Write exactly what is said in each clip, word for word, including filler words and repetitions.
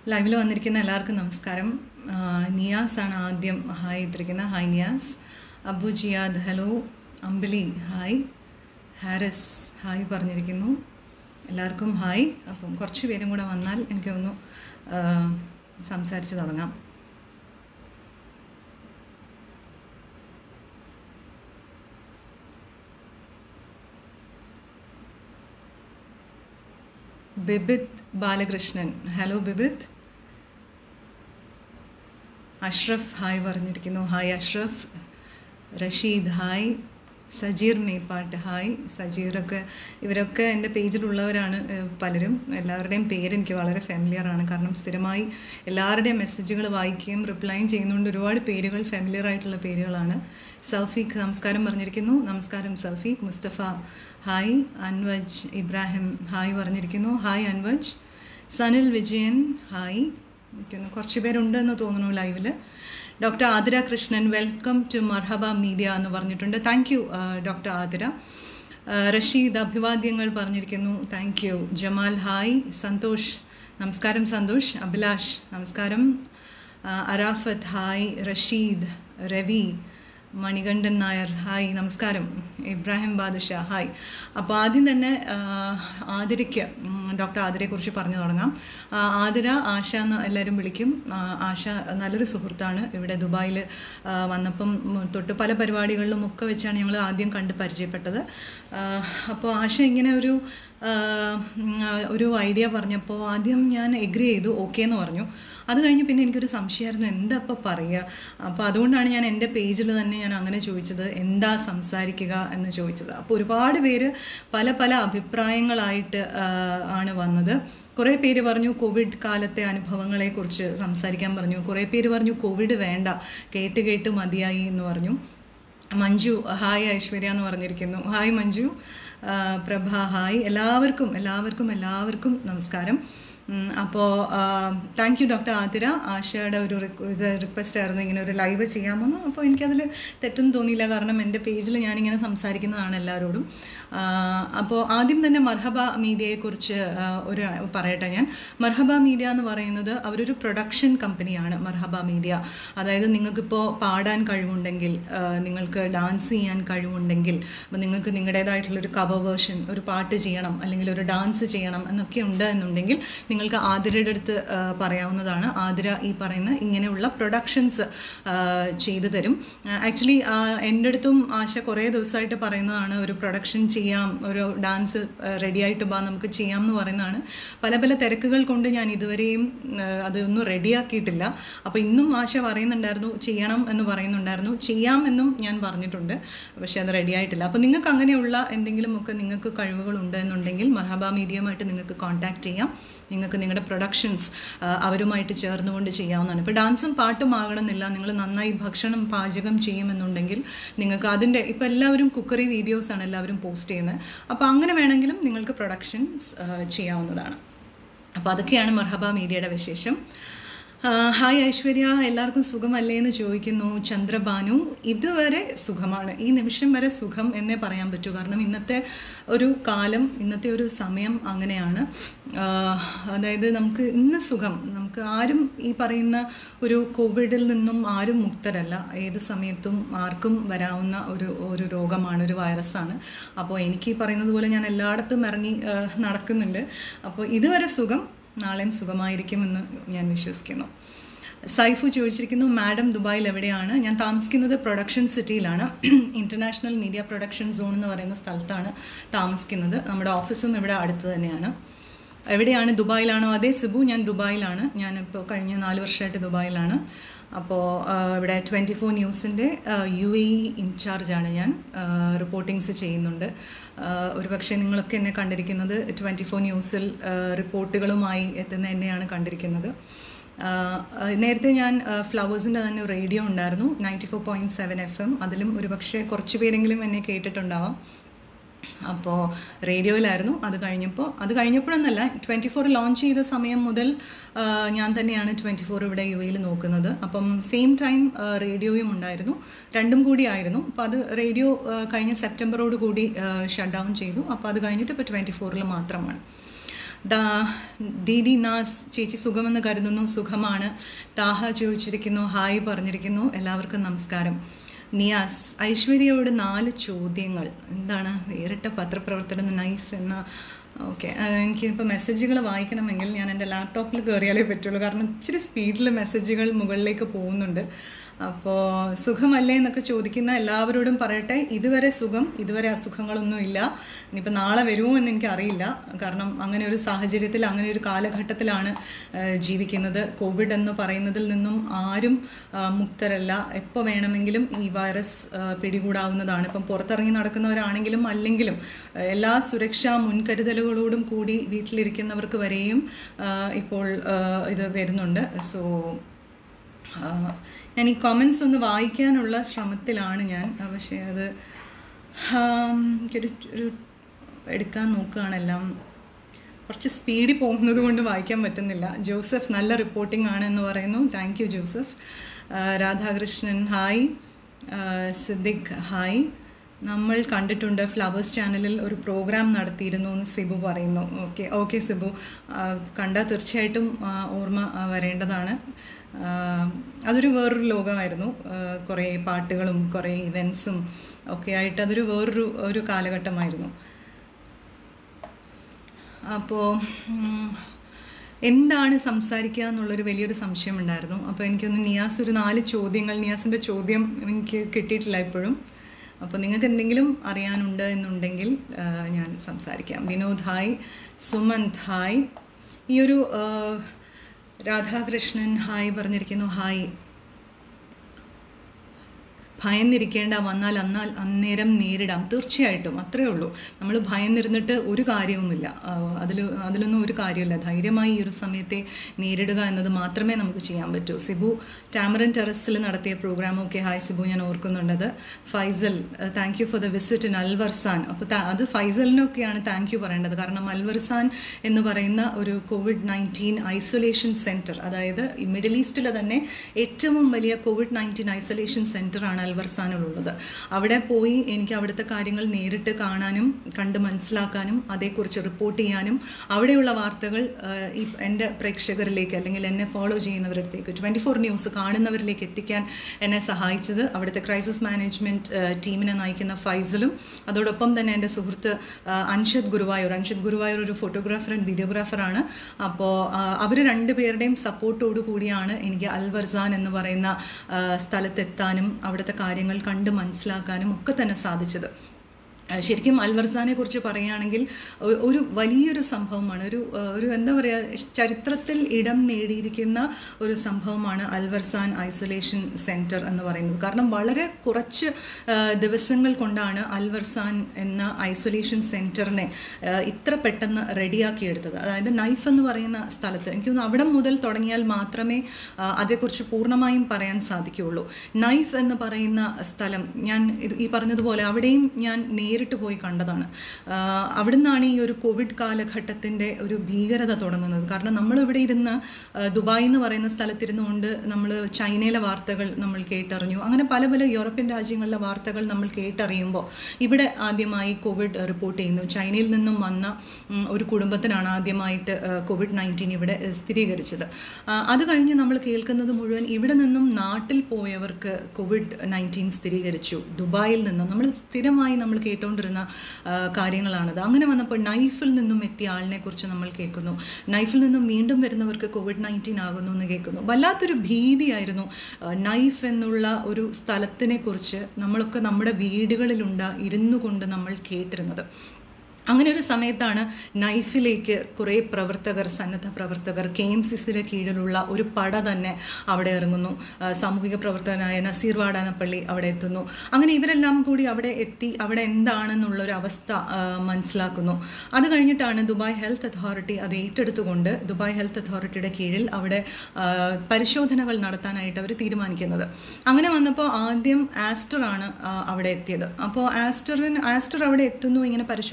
ലൈവിൽ വന്നിരിക്കുന്ന എല്ലാവർക്കും നമസ്കാരം. നിയാസ് ആണ് ആദ്യം ഹായ് ഇട്ടിരിക്കുന്നത്. Hi Niyas. Abu Jiyad hello. Ambili hi. Haris hi പറഞ്ഞിരിക്കുന്നു. എല്ലാവർക്കും ഹായ്. അപ്പം കുറച്ച് പേരും കൂടെ വന്നാൽ എനിക്കൊന്ന് സംസാരിച്ച് തുടങ്ങാം. ബിബിത് ബാലകൃഷ്ണൻ ഹലോ ബിബിത്. അഷ്റഫ് ഹായ് പറഞ്ഞിരിക്കുന്നു. Hi Ashraf. Rasheed hi. Sajeer Meppat hi. സജീറൊക്കെ ഇവരൊക്കെ എൻ്റെ പേജിലുള്ളവരാണ് പലരും. എല്ലാവരുടെയും പേര് എനിക്ക് വളരെ ഫെമിലിയർ ആണ്. കാരണം സ്ഥിരമായി എല്ലാവരുടെയും മെസ്സേജുകൾ വായിക്കുകയും റിപ്ലൈയും ചെയ്യുന്നതുകൊണ്ട് ഒരുപാട് പേരുകൾ ഫെമിലിയർ ആയിട്ടുള്ള പേരുകളാണ്. സൗഫീഖ് നമസ്കാരം പറഞ്ഞിരിക്കുന്നു. നമസ്കാരം സൗഫീഖ്. മുസ്തഫ ഹായ്. അൻവജ് ഇബ്രാഹിം ഹായ് പറഞ്ഞിരിക്കുന്നു. ഹായ് അൻവജ്. സനിൽ വിജയൻ ഹായ്. എനിക്കൊന്ന് കുറച്ച് പേരുണ്ടെന്ന് തോന്നുന്നു ലൈവിൽ. Doctor Athira Krishnan welcome to Marhaba media എന്ന് പറഞ്ഞിട്ടുണ്ട്. Thank you doctor Athira. Rasheed അഭിവാദ്യങ്ങൾ പറഞ്ഞിരിക്കുന്നു. Thank you. Jamal hi. Santhosh നമസ്കാരം സന്തോഷ്. അഭിലാഷ് നമസ്കാരം. അറാഫത്ത് ഹായ്. റഷീദ്. രവി. മണികണ്ഠൻ നായർ ഹായ് നമസ്കാരം. ഇബ്രാഹിം ബാദുഷ ഹായ്. അപ്പോൾ ആദ്യം തന്നെ ആതിരയ്ക്ക് ഡോക്ടർ ആതിരയെക്കുറിച്ച് പറഞ്ഞു തുടങ്ങാം. ആതിര ആശ എന്ന് എല്ലാവരും വിളിക്കും. ആശ നല്ലൊരു സുഹൃത്താണ്. ഇവിടെ ദുബായിൽ വന്നപ്പം തൊട്ട് പല പരിപാടികളിലും ഒക്കെ വെച്ചാണ് ഞങ്ങൾ ആദ്യം കണ്ട് പരിചയപ്പെട്ടത്. അപ്പോൾ ആശ ഇങ്ങനെ ഒരു ഒരു ഐഡിയ പറഞ്ഞപ്പോൾ ആദ്യം ഞാൻ എഗ്രി ചെയ്തു, ഓക്കെ എന്ന് പറഞ്ഞു. അത് കഴിഞ്ഞ് പിന്നെ എനിക്കൊരു സംശയമായിരുന്നു എന്താ ഇപ്പോൾ പറയുക. അപ്പോൾ അതുകൊണ്ടാണ് ഞാൻ എൻ്റെ പേജിൽ തന്നെ ഞാൻ അങ്ങനെ ചോദിച്ചത്, എന്താ സംസാരിക്കുക എന്ന് ചോദിച്ചത്. അപ്പോൾ ഒരുപാട് പേര് പല പല അഭിപ്രായങ്ങളായിട്ട് ആണ് വന്നത്. കുറേ പേര് പറഞ്ഞു കോവിഡ് കാലത്തെ അനുഭവങ്ങളെക്കുറിച്ച് സംസാരിക്കാൻ പറഞ്ഞു. കുറേ പേര് പറഞ്ഞു കോവിഡ് വേണ്ട, കേട്ട് കേട്ട് മതിയായി എന്ന് പറഞ്ഞു. മഞ്ജു ഹായ്. ഐശ്വര്യ എന്ന് പറഞ്ഞിരിക്കുന്നു. ഹായ് മഞ്ജു. പ്രഭ ഹായ്. എല്ലാവർക്കും എല്ലാവർക്കും എല്ലാവർക്കും നമസ്കാരം. അപ്പോൾ താങ്ക് യു ഡോക്ടർ ആതിര. ആശയുടെ ഒരു ഇത് റിക്വസ്റ്റ് ആയിരുന്നു ഇങ്ങനെ ഒരു ലൈവ് ചെയ്യാമെന്ന്. അപ്പോൾ എനിക്കതിൽ തെറ്റൊന്നും തോന്നിയില്ല. കാരണം എൻ്റെ പേജിൽ ഞാനിങ്ങനെ സംസാരിക്കുന്നതാണ് എല്ലാവരോടും. അപ്പോൾ ആദ്യം തന്നെ മർഹബ മീഡിയയെക്കുറിച്ച് ഒരു പറയട്ടെ ഞാൻ. മർഹബ മീഡിയ എന്ന് പറയുന്നത് അവരൊരു പ്രൊഡക്ഷൻ കമ്പനിയാണ് മർഹബ മീഡിയ. അതായത് നിങ്ങൾക്കിപ്പോൾ പാടാൻ കഴിവുണ്ടെങ്കിൽ, നിങ്ങൾക്ക് ഡാൻസ് ചെയ്യാൻ കഴിവുണ്ടെങ്കിൽ, അപ്പോൾ നിങ്ങൾക്ക് നിങ്ങളുടേതായിട്ടുള്ളൊരു കവർ വേർഷൻ, ഒരു പാട്ട് ചെയ്യണം അല്ലെങ്കിൽ ഒരു ഡാൻസ് ചെയ്യണം എന്നൊക്കെ ഉണ്ട് എന്നുണ്ടെങ്കിൽ നിങ്ങൾക്ക് ആതിരയുടെ അടുത്ത് പറയാവുന്നതാണ്. ആതിര ഈ പറയുന്ന ഇങ്ങനെയുള്ള പ്രൊഡക്ഷൻസ് ചെയ്തു തരും. ആക്ച്വലി എൻ്റെ അടുത്തും ആശ കുറേ ദിവസമായിട്ട് പറയുന്നതാണ് ഒരു പ്രൊഡക്ഷൻ ചെയ്യാം, ഒരു ഡാൻസ് റെഡി ആയിട്ട് ബാ നമുക്ക് ചെയ്യാം എന്ന് പറയുന്നതാണ്. പല പല തിരക്കുകൾ കൊണ്ട് ഞാൻ ഇതുവരെയും അതൊന്നും റെഡിയാക്കിയിട്ടില്ല. അപ്പോൾ ഇന്നും ആശ പറയുന്നുണ്ടായിരുന്നു ചെയ്യണം എന്ന് പറയുന്നുണ്ടായിരുന്നു. ചെയ്യാം എന്നും ഞാൻ പറഞ്ഞിട്ടുണ്ട്, പക്ഷേ അത് റെഡി ആയിട്ടില്ല. അപ്പോൾ നിങ്ങൾക്ക് അങ്ങനെയുള്ള എന്തെങ്കിലുമൊക്കെ നിങ്ങൾക്ക് കഴിവുകളുണ്ട് എന്നുണ്ടെങ്കിൽ മർഹബ മീഡിയയുമായിട്ട് നിങ്ങൾക്ക് കോൺടാക്ട് ചെയ്യാം. നിങ്ങൾക്ക് നിങ്ങളുടെ പ്രൊഡക്ഷൻസ് അവരുമായിട്ട് ചേർന്നുകൊണ്ട് ചെയ്യാവുന്നതാണ്. ഇപ്പോൾ ഡാൻസും പാട്ടും ആകണമെന്നില്ല. നിങ്ങൾ നന്നായി ഭക്ഷണം പാചകം ചെയ്യുമെന്നുണ്ടെങ്കിൽ നിങ്ങൾക്ക് അതിൻ്റെ ഇപ്പോൾ എല്ലാവരും കുക്കറി വീഡിയോസാണ് എല്ലാവരും പോസ്റ്റ് ചെയ്യുന്നത്. അപ്പോൾ അങ്ങനെ വേണമെങ്കിലും നിങ്ങൾക്ക് പ്രൊഡക്ഷൻസ് ചെയ്യാവുന്നതാണ്. അപ്പോൾ അതൊക്കെയാണ് മർഹബ മീഡിയയുടെ വിശേഷം. ഹായ് ഐശ്വര്യ. എല്ലാവർക്കും സുഖമല്ലേ എന്ന് ചോദിക്കുന്നു ചന്ദ്രബാനു. ഇതുവരെ സുഖമാണ്, ഈ നിമിഷം വരെ സുഖം എന്നേ പറയാൻ പറ്റൂ. കാരണം ഇന്നത്തെ ഒരു കാലം, ഇന്നത്തെ ഒരു സമയം അങ്ങനെയാണ്. അതായത് നമുക്ക് ഇന്ന് സുഖം, നമുക്ക് ആരും ഈ പറയുന്ന ഒരു കോവിഡിൽ നിന്നും ആരും മുക്തരല്ല. ഏത് സമയത്തും ആർക്കും വരാവുന്ന ഒരു ഒരു രോഗമാണ്, ഒരു വൈറസാണ്. അപ്പോൾ എനിക്ക് ഈ പറയുന്നത് പോലെ ഞാൻ എല്ലായിടത്തും ഇറങ്ങി നടക്കുന്നുണ്ട്. അപ്പോൾ ഇതുവരെ സുഖം, നാളെയും സുഖമായിരിക്കുമെന്ന് ഞാൻ വിശ്വസിക്കുന്നു. സൈഫു ചോദിച്ചിരിക്കുന്നു മാഡം ദുബായിൽ എവിടെയാണ്? ഞാൻ താമസിക്കുന്നത് പ്രൊഡക്ഷൻ സിറ്റിയിലാണ്. ഇൻ്റർനാഷണൽ മീഡിയ പ്രൊഡക്ഷൻ സോൺ എന്ന് പറയുന്ന സ്ഥലത്താണ് താമസിക്കുന്നത്. നമ്മുടെ ഓഫീസും ഇവിടെ അടുത്ത് തന്നെയാണ്. എവിടെയാണ്? ദുബായിലാണോ? അതേ സിബു, ഞാൻ ദുബായിലാണ്. ഞാനിപ്പോൾ കഴിഞ്ഞ നാല് വർഷമായിട്ട് ദുബായിലാണ്. അപ്പോൾ ഇവിടെ ട്വൻറ്റി ഫോർ ന്യൂസിൻ്റെ യു എ ഇ ഇൻചാർജാണ് ഞാൻ. റിപ്പോർട്ടിങ്സ് ചെയ്യുന്നുണ്ട്. ഒരു പക്ഷേ നിങ്ങളൊക്കെ എന്നെ കണ്ടിരിക്കുന്നത് ട്വൻറ്റി ഫോർ ന്യൂസിൽ റിപ്പോർട്ടുകളുമായി എത്തുന്ന എന്നെയാണ് കണ്ടിരിക്കുന്നത്. നേരത്തെ ഞാൻ ഫ്ലവേഴ്സിൻ്റെ തന്നെ റേഡിയോ ഉണ്ടായിരുന്നു, ninety four point seven F M. അതിലും ഒരു പക്ഷേ കുറച്ച് പേരെങ്കിലും എന്നെ കേട്ടിട്ടുണ്ടാവാം. അപ്പോൾ റേഡിയോയിലായിരുന്നു. അത് കഴിഞ്ഞപ്പോൾ അത് കഴിഞ്ഞപ്പോഴൊന്നല്ല ട്വൻറ്റി ഫോർ ലോഞ്ച് ചെയ്ത സമയം മുതൽ ഞാൻ തന്നെയാണ് ട്വൻറ്റി ഫോർ ഇവിടെ യു എയിൽ നോക്കുന്നത്. അപ്പം സെയിം ടൈം റേഡിയോയും ഉണ്ടായിരുന്നു, രണ്ടും കൂടി ആയിരുന്നു. അപ്പോൾ അത് റേഡിയോ കഴിഞ്ഞ സെപ്റ്റംബറോട് കൂടി ഷട്ട് ഡൗൺ ചെയ്തു. അപ്പോൾ അത് കഴിഞ്ഞിട്ട് ഇപ്പോൾ ട്വൻറ്റി ഫോറിൽ മാത്രമാണ്. ദാ ഡി ഡി നാസ് ചേച്ചി സുഖമെന്ന് കരുതുന്നു, സുഖമാണ്. താഹ ചോദിച്ചിരിക്കുന്നു, ഹായ് പറഞ്ഞിരിക്കുന്നു. എല്ലാവർക്കും നമസ്കാരം. നിയാസ്, ഐശ്വര്യയോട് നാല് ചോദ്യങ്ങൾ. എന്താണ് വേറിട്ട പത്രപ്രവർത്തനം നൈഫ് എന്ന ഓക്കെ. എനിക്കിപ്പോൾ മെസ്സേജുകൾ വായിക്കണമെങ്കിൽ ഞാൻ എൻ്റെ ലാപ്ടോപ്പിൽ കയറിയാലേ പറ്റുള്ളൂ, കാരണം ഇച്ചിരി സ്പീഡിൽ മെസ്സേജുകൾ മുകളിലേക്ക് പോകുന്നുണ്ട്. അപ്പോൾ സുഖമല്ലേ എന്നൊക്കെ ചോദിക്കുന്ന എല്ലാവരോടും പറയട്ടെ, ഇതുവരെ സുഖം, ഇതുവരെ അസുഖങ്ങളൊന്നും ഇല്ല. ഇനിയിപ്പോൾ നാളെ വരുമോ എന്ന് എനിക്കറിയില്ല, കാരണം അങ്ങനെ ഒരു സാഹചര്യത്തിൽ അങ്ങനെ ഒരു കാലഘട്ടത്തിലാണ് ജീവിക്കുന്നത്. കോവിഡ് എന്ന് പറയുന്നതിൽ നിന്നും ആരും മുക്തരല്ല. എപ്പോൾ വേണമെങ്കിലും ഈ വൈറസ് പിടികൂടാവുന്നതാണ്. ഇപ്പം പുറത്തിറങ്ങി നടക്കുന്നവരാണെങ്കിലും അല്ലെങ്കിലും എല്ലാ സുരക്ഷാ മുൻകരുതലുകളോടും കൂടി വീട്ടിലിരിക്കുന്നവർക്ക് വരെയും ഇപ്പോൾ ഇത് വരുന്നുണ്ട്. സോ ഞാൻ ഈ കമൻസ് ഒന്ന് വായിക്കാനുള്ള ശ്രമത്തിലാണ് ഞാൻ, പക്ഷേ അത് എനിക്കൊരു ഒരു എടുക്കാൻ നോക്കുകയാണെല്ലാം കുറച്ച് സ്പീഡിൽ പോകുന്നത് കൊണ്ട് വായിക്കാൻ പറ്റുന്നില്ല. ജോസഫ് നല്ല റിപ്പോർട്ടിംഗ് ആണ് എന്ന് പറയുന്നു. Thank you Joseph. Radhakrishnan hi. Siddique hi. നമ്മൾ കണ്ടിട്ടുണ്ട് ഫ്ലവേഴ്സ് ചാനലിൽ ഒരു പ്രോഗ്രാം നടത്തിയിരുന്നു എന്ന് സിബു പറയുന്നു. ഓക്കെ ഓക്കെ സിബു, കണ്ടാൽ തീർച്ചയായിട്ടും ഓർമ്മ വരേണ്ടതാണ്. അതൊരു വേറൊരു ലോകമായിരുന്നു. കുറേ പാട്ടുകളും കുറേ ഇവൻസും ഒക്കെ ആയിട്ട് അതൊരു വേറൊരു ഒരു കാലഘട്ടമായിരുന്നു. അപ്പോൾ എന്താണ് സംസാരിക്കുക എന്നുള്ളൊരു വലിയൊരു സംശയം ഉണ്ടായിരുന്നു. അപ്പോൾ എനിക്കൊന്ന് നിയാസ് ഒരു നാല് ചോദ്യങ്ങൾ, നിയാസിൻ്റെ ചോദ്യം എനിക്ക് കിട്ടിയിട്ടില്ല ഇപ്പോഴും. അപ്പോൾ നിങ്ങൾക്ക് എന്തെങ്കിലും അറിയാനുണ്ട് എന്നുണ്ടെങ്കിൽ ഞാൻ സംസാരിക്കാം. വിനോദ് ഹായ്. സുമന്ത് ഹായ്. ഈ ഒരു രാധാകൃഷ്ണൻ ഹായ് പറഞ്ഞിരിക്കുന്നു. ഹായ്. ഭയന്നിരിക്കേണ്ട, വന്നാൽ എന്നാൽ അന്നേരം നേരിടാം. തീർച്ചയായിട്ടും അത്രയേ ഉള്ളൂ. നമ്മൾ ഭയന്നിരുന്നിട്ട് ഒരു കാര്യവുമില്ല. അതിൽ അതിലൊന്നും ഒരു കാര്യമില്ല. ധൈര്യമായി ഈ ഒരു സമയത്തെ നേരിടുക എന്നത് മാത്രമേ നമുക്ക് ചെയ്യാൻ പറ്റൂ. സിബു ടാമറൻ ടെറസിൽ നടത്തിയ പ്രോഗ്രാം ഒക്കെ ഹായ് സിബു, ഞാൻ ഓർക്കുന്നുണ്ടത്. Faisal thank you for the visit in Al Warsan. അപ്പോൾ അത് ഫൈസലിനൊക്കെയാണ് താങ്ക് യു പറയേണ്ടത്. കാരണം അൽവർസാൻ എന്ന് പറയുന്ന ഒരു കോവിഡ് നയൻറ്റീൻ ഐസൊലേഷൻ സെൻറ്റർ, അതായത് മിഡിൽ ഈസ്റ്റിലെ തന്നെ ഏറ്റവും വലിയ കോവിഡ് നയൻറ്റീൻ ഐസൊലേഷൻ സെൻറ്ററാണ് അൽവർസാനിലുള്ളത്. അവിടെ പോയി എനിക്ക് അവിടുത്തെ കാര്യങ്ങൾ നേരിട്ട് കാണാനും കണ്ട് മനസ്സിലാക്കാനും അതേക്കുറിച്ച് റിപ്പോർട്ട് ചെയ്യാനും അവിടെയുള്ള വാർത്തകൾ ഈ എൻ്റെ പ്രേക്ഷകരിലേക്ക് അല്ലെങ്കിൽ എന്നെ ഫോളോ ചെയ്യുന്നവരിലേക്ക് ട്വൻറ്റി ഫോർ ന്യൂസ് കാണുന്നവരിലേക്ക് എത്തിക്കാൻ എന്നെ സഹായിച്ചത് അവിടുത്തെ ക്രൈസിസ് മാനേജ്മെൻറ്റ് ടീമിനെ നയിക്കുന്ന ഫൈസലും അതോടൊപ്പം തന്നെ എൻ്റെ സുഹൃത്ത് അൻഷദ് ഗുരുവായൂർ. അൻഷദ് ഗുരുവായൂർ ഒരു ഫോട്ടോഗ്രാഫർ ആൻഡ് വീഡിയോഗ്രാഫറാണ്. അപ്പോൾ അവർ രണ്ടുപേരുടെയും സപ്പോർട്ടോടു കൂടിയാണ് എനിക്ക് അൽവർസാൻ എന്ന് പറയുന്ന സ്ഥലത്തെത്താനും അവിടുത്തെ കാര്യങ്ങൾ കണ്ട് മനസ്സിലാക്കാനും ഒക്കെ തന്നെ സാധിച്ചത്. ശരിക്കും അൽവർസാനെ കുറിച്ച് പറയുകയാണെങ്കിൽ ഒരു വലിയൊരു സംഭവമാണ്. ഒരു ഒരു എന്താ പറയുക, ചരിത്രത്തിൽ ഇടം നേടിയിരിക്കുന്ന ഒരു സംഭവമാണ് അൽവർസാൻ ഐസൊലേഷൻ സെൻറ്റർ എന്ന് പറയുന്നത്. കാരണം വളരെ കുറച്ച് ദിവസങ്ങൾ കൊണ്ടാണ് അൽവർസാൻ എന്ന ഐസൊലേഷൻ സെൻറ്ററിനെ ഇത്ര പെട്ടെന്ന് റെഡിയാക്കിയെടുത്തത്. അതായത് നൈഫ് എന്ന് പറയുന്ന സ്ഥലത്ത് എനിക്ക് തോന്നുന്നു അവിടെ മുതൽ തുടങ്ങിയാൽ മാത്രമേ അതേക്കുറിച്ച് പൂർണ്ണമായും പറയാൻ സാധിക്കുകയുള്ളൂ. നൈഫ് എന്ന് പറയുന്ന സ്ഥലം ഞാൻ ഈ പറഞ്ഞതുപോലെ അവിടെയും ഞാൻ നേരിട്ട് പോയി കണ്ടതാണ്. അവിടെ നിന്നാണ് ഈ ഒരു കോവിഡ് കാലഘട്ടത്തിൻ്റെ ഒരു ഭീകരത തുടങ്ങുന്നത്. കാരണം നമ്മളിവിടെ ഇരുന്ന് ദുബായ് എന്ന് പറയുന്ന സ്ഥലത്തിരുന്നുകൊണ്ട് നമ്മൾ ചൈനയിലെ വാർത്തകൾ നമ്മൾ കേട്ടറിഞ്ഞു. അങ്ങനെ പല പല യൂറോപ്യൻ രാജ്യങ്ങളിലെ വാർത്തകൾ നമ്മൾ കേട്ടറിയുമ്പോൾ ഇവിടെ ആദ്യമായി കോവിഡ് റിപ്പോർട്ട് ചെയ്യുന്നു. ചൈനയിൽ നിന്നും വന്ന ഒരു കുടുംബത്തിനാണ് ആദ്യമായിട്ട് കോവിഡ് നയൻറ്റീൻ ഇവിടെ സ്ഥിരീകരിച്ചത്. അത് കഴിഞ്ഞ് നമ്മൾ കേൾക്കുന്നത് മുഴുവൻ ഇവിടെ നിന്നും നാട്ടിൽ പോയവർക്ക് കോവിഡ് നയൻറ്റീൻ സ്ഥിരീകരിച്ചു. ദുബായിൽ നിന്നും നമ്മൾ സ്ഥിരമായി നമ്മൾ കേട്ട ുകൊണ്ടിരുന്ന കാര്യങ്ങളാണത്. അങ്ങനെ വന്നപ്പോൾ നൈഫിൽ നിന്നും എത്തിയ ആളിനെ കുറിച്ച് നമ്മൾ കേൾക്കുന്നു. നൈഫിൽ നിന്നും വീണ്ടും വരുന്നവർക്ക് കോവിഡ് നയൻറ്റീൻ ആകുന്നു എന്ന് കേൾക്കുന്നു. വല്ലാത്തൊരു ഭീതിയായിരുന്നു നൈഫ് എന്നുള്ള ഒരു സ്ഥലത്തിനെ കുറിച്ച് നമ്മളൊക്കെ നമ്മുടെ വീടുകളിലുണ്ട ഇരുന്നു കൊണ്ട് നമ്മൾ കേട്ടിരുന്നത്. അങ്ങനെ ഒരു സമയത്താണ് നൈഫിലേക്ക് കുറേ പ്രവർത്തകർ, സന്നദ്ധ പ്രവർത്തകർ, കെ എം സി സിയുടെ കീഴിലുള്ള ഒരു പട തന്നെ അവിടെ ഇറങ്ങുന്നു. സാമൂഹിക പ്രവർത്തകനായ നസീർ വാടാനപ്പള്ളി അവിടെ എത്തുന്നു. അങ്ങനെ ഇവരെല്ലാം കൂടി അവിടെ എത്തി അവിടെ എന്താണെന്നുള്ളൊരു അവസ്ഥ മനസ്സിലാക്കുന്നു. അത് കഴിഞ്ഞിട്ടാണ് ദുബായ് ഹെൽത്ത് അതോറിറ്റി അത് ഏറ്റെടുത്തുകൊണ്ട് ദുബായ് ഹെൽത്ത് അതോറിറ്റിയുടെ കീഴിൽ അവിടെ പരിശോധനകൾ നടത്താനായിട്ട് അവർ തീരുമാനിക്കുന്നത്. അങ്ങനെ വന്നപ്പോൾ ആദ്യം ആസ്റ്റർ ആണ് അവിടെ എത്തിയത്. അപ്പോൾ ആസ്റ്ററിന് ആസ്റ്റർ അവിടെ എത്തുന്നു, ഇങ്ങനെ പരിശോധനകൾ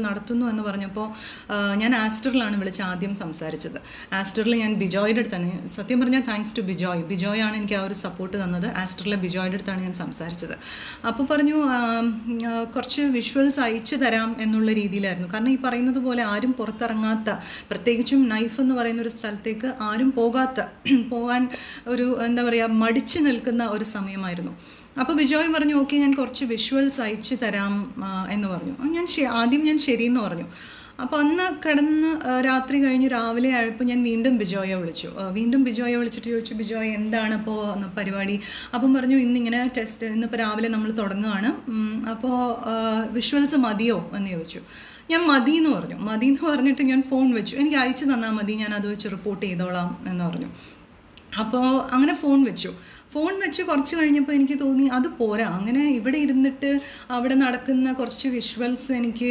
നടത്തുന്നു എന്ന് പറഞ്ഞപ്പോൾ ഞാൻ ആസ്റ്ററിലാണ് വിളിച്ച് ആദ്യം സംസാരിച്ചത്. ആസ്റ്ററിൽ ഞാൻ ബിജോയുടെ അടുത്താണ്, സത്യം പറഞ്ഞാൽ താങ്ക്സ് ടു ബിജോയ് ബിജോയ് ആണ് എനിക്ക് ആ ഒരു സപ്പോർട്ട് തന്നത്. ആസ്റ്ററിലെ ബിജോയുടെ അടുത്താണ് ഞാൻ സംസാരിച്ചത്. അപ്പോൾ പറഞ്ഞു കുറച്ച് വിഷ്വൽസ് അയച്ചു തരാം എന്നുള്ള രീതിയിലായിരുന്നു. കാരണം ഈ പറയുന്നത് പോലെ ആരും പുറത്തിറങ്ങാത്ത, പ്രത്യേകിച്ചും നൈഫ് എന്ന് പറയുന്ന ഒരു സ്ഥലത്തേക്ക് ആരും പോകാത്ത, പോകാൻ ഒരു എന്താ പറയുക മടിച്ചു നിൽക്കുന്ന ഒരു സമയമായിരുന്നു. അപ്പോൾ ബിജോയ് പറഞ്ഞു ഓക്കെ ഞാൻ കുറച്ച് വിഷ്വൽസ് അയച്ചു തരാം എന്ന് പറഞ്ഞു. ഞാൻ ആദ്യം ഞാൻ ശരിയെന്ന് പറഞ്ഞു. അപ്പോൾ അന്ന് കിടന്ന് രാത്രി കഴിഞ്ഞ് രാവിലെ ആയപ്പോൾ ഞാൻ വീണ്ടും ബിജോയെ വിളിച്ചു. വീണ്ടും ബിജോയെ വിളിച്ചിട്ട് ചോദിച്ചു, ബിജോയ് എന്താണ് അപ്പോൾ പരിപാടി? അപ്പം പറഞ്ഞു ഇന്നിങ്ങനെ ടെസ്റ്റ്, ഇന്നിപ്പോൾ രാവിലെ നമ്മൾ തുടങ്ങുകയാണ്, അപ്പോൾ വിഷ്വൽസ് മതിയോ എന്ന് ചോദിച്ചു. ഞാൻ മതി എന്ന് പറഞ്ഞു. മതി എന്ന് പറഞ്ഞിട്ട് ഞാൻ ഫോൺ വെച്ചു. എനിക്ക് അയച്ചു തന്നാൽ മതി, ഞാൻ അത് വെച്ച് റിപ്പോർട്ട് ചെയ്തോളാം എന്ന് പറഞ്ഞു. അപ്പോൾ അങ്ങനെ ഫോൺ വെച്ചു. ഫോൺ വെച്ച് കുറച്ച് കഴിഞ്ഞപ്പോൾ എനിക്ക് തോന്നി അത് പോരാ, അങ്ങനെ ഇവിടെ ഇരുന്നിട്ട് അവിടെ നടക്കുന്ന കുറച്ച് വിഷ്വൽസ് എനിക്ക്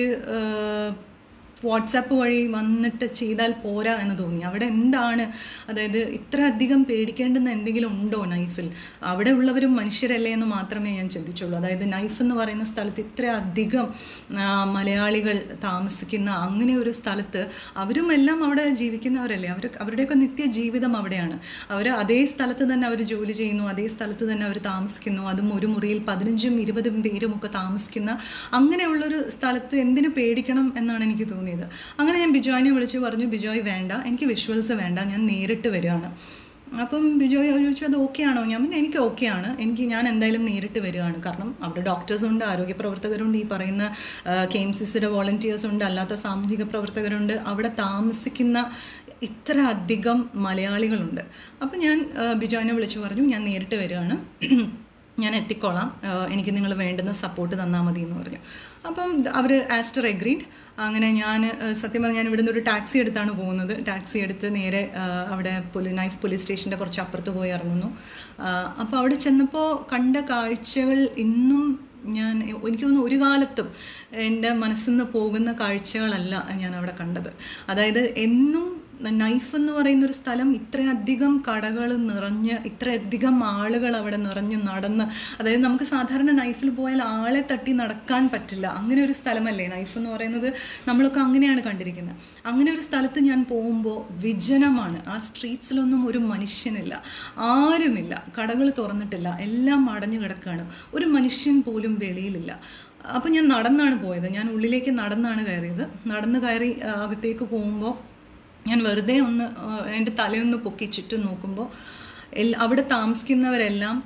വാട്സാപ്പ് വഴി വന്നിട്ട് ചെയ്താൽ പോരാ എന്ന് തോന്നി. അവിടെ എന്താണ്, അതായത് ഇത്ര അധികം പേടിക്കേണ്ടുന്ന എന്തെങ്കിലും ഉണ്ടോ നൈഫിൽ? അവിടെ ഉള്ളവരും മനുഷ്യരല്ലേ എന്ന് മാത്രമേ ഞാൻ ചിന്തിച്ചുള്ളൂ. അതായത് നൈഫ് എന്ന് പറയുന്ന സ്ഥലത്ത് ഇത്ര അധികം മലയാളികൾ താമസിക്കുന്ന അങ്ങനെ ഒരു സ്ഥലത്ത് അവരും എല്ലാം അവിടെ ജീവിക്കുന്നവരല്ലേ, അവർ അവരുടെയൊക്കെ നിത്യ ജീവിതം അവിടെയാണ്. അവർ അതേ സ്ഥലത്ത് തന്നെ അവർ ജോലി ചെയ്യുന്നു, അതേ സ്ഥലത്ത് തന്നെ അവർ താമസിക്കുന്നു, അതും ഒരു മുറിയിൽ പതിനഞ്ചും ഇരുപതും പേരും ഒക്കെ താമസിക്കുന്ന അങ്ങനെയുള്ളൊരു സ്ഥലത്ത് എന്തിനു പേടിക്കണം എന്നാണ് എനിക്ക് തോന്നിയത്. അങ്ങനെ ഞാൻ ബിജോയിനെ വിളിച്ച് പറഞ്ഞു, ബിജോയ് വേണ്ട, എനിക്ക് വിഷ്വൽസ് വേണ്ട, ഞാൻ നേരിട്ട് വരികയാണ്. അപ്പം ബിജോയ് ചോദിച്ചു അത് ഓക്കെ ആണോ? ഞാൻ പിന്നെ എനിക്ക് ഓക്കെ ആണ്, എനിക്ക് ഞാൻ എന്തായാലും നേരിട്ട് വരികയാണ്. കാരണം അവിടെ ഡോക്ടേഴ്സുണ്ട്, ആരോഗ്യ പ്രവർത്തകരുണ്ട്, ഈ പറയുന്ന കെ എം സി സിയുടെ വോളണ്ടിയേഴ്സ് ഉണ്ട്, അല്ലാത്ത സാമൂഹിക പ്രവർത്തകരുണ്ട്, അവിടെ താമസിക്കുന്ന ഇത്ര അധികം മലയാളികളുണ്ട്. അപ്പം ഞാൻ ബിജോയിനെ വിളിച്ച് പറഞ്ഞു ഞാൻ നേരിട്ട് വരികയാണ്, ഞാൻ എത്തിക്കോളാം, എനിക്ക് നിങ്ങൾ വേണ്ടുന്ന സപ്പോർട്ട് തന്നാൽ മതി എന്ന് പറഞ്ഞു. അപ്പം അവർ ആസ്റ്റർ എഗ്രീഡ്. അങ്ങനെ ഞാൻ സത്യം പറഞ്ഞാൽ ഞാൻ ഇവിടുന്ന് ഒരു ടാക്സി എടുത്താണ് പോകുന്നത്. ടാക്സി എടുത്ത് നേരെ അവിടെ പോലീ നൈഫ് പോലീസ് സ്റ്റേഷൻ്റെ കുറച്ച് അപ്പുറത്ത് പോയി ഇറങ്ങുന്നു. അപ്പോൾ അവിടെ ചെന്നപ്പോൾ കണ്ട കാഴ്ചകൾ ഇന്നും ഞാൻ എനിക്ക് തോന്നുന്നു ഒരു കാലത്തും എൻ്റെ മനസ്സിൽ നിന്ന് പോകുന്ന കാഴ്ചകളല്ല ഞാൻ അവിടെ കണ്ടത്. അതായത് എന്നും നൈഫ് എന്ന് പറയുന്ന ഒരു സ്ഥലം ഇത്രയധികം കടകൾ നിറഞ്ഞ് ഇത്രയധികം ആളുകൾ അവിടെ നിറഞ്ഞ് നടന്ന്, അതായത് നമുക്ക് സാധാരണ നൈഫിൽ പോയാൽ ആളെ തട്ടി നടക്കാൻ പറ്റില്ല, അങ്ങനെ ഒരു സ്ഥലമല്ലേ നൈഫ് എന്ന് പറയുന്നത്, നമ്മളൊക്കെ അങ്ങനെയാണ് കണ്ടിരിക്കുന്നത്. അങ്ങനെ ഒരു സ്ഥലത്ത് ഞാൻ പോകുമ്പോൾ വിജനമാണ്, ആ സ്ട്രീറ്റ്സിലൊന്നും ഒരു മനുഷ്യനില്ല, ആരുമില്ല, കടകൾ തുറന്നിട്ടില്ല, എല്ലാം അടഞ്ഞു കിടക്കുകയാണ്, ഒരു മനുഷ്യൻ പോലും വെളിയിലില്ല. അപ്പം ഞാൻ നടന്നാണ് പോയത്, ഞാൻ ഉള്ളിലേക്ക് നടന്നാണ് കയറിയത്. നടന്ന് കയറി അകത്തേക്ക് പോകുമ്പോൾ ഞാൻ വെറുതെ ഒന്ന് എൻ്റെ തലയൊന്ന് പൊക്കി ചുറ്റും നോക്കുമ്പോൾ എൽ അവിടെ താമസിക്കുന്നവരെല്ലാം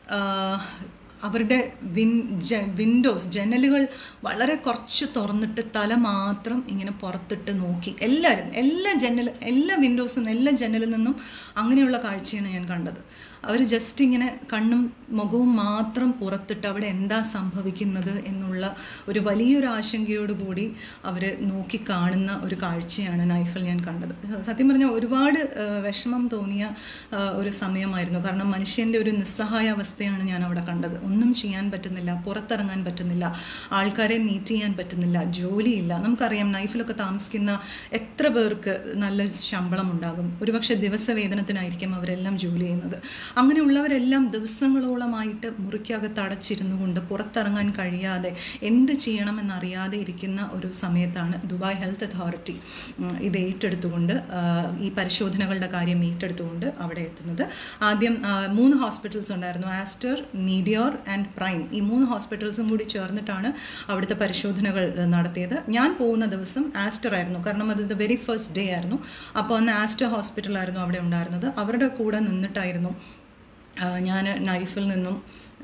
അവരുടെ വിൻ ജ വിൻഡോസ് ജനലുകൾ വളരെ കുറച്ച് തുറന്നിട്ട് തല മാത്രം ഇങ്ങനെ പുറത്തിട്ട് നോക്കി. എല്ലാവരും എല്ലാ ജനൽ എല്ലാ വിൻഡോസിൽ എല്ലാ ജനലിൽ നിന്നും അങ്ങനെയുള്ള കാഴ്ചയാണ് ഞാൻ കണ്ടത്. അവർ ജസ്റ്റ് ഇങ്ങനെ കണ്ണും മുഖവും മാത്രം പുറത്തിട്ട് അവിടെ എന്താ സംഭവിക്കുന്നത് എന്നുള്ള ഒരു വലിയൊരു ആശങ്കയോടുകൂടി അവർ നോക്കി കാണുന്ന ഒരു കാഴ്ചയാണ് നൈഫിൽ ഞാൻ കണ്ടത്. സത്യം പറഞ്ഞാൽ ഒരുപാട് വിഷമം തോന്നിയ ഒരു സമയമായിരുന്നു. കാരണം മനുഷ്യൻ്റെ ഒരു നിസ്സഹായ അവസ്ഥയാണ് ഞാൻ അവിടെ കണ്ടത്. ഒന്നും ചെയ്യാൻ പറ്റുന്നില്ല, പുറത്തിറങ്ങാൻ പറ്റുന്നില്ല, ആൾക്കാരെ മീറ്റ് ചെയ്യാൻ പറ്റുന്നില്ല, ജോലിയില്ല. നമുക്കറിയാം നൈഫിലൊക്കെ താമസിക്കുന്ന എത്ര പേർക്ക് നല്ല ശമ്പളം ഉണ്ടാകും, ഒരുപക്ഷെ ദിവസവേതനത്തിനായിരിക്കും അവരെല്ലാം ജോലി ചെയ്യുന്നത്. അങ്ങനെയുള്ളവരെല്ലാം ദിവസങ്ങളോളമായിട്ട് മുറിക്കകത്ത് അടച്ചിരുന്നു കൊണ്ട് പുറത്തിറങ്ങാൻ കഴിയാതെ എന്ത് ചെയ്യണമെന്നറിയാതെ ഇരിക്കുന്ന ഒരു സമയത്താണ് ദുബായ് ഹെൽത്ത് അതോറിറ്റി ഇത് ഏറ്റെടുത്തുകൊണ്ട് ഈ പരിശോധനകളുടെ കാര്യം ഏറ്റെടുത്തുകൊണ്ട് അവിടെ എത്തുന്നത്. ആദ്യം മൂന്ന് ഹോസ്പിറ്റൽസ് ഉണ്ടായിരുന്നു, ആസ്റ്റർ, മീഡിയോർ ആൻഡ് പ്രൈം. ഈ മൂന്ന് ഹോസ്പിറ്റൽസും കൂടി ചേർന്നിട്ടാണ് അവിടുത്തെ പരിശോധനകൾ നടത്തിയത്. ഞാൻ പോകുന്ന ദിവസം ആസ്റ്റർ ആയിരുന്നു, കാരണം അത് ദ വെരി ഫസ്റ്റ് ഡേ ആയിരുന്നു. അപ്പോൾ അന്ന് ആസ്റ്റർ ഹോസ്പിറ്റലായിരുന്നു അവിടെ ഉണ്ടായിരുന്നത്. അവരുടെ കൂടെ നിന്നിട്ടായിരുന്നു ഞാൻ നൈഫിൽ നിന്നും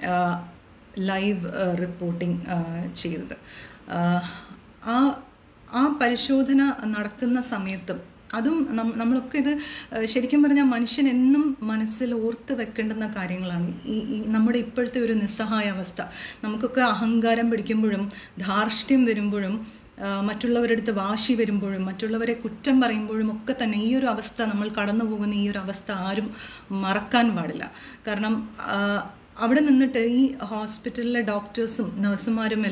ലൈവ് റിപ്പോർട്ടിംഗ് ചെയ്തത്. ആ ആ പരിശോധന നടക്കുന്ന സമയത്തും അതും നമ്മളൊക്കെ ഇത് ശരിക്കും പറഞ്ഞാൽ മനുഷ്യൻ എന്നും മനസ്സിൽ ഓർത്ത് വെക്കേണ്ടുന്ന കാര്യങ്ങളാണ്. ഈ ഈ നമ്മുടെ ഇപ്പോഴത്തെ ഒരു നിസ്സഹായ അവസ്ഥ, നമുക്കൊക്കെ അഹങ്കാരം പിടിക്കുമ്പോഴും ധാർഷ്ട്യം വരുമ്പോഴും മറ്റുള്ളവരുടെ അടുത്ത് വാശി വരുമ്പോഴും മറ്റുള്ളവരെ കുറ്റം പറയുമ്പോഴും ഒക്കെ തന്നെ ഈ ഒരു അവസ്ഥ, നമ്മൾ കടന്നു പോകുന്ന ഈ ഒരു അവസ്ഥ ആരും മറക്കാൻ പാടില്ല. കാരണം അവിടെ നിന്നിട്ട് ഈ ഹോസ്പിറ്റലിലെ ഡോക്ടേഴ്സും നഴ്സുമാരും എല്ലാം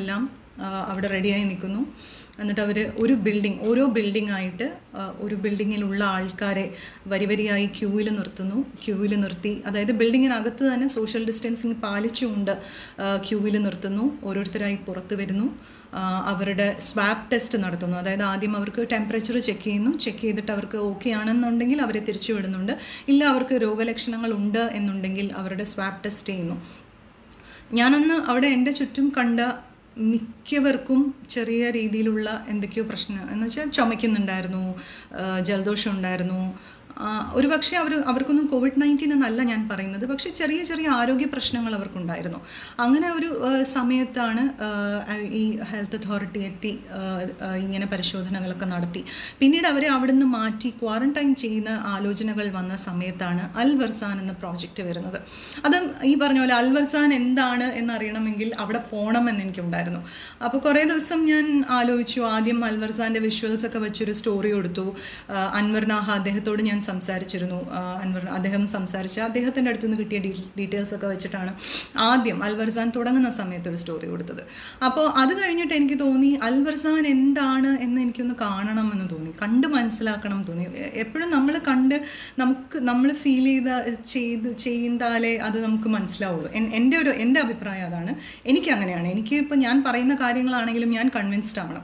അവിടെ റെഡിയായി നിൽക്കുന്നു. എന്നിട്ട് അവർ ഒരു ബിൽഡിംഗ് ഓരോ ബിൽഡിംഗ് ആയിട്ട് ഒരു ബിൽഡിങ്ങിലുള്ള ആൾക്കാരെ വരി വരിയായി ക്യൂവിൽ നിർത്തുന്നു. ക്യൂവിൽ നിർത്തി, അതായത് ബിൽഡിങ്ങിനകത്ത് തന്നെ സോഷ്യൽ ഡിസ്റ്റൻസിങ് പാലിച്ചുകൊണ്ട് ക്യൂവിൽ നിർത്തുന്നു. ഓരോരുത്തരായി പുറത്ത് വരുന്നു. അവരുടെ സ്വാബ് ടെസ്റ്റ് നടത്തുന്നു. അതായത് ആദ്യം അവർക്ക് ടെമ്പറേച്ചർ ചെക്ക് ചെയ്യുന്നു. ചെക്ക് ചെയ്തിട്ട് അവർക്ക് ഓക്കെ ആണെന്നുണ്ടെങ്കിൽ അവരെ തിരിച്ചു വിടുന്നുണ്ട്. ഇല്ല അവർക്ക് രോഗലക്ഷണങ്ങൾ ഉണ്ട് എന്നുണ്ടെങ്കിൽ അവരുടെ സ്വാബ് ടെസ്റ്റ് ചെയ്യുന്നു. ഞാനന്ന് അവിടെ എൻ്റെ ചുറ്റും കണ്ട മിക്കവർക്കും ചെറിയ രീതിയിലുള്ള എന്തൊക്കെയോ പ്രശ്നം എന്ന് വെച്ചാൽ ചുമയ്ക്കുന്നുണ്ടായിരുന്നു, ജലദോഷം ഉണ്ടായിരുന്നു. ഒരു പക്ഷേ അവർ അവർക്കൊന്നും കോവിഡ് നയൻറ്റീൻ എന്നല്ല ഞാൻ പറയുന്നത്, പക്ഷേ ചെറിയ ചെറിയ ആരോഗ്യ പ്രശ്നങ്ങൾ അവർക്കുണ്ടായിരുന്നു. അങ്ങനെ ഒരു സമയത്താണ് ഈ ഹെൽത്ത് അതോറിറ്റി എത്തി ഇങ്ങനെ പരിശോധനകളൊക്കെ നടത്തി. പിന്നീട് അവരെ അവിടെ നിന്ന് മാറ്റി ക്വാറന്റൈൻ ചെയ്യുന്ന ആലോചനകൾ വന്ന സമയത്താണ് അൽ വർസാൻ എന്ന പ്രോജക്റ്റ് വരുന്നത്. അത് ഈ പറഞ്ഞ പോലെ അൽ വർസാൻ എന്താണ് എന്നറിയണമെങ്കിൽ അവിടെ പോകണമെന്ന് എനിക്കുണ്ടായിരുന്നു. അപ്പോൾ കുറേ ദിവസം ഞാൻ ആലോചിച്ചു. ആദ്യം അൽ വർസാൻ്റെ വിഷ്വൽസ് ഒക്കെ വെച്ചൊരു സ്റ്റോറി കൊടുത്തു. അൻവർ നാഹ അദ്ദേഹത്തോട് ഞാൻ സംസാരിച്ചിരുന്നു. അൻവർ അദ്ദേഹം സംസാരിച്ച അദ്ദേഹത്തിൻ്റെ അടുത്ത് നിന്ന് കിട്ടിയ ഡീറ്റെയിൽസ് ഒക്കെ വെച്ചിട്ടാണ് ആദ്യം അൽ വർസാൻ തുടങ്ങുന്ന സമയത്ത് ഒരു സ്റ്റോറി കൊടുത്തത്. അപ്പോൾ അത് കഴിഞ്ഞിട്ട് എനിക്ക് തോന്നി അൽ വർസാൻ എന്താണ് എന്ന് എനിക്കൊന്ന് കാണണം എന്ന് തോന്നി, കണ്ട് മനസ്സിലാക്കണം തോന്നി. എപ്പോഴും നമ്മൾ കണ്ട് നമുക്ക് നമ്മൾ ഫീൽ ചെയ്ത ചെയ്ത് ചെയ്താലേ അത് നമുക്ക് മനസ്സിലാവുള്ളൂ. എൻ്റെ ഒരു എൻ്റെ അഭിപ്രായം അതാണ്. എനിക്ക് അങ്ങനെയാണ്. എനിക്ക് ഇപ്പോൾ ഞാൻ പറയുന്ന കാര്യങ്ങളാണെങ്കിലും ഞാൻ കൺവിൻസ്ഡ് ആവണം.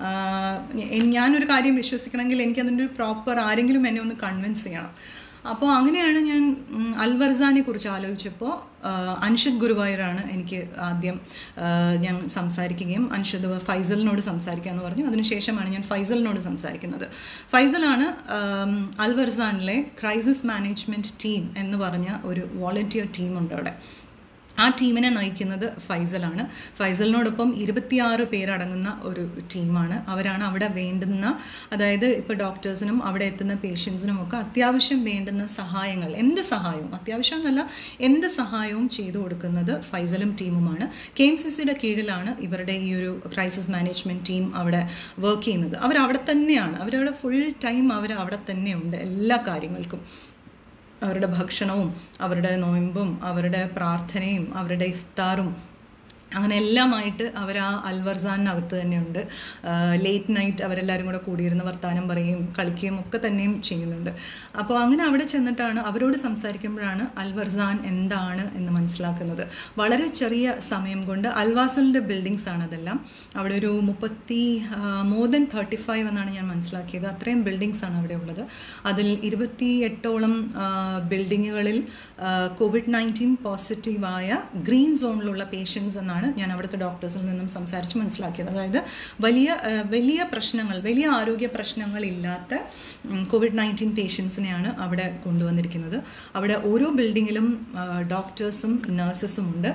ഞാനൊരു കാര്യം വിശ്വസിക്കണമെങ്കിൽ എനിക്കതിൻ്റെ ഒരു പ്രോപ്പർ ആരെങ്കിലും എന്നെ ഒന്ന് കൺവിൻസ് ചെയ്യണം. അപ്പോൾ അങ്ങനെയാണ് ഞാൻ അൽ വർസാനെ കുറിച്ച് ആലോചിച്ചപ്പോൾ അൻഷദ് ഗുരുവായൂരാണ് എനിക്ക് ആദ്യം ഞാൻ സംസാരിക്കുകയും അൻഷദ് ഫൈസലിനോട് സംസാരിക്കാമെന്ന് പറഞ്ഞു. അതിനുശേഷമാണ് ഞാൻ ഫൈസലിനോട് സംസാരിക്കുന്നത്. ഫൈസലാണ് അൽ വർസാനിലെ ക്രൈസിസ് മാനേജ്മെൻറ്റ് ടീം എന്ന് പറഞ്ഞ ഒരു വോളണ്ടിയർ ടീമുണ്ട് അവിടെ. ആ ടീമിനെ നയിക്കുന്നത് ഫൈസലാണ്. ഫൈസലിനോടൊപ്പം ഇരുപത്തിയാറ് പേരടങ്ങുന്ന ഒരു ടീമാണ്. അവരാണ് അവിടെ വേണ്ടുന്ന, അതായത് ഇപ്പോൾ ഡോക്ടേഴ്സിനും അവിടെ എത്തുന്ന പേഷ്യൻസിനും ഒക്കെ അത്യാവശ്യം വേണ്ടുന്ന സഹായങ്ങൾ, എന്ത് സഹായവും, അത്യാവശ്യം എന്നല്ല എന്ത് സഹായവും ചെയ്തു കൊടുക്കുന്നത് ഫൈസലും ടീമുമാണ്. കെ എം സി സിയുടെ കീഴിലാണ് ഇവരുടെ ഈ ഒരു ക്രൈസിസ് മാനേജ്മെൻറ്റ് ടീം അവിടെ വർക്ക് ചെയ്യുന്നത്. അവരവിടെ തന്നെയാണ്, അവരവിടെ ഫുൾ ടൈം അവർ അവിടെ തന്നെയുണ്ട് എല്ലാ കാര്യങ്ങൾക്കും. അവരുടെ ഭക്ഷണവും അവരുടെ നോയമ്പും അവരുടെ പ്രാർത്ഥനയും അവരുടെ ഇഫ്താറും അങ്ങനെ എല്ലാമായിട്ട് അവർ ആ അൽ വർസാനകത്ത് തന്നെയുണ്ട്. ലേറ്റ് നൈറ്റ് അവരെല്ലാവരും കൂടെ കൂടിയിരുന്ന് വർത്താനം പറയുകയും കളിക്കുകയും ഒക്കെ തന്നെയും ചെയ്യുന്നുണ്ട്. അപ്പോൾ അങ്ങനെ അവിടെ ചെന്നിട്ടാണ് അവരോട് സംസാരിക്കുമ്പോഴാണ് അൽ വർസാൻ എന്താണ് എന്ന് മനസ്സിലാക്കുന്നത്. വളരെ ചെറിയ സമയം കൊണ്ട് അൽവാസലിൻ്റെ ബിൽഡിങ്സ് ആണ് അതെല്ലാം. അവിടെ ഒരു മുപ്പത്തി മോർ ദൻ തേർട്ടി ഫൈവ് എന്നാണ് ഞാൻ മനസ്സിലാക്കിയത്. അത്രയും ബിൽഡിങ്സ് ആണ് അവിടെ ഉള്ളത്. അതിൽ ഇരുപത്തി എട്ടോളം ബിൽഡിങ്ങുകളിൽ കോവിഡ് നയൻറ്റീൻ പോസിറ്റീവായ ഗ്രീൻ സോണിലുള്ള പേഷ്യൻസ് എന്നാണ് ഞാൻ അവിടുത്തെ ഡോക്ടേഴ്സിൽ നിന്നും സംസാരിച്ച് മനസ്സിലാക്കിയത്. അതായത് വലിയ വലിയ പ്രശ്നങ്ങൾ, വലിയ ആരോഗ്യ പ്രശ്നങ്ങളില്ലാത്ത കോവിഡ് നയൻറ്റീൻ പേഷ്യൻസിനെയാണ് അവിടെ കൊണ്ടുവന്നിരിക്കുന്നത്. അവിടെ ഓരോ ബിൽഡിങ്ങിലും ഡോക്ടേഴ്സും നഴ്സസും ഉണ്ട്.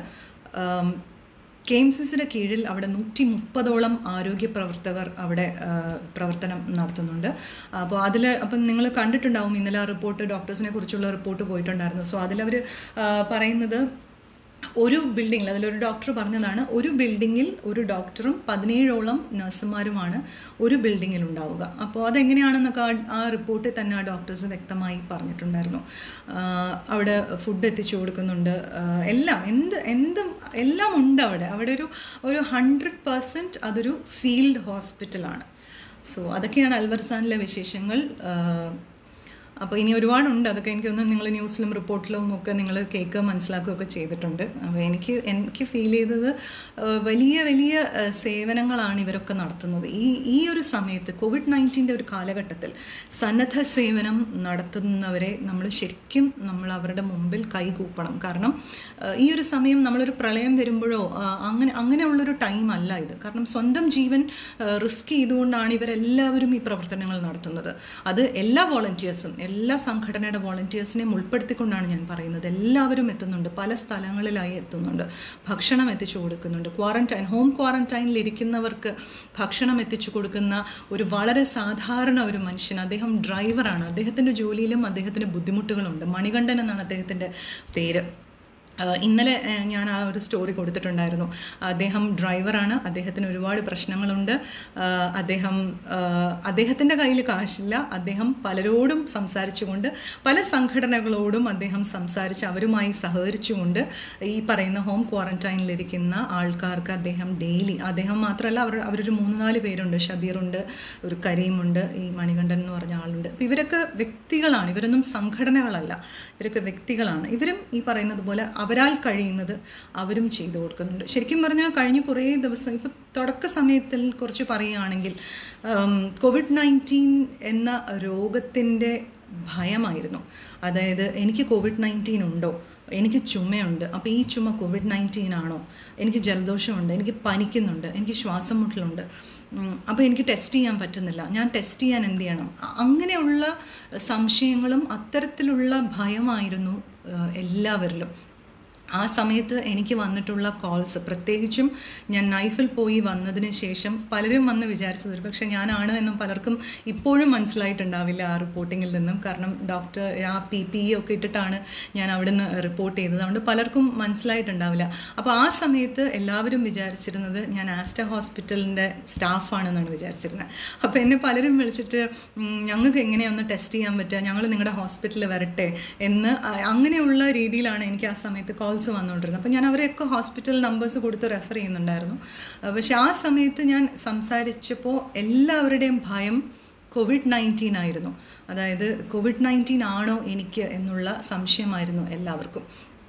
കെ എം സി സിയുടെ കീഴിൽ അവിടെ നൂറ്റി മുപ്പതോളം ആരോഗ്യ പ്രവർത്തകർ അവിടെ പ്രവർത്തനം നടത്തുന്നുണ്ട്. അപ്പോൾ അതിൽ അപ്പം നിങ്ങൾ കണ്ടിട്ടുണ്ടാവും, ഇന്നലെ ആ റിപ്പോർട്ട്, ഡോക്ടേഴ്സിനെ കുറിച്ചുള്ള റിപ്പോർട്ട് പോയിട്ടുണ്ടായിരുന്നു. സോ അതിലവർ പറയുന്നത് ഒരു ബിൽഡിങ്ങിൽ, അതിലൊരു ഡോക്ടർ പറഞ്ഞതാണ്, ഒരു ബിൽഡിങ്ങിൽ ഒരു ഡോക്ടറും പതിനേഴോളം നഴ്സുമാരുമാണ് ഒരു ബിൽഡിങ്ങിൽ ഉണ്ടാവുക. അപ്പോൾ അതെങ്ങനെയാണെന്നൊക്കെ ആ റിപ്പോർട്ടിൽ തന്നെ ആ ഡോക്ടേഴ്സ് വ്യക്തമായി പറഞ്ഞിട്ടുണ്ടായിരുന്നു. അവിടെ ഫുഡ് എത്തിച്ചു കൊടുക്കുന്നുണ്ട്, എല്ലാം എന്ത് എന്തും എല്ലാം ഉണ്ട് അവിടെ. അവിടെ ഒരു ഒരു ഹൺഡ്രഡ് പെർസെൻറ്റ് അതൊരു ഫീൽഡ് ഹോസ്പിറ്റലാണ്. സോ അതൊക്കെയാണ് അൽ വർസാനിലെ വിശേഷങ്ങൾ. അപ്പോൾ ഇനി ഒരുപാടുണ്ട്. അതൊക്കെ എനിക്കൊന്ന് നിങ്ങൾ ന്യൂസിലും റിപ്പോർട്ടിലും ഒക്കെ നിങ്ങൾ കേൾക്കുക മനസ്സിലാക്കുകയൊക്കെ ചെയ്തിട്ടുണ്ട്. അപ്പോൾ എനിക്ക് എനിക്ക് ഫീൽ ചെയ്തത് വലിയ വലിയ സേവനങ്ങളാണ് ഇവരൊക്കെ നടത്തുന്നത്. ഈ ഈ ഒരു സമയത്ത് കോവിഡ് നയൻറ്റീൻ്റെ ഒരു കാലഘട്ടത്തിൽ സന്നദ്ധ സേവനം നടത്തുന്നവരെ നമ്മൾ ശരിക്കും നമ്മൾ അവരുടെ മുമ്പിൽ കൈകൂപ്പണം. കാരണം ഈ ഒരു സമയം നമ്മളൊരു പ്രളയം വരുമ്പോഴോ അങ്ങനെ അങ്ങനെയുള്ളൊരു ടൈം അല്ല ഇത്. കാരണം സ്വന്തം ജീവൻ റിസ്ക് ചെയ്തുകൊണ്ടാണ് ഇവരെല്ലാവരും ഈ പ്രവർത്തനങ്ങൾ നടത്തുന്നത്. അത് എല്ലാ വോളണ്ടിയേഴ്സും, എല്ലാ സംഘടനയുടെ വോളണ്ടിയേഴ്സിനെയും ഉൾപ്പെടുത്തിക്കൊണ്ടാണ് ഞാൻ പറയുന്നത്. എല്ലാവരും എത്തുന്നുണ്ട്, പല സ്ഥലങ്ങളിലായി എത്തുന്നുണ്ട്, ഭക്ഷണം എത്തിച്ചു കൊടുക്കുന്നുണ്ട്. ക്വാറന്റൈൻ ഹോം ക്വാറന്റൈനിൽ ഇരിക്കുന്നവർക്ക് ഭക്ഷണം എത്തിച്ചു കൊടുക്കുന്ന ഒരു വളരെ സാധാരണ ഒരു മനുഷ്യൻ, അദ്ദേഹം ഡ്രൈവറാണ്. അദ്ദേഹത്തിൻ്റെ ജോലിയിലും അദ്ദേഹത്തിന് ബുദ്ധിമുട്ടുകളുണ്ട്. മണികണ്ഠൻ എന്നാണ് അദ്ദേഹത്തിൻ്റെ പേര്. ഇന്നലെ ഞാൻ ആ ഒരു സ്റ്റോറി കൊടുത്തിട്ടുണ്ടായിരുന്നു. അദ്ദേഹം ഡ്രൈവറാണ്, അദ്ദേഹത്തിന് ഒരുപാട് പ്രശ്നങ്ങളുണ്ട്, അദ്ദേഹം അദ്ദേഹത്തിൻ്റെ കയ്യിൽ കാശില്ല, അദ്ദേഹം പലരോടും സംസാരിച്ചുകൊണ്ട് പല സംഘടനകളോടും അദ്ദേഹം സംസാരിച്ച് അവരുമായി സഹകരിച്ചുകൊണ്ട് ഈ പറയുന്ന ഹോം ക്വാറന്റൈനിലിരിക്കുന്ന ആൾക്കാർക്ക് അദ്ദേഹം ഡെയിലി, അദ്ദേഹം മാത്രമല്ല അവർ അവരൊരു മൂന്ന് നാല് പേരുണ്ട്, ഷബീറുണ്ട്, ഒരു കരീമുണ്ട്, ഈ മണികണ്ഠൻ എന്ന് പറഞ്ഞ ആളുണ്ട്. അപ്പോൾ ഇവരൊക്കെ വ്യക്തികളാണ്, ഇവരൊന്നും സംഘടനകളല്ല, ഇവരൊക്കെ വ്യക്തികളാണ്. ഇവരും ഈ പറയുന്നത് പോലെ അവരാൽ കഴിയുന്നത് അവരും ചെയ്തു കൊടുക്കുന്നുണ്ട്. ശരിക്കും പറഞ്ഞാൽ കഴിഞ്ഞ കുറേ ദിവസം, ഇപ്പം തുടക്ക സമയത്തിൽ കുറച്ച് പറയുകയാണെങ്കിൽ കോവിഡ് നയൻറ്റീൻ എന്ന രോഗത്തിൻ്റെ ഭയമായിരുന്നു. അതായത് എനിക്ക് കോവിഡ് നയൻറ്റീൻ ഉണ്ടോ, എനിക്ക് ചുമയുണ്ട്, അപ്പോൾ ഈ ചുമ കോവിഡ് നയൻറ്റീൻ ആണോ, എനിക്ക് ജലദോഷമുണ്ട്, എനിക്ക് പനിക്കുന്നുണ്ട്, എനിക്ക് ശ്വാസം മുട്ടലുണ്ട്, അപ്പോൾ എനിക്ക് ടെസ്റ്റ് ചെയ്യാൻ പറ്റുന്നില്ല, ഞാൻ ടെസ്റ്റ് ചെയ്യാൻ എന്ത് ചെയ്യണം, അങ്ങനെയുള്ള സംശയങ്ങളും അത്തരത്തിലുള്ള ഭയമായിരുന്നു എല്ലാവരിലും. ആ സമയത്ത് എനിക്ക് വന്നിട്ടുള്ള കോൾസ്, പ്രത്യേകിച്ചും ഞാൻ നൈഫിൽ പോയി വന്നതിന് ശേഷം പലരും വന്ന് വിചാരിച്ചത് ഒരു പക്ഷേ ഞാനാണ് എന്നും പലർക്കും ഇപ്പോഴും മനസ്സിലായിട്ടുണ്ടാവില്ല ആ റിപ്പോർട്ടിങ്ങിൽ നിന്നും. കാരണം ഡോക്ടർ ആ പി പി ഇ ഒക്കെ ഇട്ടിട്ടാണ് ഞാൻ അവിടെ നിന്ന് റിപ്പോർട്ട് ചെയ്തത്, അതുകൊണ്ട് പലർക്കും മനസ്സിലായിട്ടുണ്ടാവില്ല. അപ്പോൾ ആ സമയത്ത് എല്ലാവരും വിചാരിച്ചിരുന്നത് ഞാൻ ആസ്റ്റർ ഹോസ്പിറ്റലിൻ്റെ സ്റ്റാഫാണെന്നാണ് വിചാരിച്ചിരുന്നത്. അപ്പോൾ എന്നെ പലരും വിളിച്ചിട്ട് ഞങ്ങൾക്ക് എങ്ങനെയൊന്ന് ടെസ്റ്റ് ചെയ്യാൻ പറ്റുക, ഞങ്ങൾ നിങ്ങളുടെ ഹോസ്പിറ്റലിൽ വരട്ടെ എന്ന്, അങ്ങനെയുള്ള രീതിയിലാണ് എനിക്ക് ആ സമയത്ത് കോൾ വന്നുകൊണ്ടിരുന്നത്. അപ്പോൾ ഞാൻ അവരെയൊക്കെ ഹോസ്പിറ്റൽ നമ്പേഴ്സ് കൊടുത്ത് റെഫർ ചെയ്യുന്നുണ്ടായിരുന്നു. പക്ഷെ ആ സമയത്ത് ഞാൻ സംസാരിച്ചപ്പോൾ എല്ലാവരുടെയും ഭയം കോവിഡ് നയൻറ്റീൻ ആയിരുന്നു. അതായത് കോവിഡ് നയൻറ്റീൻ ആണോ എനിക്ക് എന്നുള്ള സംശയമായിരുന്നു എല്ലാവർക്കും.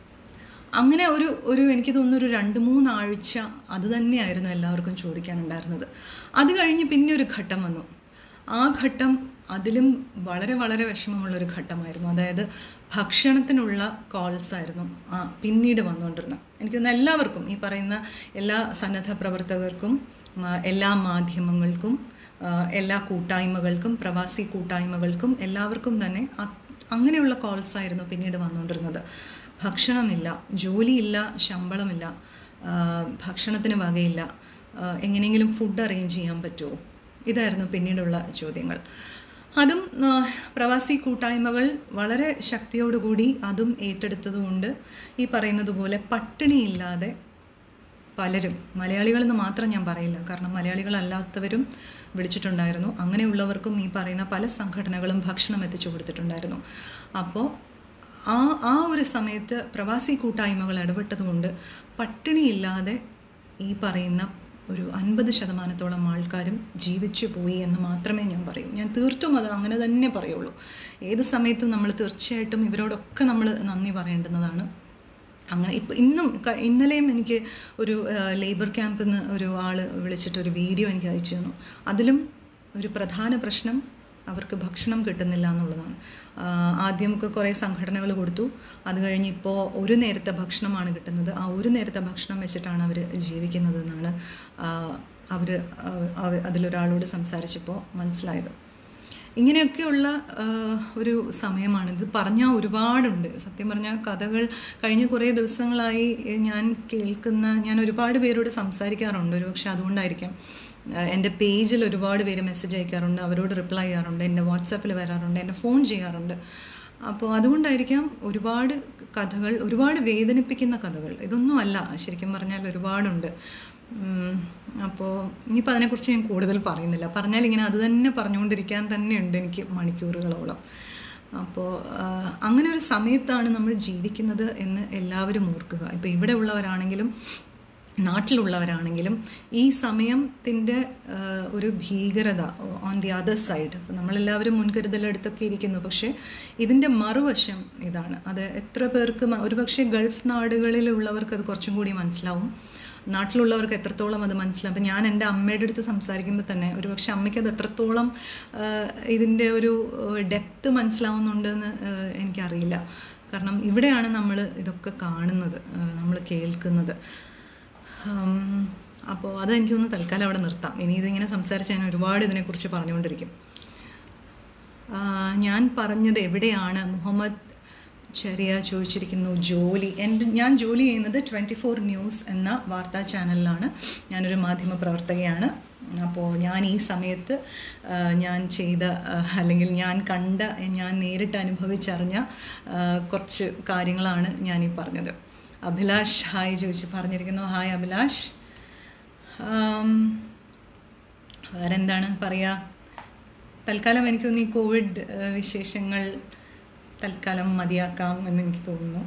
അങ്ങനെ ഒരു ഒരു എനിക്ക് തോന്നുന്നു ഒരു രണ്ട് മൂന്നാഴ്ച അത് തന്നെയായിരുന്നു എല്ലാവർക്കും ചോദിക്കാനുണ്ടായിരുന്നത്. അത് കഴിഞ്ഞ് പിന്നെ ഒരു ഘട്ടം വന്നു. ആ ഘട്ടം അതിലും വളരെ വളരെ വിഷമമുള്ളൊരു ഘട്ടമായിരുന്നു. അതായത് ഭക്ഷണത്തിനുള്ള കോൾസ് ആയിരുന്നു ആ പിന്നീട് വന്നുകൊണ്ടിരുന്നത്. എനിക്ക് തോന്നുന്നു എല്ലാവർക്കും, ഈ പറയുന്ന എല്ലാ സന്നദ്ധ പ്രവർത്തകർക്കും, എല്ലാ മാധ്യമങ്ങൾക്കും, എല്ലാ കൂട്ടായ്മകൾക്കും, പ്രവാസി കൂട്ടായ്മകൾക്കും എല്ലാവർക്കും തന്നെ അങ്ങനെയുള്ള കോൾസ് ആയിരുന്നു പിന്നീട് വന്നുകൊണ്ടിരുന്നത്. ഭക്ഷണമില്ല, ജോലിയില്ല, ശമ്പളമില്ല, ഭക്ഷണത്തിന് വകയില്ല, എങ്ങനെയെങ്കിലും ഫുഡ് അറേഞ്ച് ചെയ്യാൻ പറ്റുമോ, ഇതായിരുന്നു പിന്നീടുള്ള ചോദ്യങ്ങൾ. അതും പ്രവാസി കൂട്ടായ്മകൾ വളരെ ശക്തിയോടുകൂടി അതും ഏറ്റെടുത്തതുകൊണ്ട് ഈ പറയുന്നത് പോലെ പട്ടിണിയില്ലാതെ പലരും, മലയാളികളെന്ന് മാത്രം ഞാൻ പറയില്ല, കാരണം മലയാളികളല്ലാത്തവരും വിളിച്ചിട്ടുണ്ടായിരുന്നു. അങ്ങനെയുള്ളവർക്കും ഈ പറയുന്ന പല സംഘടനകളും ഭക്ഷണം എത്തിച്ചു കൊടുത്തിട്ടുണ്ടായിരുന്നു. അപ്പോൾ ആ ആ ഒരു സമയത്ത് പ്രവാസി കൂട്ടായ്മകൾ ഇടപെട്ടതുകൊണ്ട് പട്ടിണിയില്ലാതെ ഈ പറയുന്ന ഒരു അൻപത് ശതമാനത്തോളം ആൾക്കാരും ജീവിച്ചു പോയി എന്ന് മാത്രമേ ഞാൻ പറയൂ. ഞാൻ തീർത്തും അത് അങ്ങനെ തന്നെ പറയുള്ളൂ. ഏത് സമയത്തും നമ്മൾ തീർച്ചയായിട്ടും ഇവരോടൊക്കെ നമ്മൾ നന്ദി പറയേണ്ടുന്നതാണ്. അങ്ങനെ ഇപ്പം ഇന്നും ഇന്നലെയും എനിക്ക് ഒരു ലേബർ ക്യാമ്പിൽ നിന്ന് ഒരു ആൾ വിളിച്ചിട്ട് ഒരു വീഡിയോ എനിക്ക് അയച്ചു തന്നു. അതിലും ഒരു പ്രധാന പ്രശ്നം അവർക്ക് ഭക്ഷണം കിട്ടുന്നില്ല എന്നുള്ളതാണ്. ആദ്യമൊക്കെ കുറേ സംഘടനകൾ കൊടുത്തു, അത് കഴിഞ്ഞ് ഇപ്പോൾ ഒരു നേരത്തെ ഭക്ഷണമാണ് കിട്ടുന്നത്. ആ ഒരു നേരത്തെ ഭക്ഷണം വെച്ചിട്ടാണ് അവർ ജീവിക്കുന്നതെന്നാണ് അവർ അതിലൊരാളോട് സംസാരിച്ചപ്പോൾ മനസ്സിലായത്. ഇങ്ങനെയൊക്കെയുള്ള ഒരു സമയമാണ്. ഇത് പറഞ്ഞാൽ ഒരുപാടുണ്ട്. സത്യം പറഞ്ഞാൽ കഥകൾ കഴിഞ്ഞ കുറേ ദിവസങ്ങളായി ഞാൻ കേൾക്കുന്ന, ഞാൻ ഒരുപാട് പേരോട് സംസാരിക്കാറുണ്ട്. ഒരു പക്ഷെ അതുകൊണ്ടായിരിക്കാം എൻ്റെ പേജിൽ ഒരുപാട് പേര് മെസ്സേജ് അയക്കാറുണ്ട്, അവരോട് റിപ്ലൈ ചെയ്യാറുണ്ട്, എൻ്റെ വാട്സാപ്പിൽ വരാറുണ്ട്, എന്നെ ഫോൺ ചെയ്യാറുണ്ട്. അപ്പോൾ അതുകൊണ്ടായിരിക്കാം ഒരുപാട് കഥകൾ, ഒരുപാട് വേദനിപ്പിക്കുന്ന കഥകൾ. ഇതൊന്നും അല്ല, ശരിക്കും പറഞ്ഞാൽ ഒരുപാടുണ്ട്. അപ്പോൾ ഇനിയിപ്പോൾ അതിനെക്കുറിച്ച് ഞാൻ കൂടുതൽ പറയുന്നില്ല. പറഞ്ഞാൽ ഇങ്ങനെ അത് തന്നെ പറഞ്ഞുകൊണ്ടിരിക്കാൻ തന്നെയുണ്ട് എനിക്ക് മണിക്കൂറുകളോളം. അപ്പോൾ അങ്ങനെ ഒരു സമയത്താണ് നമ്മൾ ജീവിക്കുന്നത് എന്ന് എല്ലാവരും ഓർക്കുക. ഇപ്പോൾ ഇവിടെ ഉള്ളവരാണെങ്കിലും നാട്ടിലുള്ളവരാണെങ്കിലും ഈ സമയത്തിൻ്റെ ഒരു ഭീകരത ഓൺ ദി അതർ സൈഡ്, നമ്മളെല്ലാവരും മുൻകരുതലെടുത്തൊക്കെ ഇരിക്കുന്നു. പക്ഷേ ഇതിൻ്റെ മറുവശം ഇതാണ്. അത് എത്ര പേർക്ക്, ഒരുപക്ഷെ ഗൾഫ് നാടുകളിലുള്ളവർക്ക് അത് കുറച്ചും കൂടി മനസ്സിലാവും, നാട്ടിലുള്ളവർക്ക് എത്രത്തോളം അത് മനസ്സിലാവും. അപ്പം ഞാൻ എൻ്റെ അമ്മയുടെ അടുത്ത് സംസാരിക്കുമ്പോൾ തന്നെ ഒരുപക്ഷെ അമ്മയ്ക്ക് അത് എത്രത്തോളം ഇതിൻ്റെ ഒരു ഡെപ്ത് മനസ്സിലാവുന്നുണ്ടെന്ന് എനിക്കറിയില്ല. കാരണം ഇവിടെയാണ് നമ്മൾ ഇതൊക്കെ കാണുന്നത്, നമ്മൾ കേൾക്കുന്നത്. അപ്പോൾ അതെനിക്കൊന്ന് തൽക്കാലം അവിടെ നിർത്താം. ഇനി ഇതിങ്ങനെ സംസാരിച്ച് ഞാൻ ഒരുപാട് ഇതിനെക്കുറിച്ച് പറഞ്ഞുകൊണ്ടിരിക്കും. ഞാൻ പറഞ്ഞത് എവിടെയാണ്? മുഹമ്മദ് ചെറിയ ചോദിച്ചിരിക്കുന്നു ജോലി. എൻ്റെ ഞാൻ ജോലി ചെയ്യുന്നത് ട്വൻറ്റി ഫോർ ന്യൂസ് എന്ന വാർത്താ ചാനലിലാണ്. ഞാനൊരു മാധ്യമ പ്രവർത്തകയാണ്. അപ്പോൾ ഞാൻ ഈ സമയത്ത് ഞാൻ ചെയ്ത അല്ലെങ്കിൽ ഞാൻ കണ്ട, ഞാൻ നേരിട്ട് അനുഭവിച്ചറിഞ്ഞ കുറച്ച് കാര്യങ്ങളാണ് ഞാനീ പറഞ്ഞത്. അഭിലാഷ് ഹായ് ചോദിച്ച് പറഞ്ഞിരിക്കുന്നു. ഹായ് അഭിലാഷ്. വേറെന്താണ് പറയുക? തൽക്കാലം എനിക്കൊന്ന് ഈ കോവിഡ് വിശേഷങ്ങൾ തൽക്കാലം മതിയാക്കാം എന്ന് എനിക്ക് തോന്നുന്നു.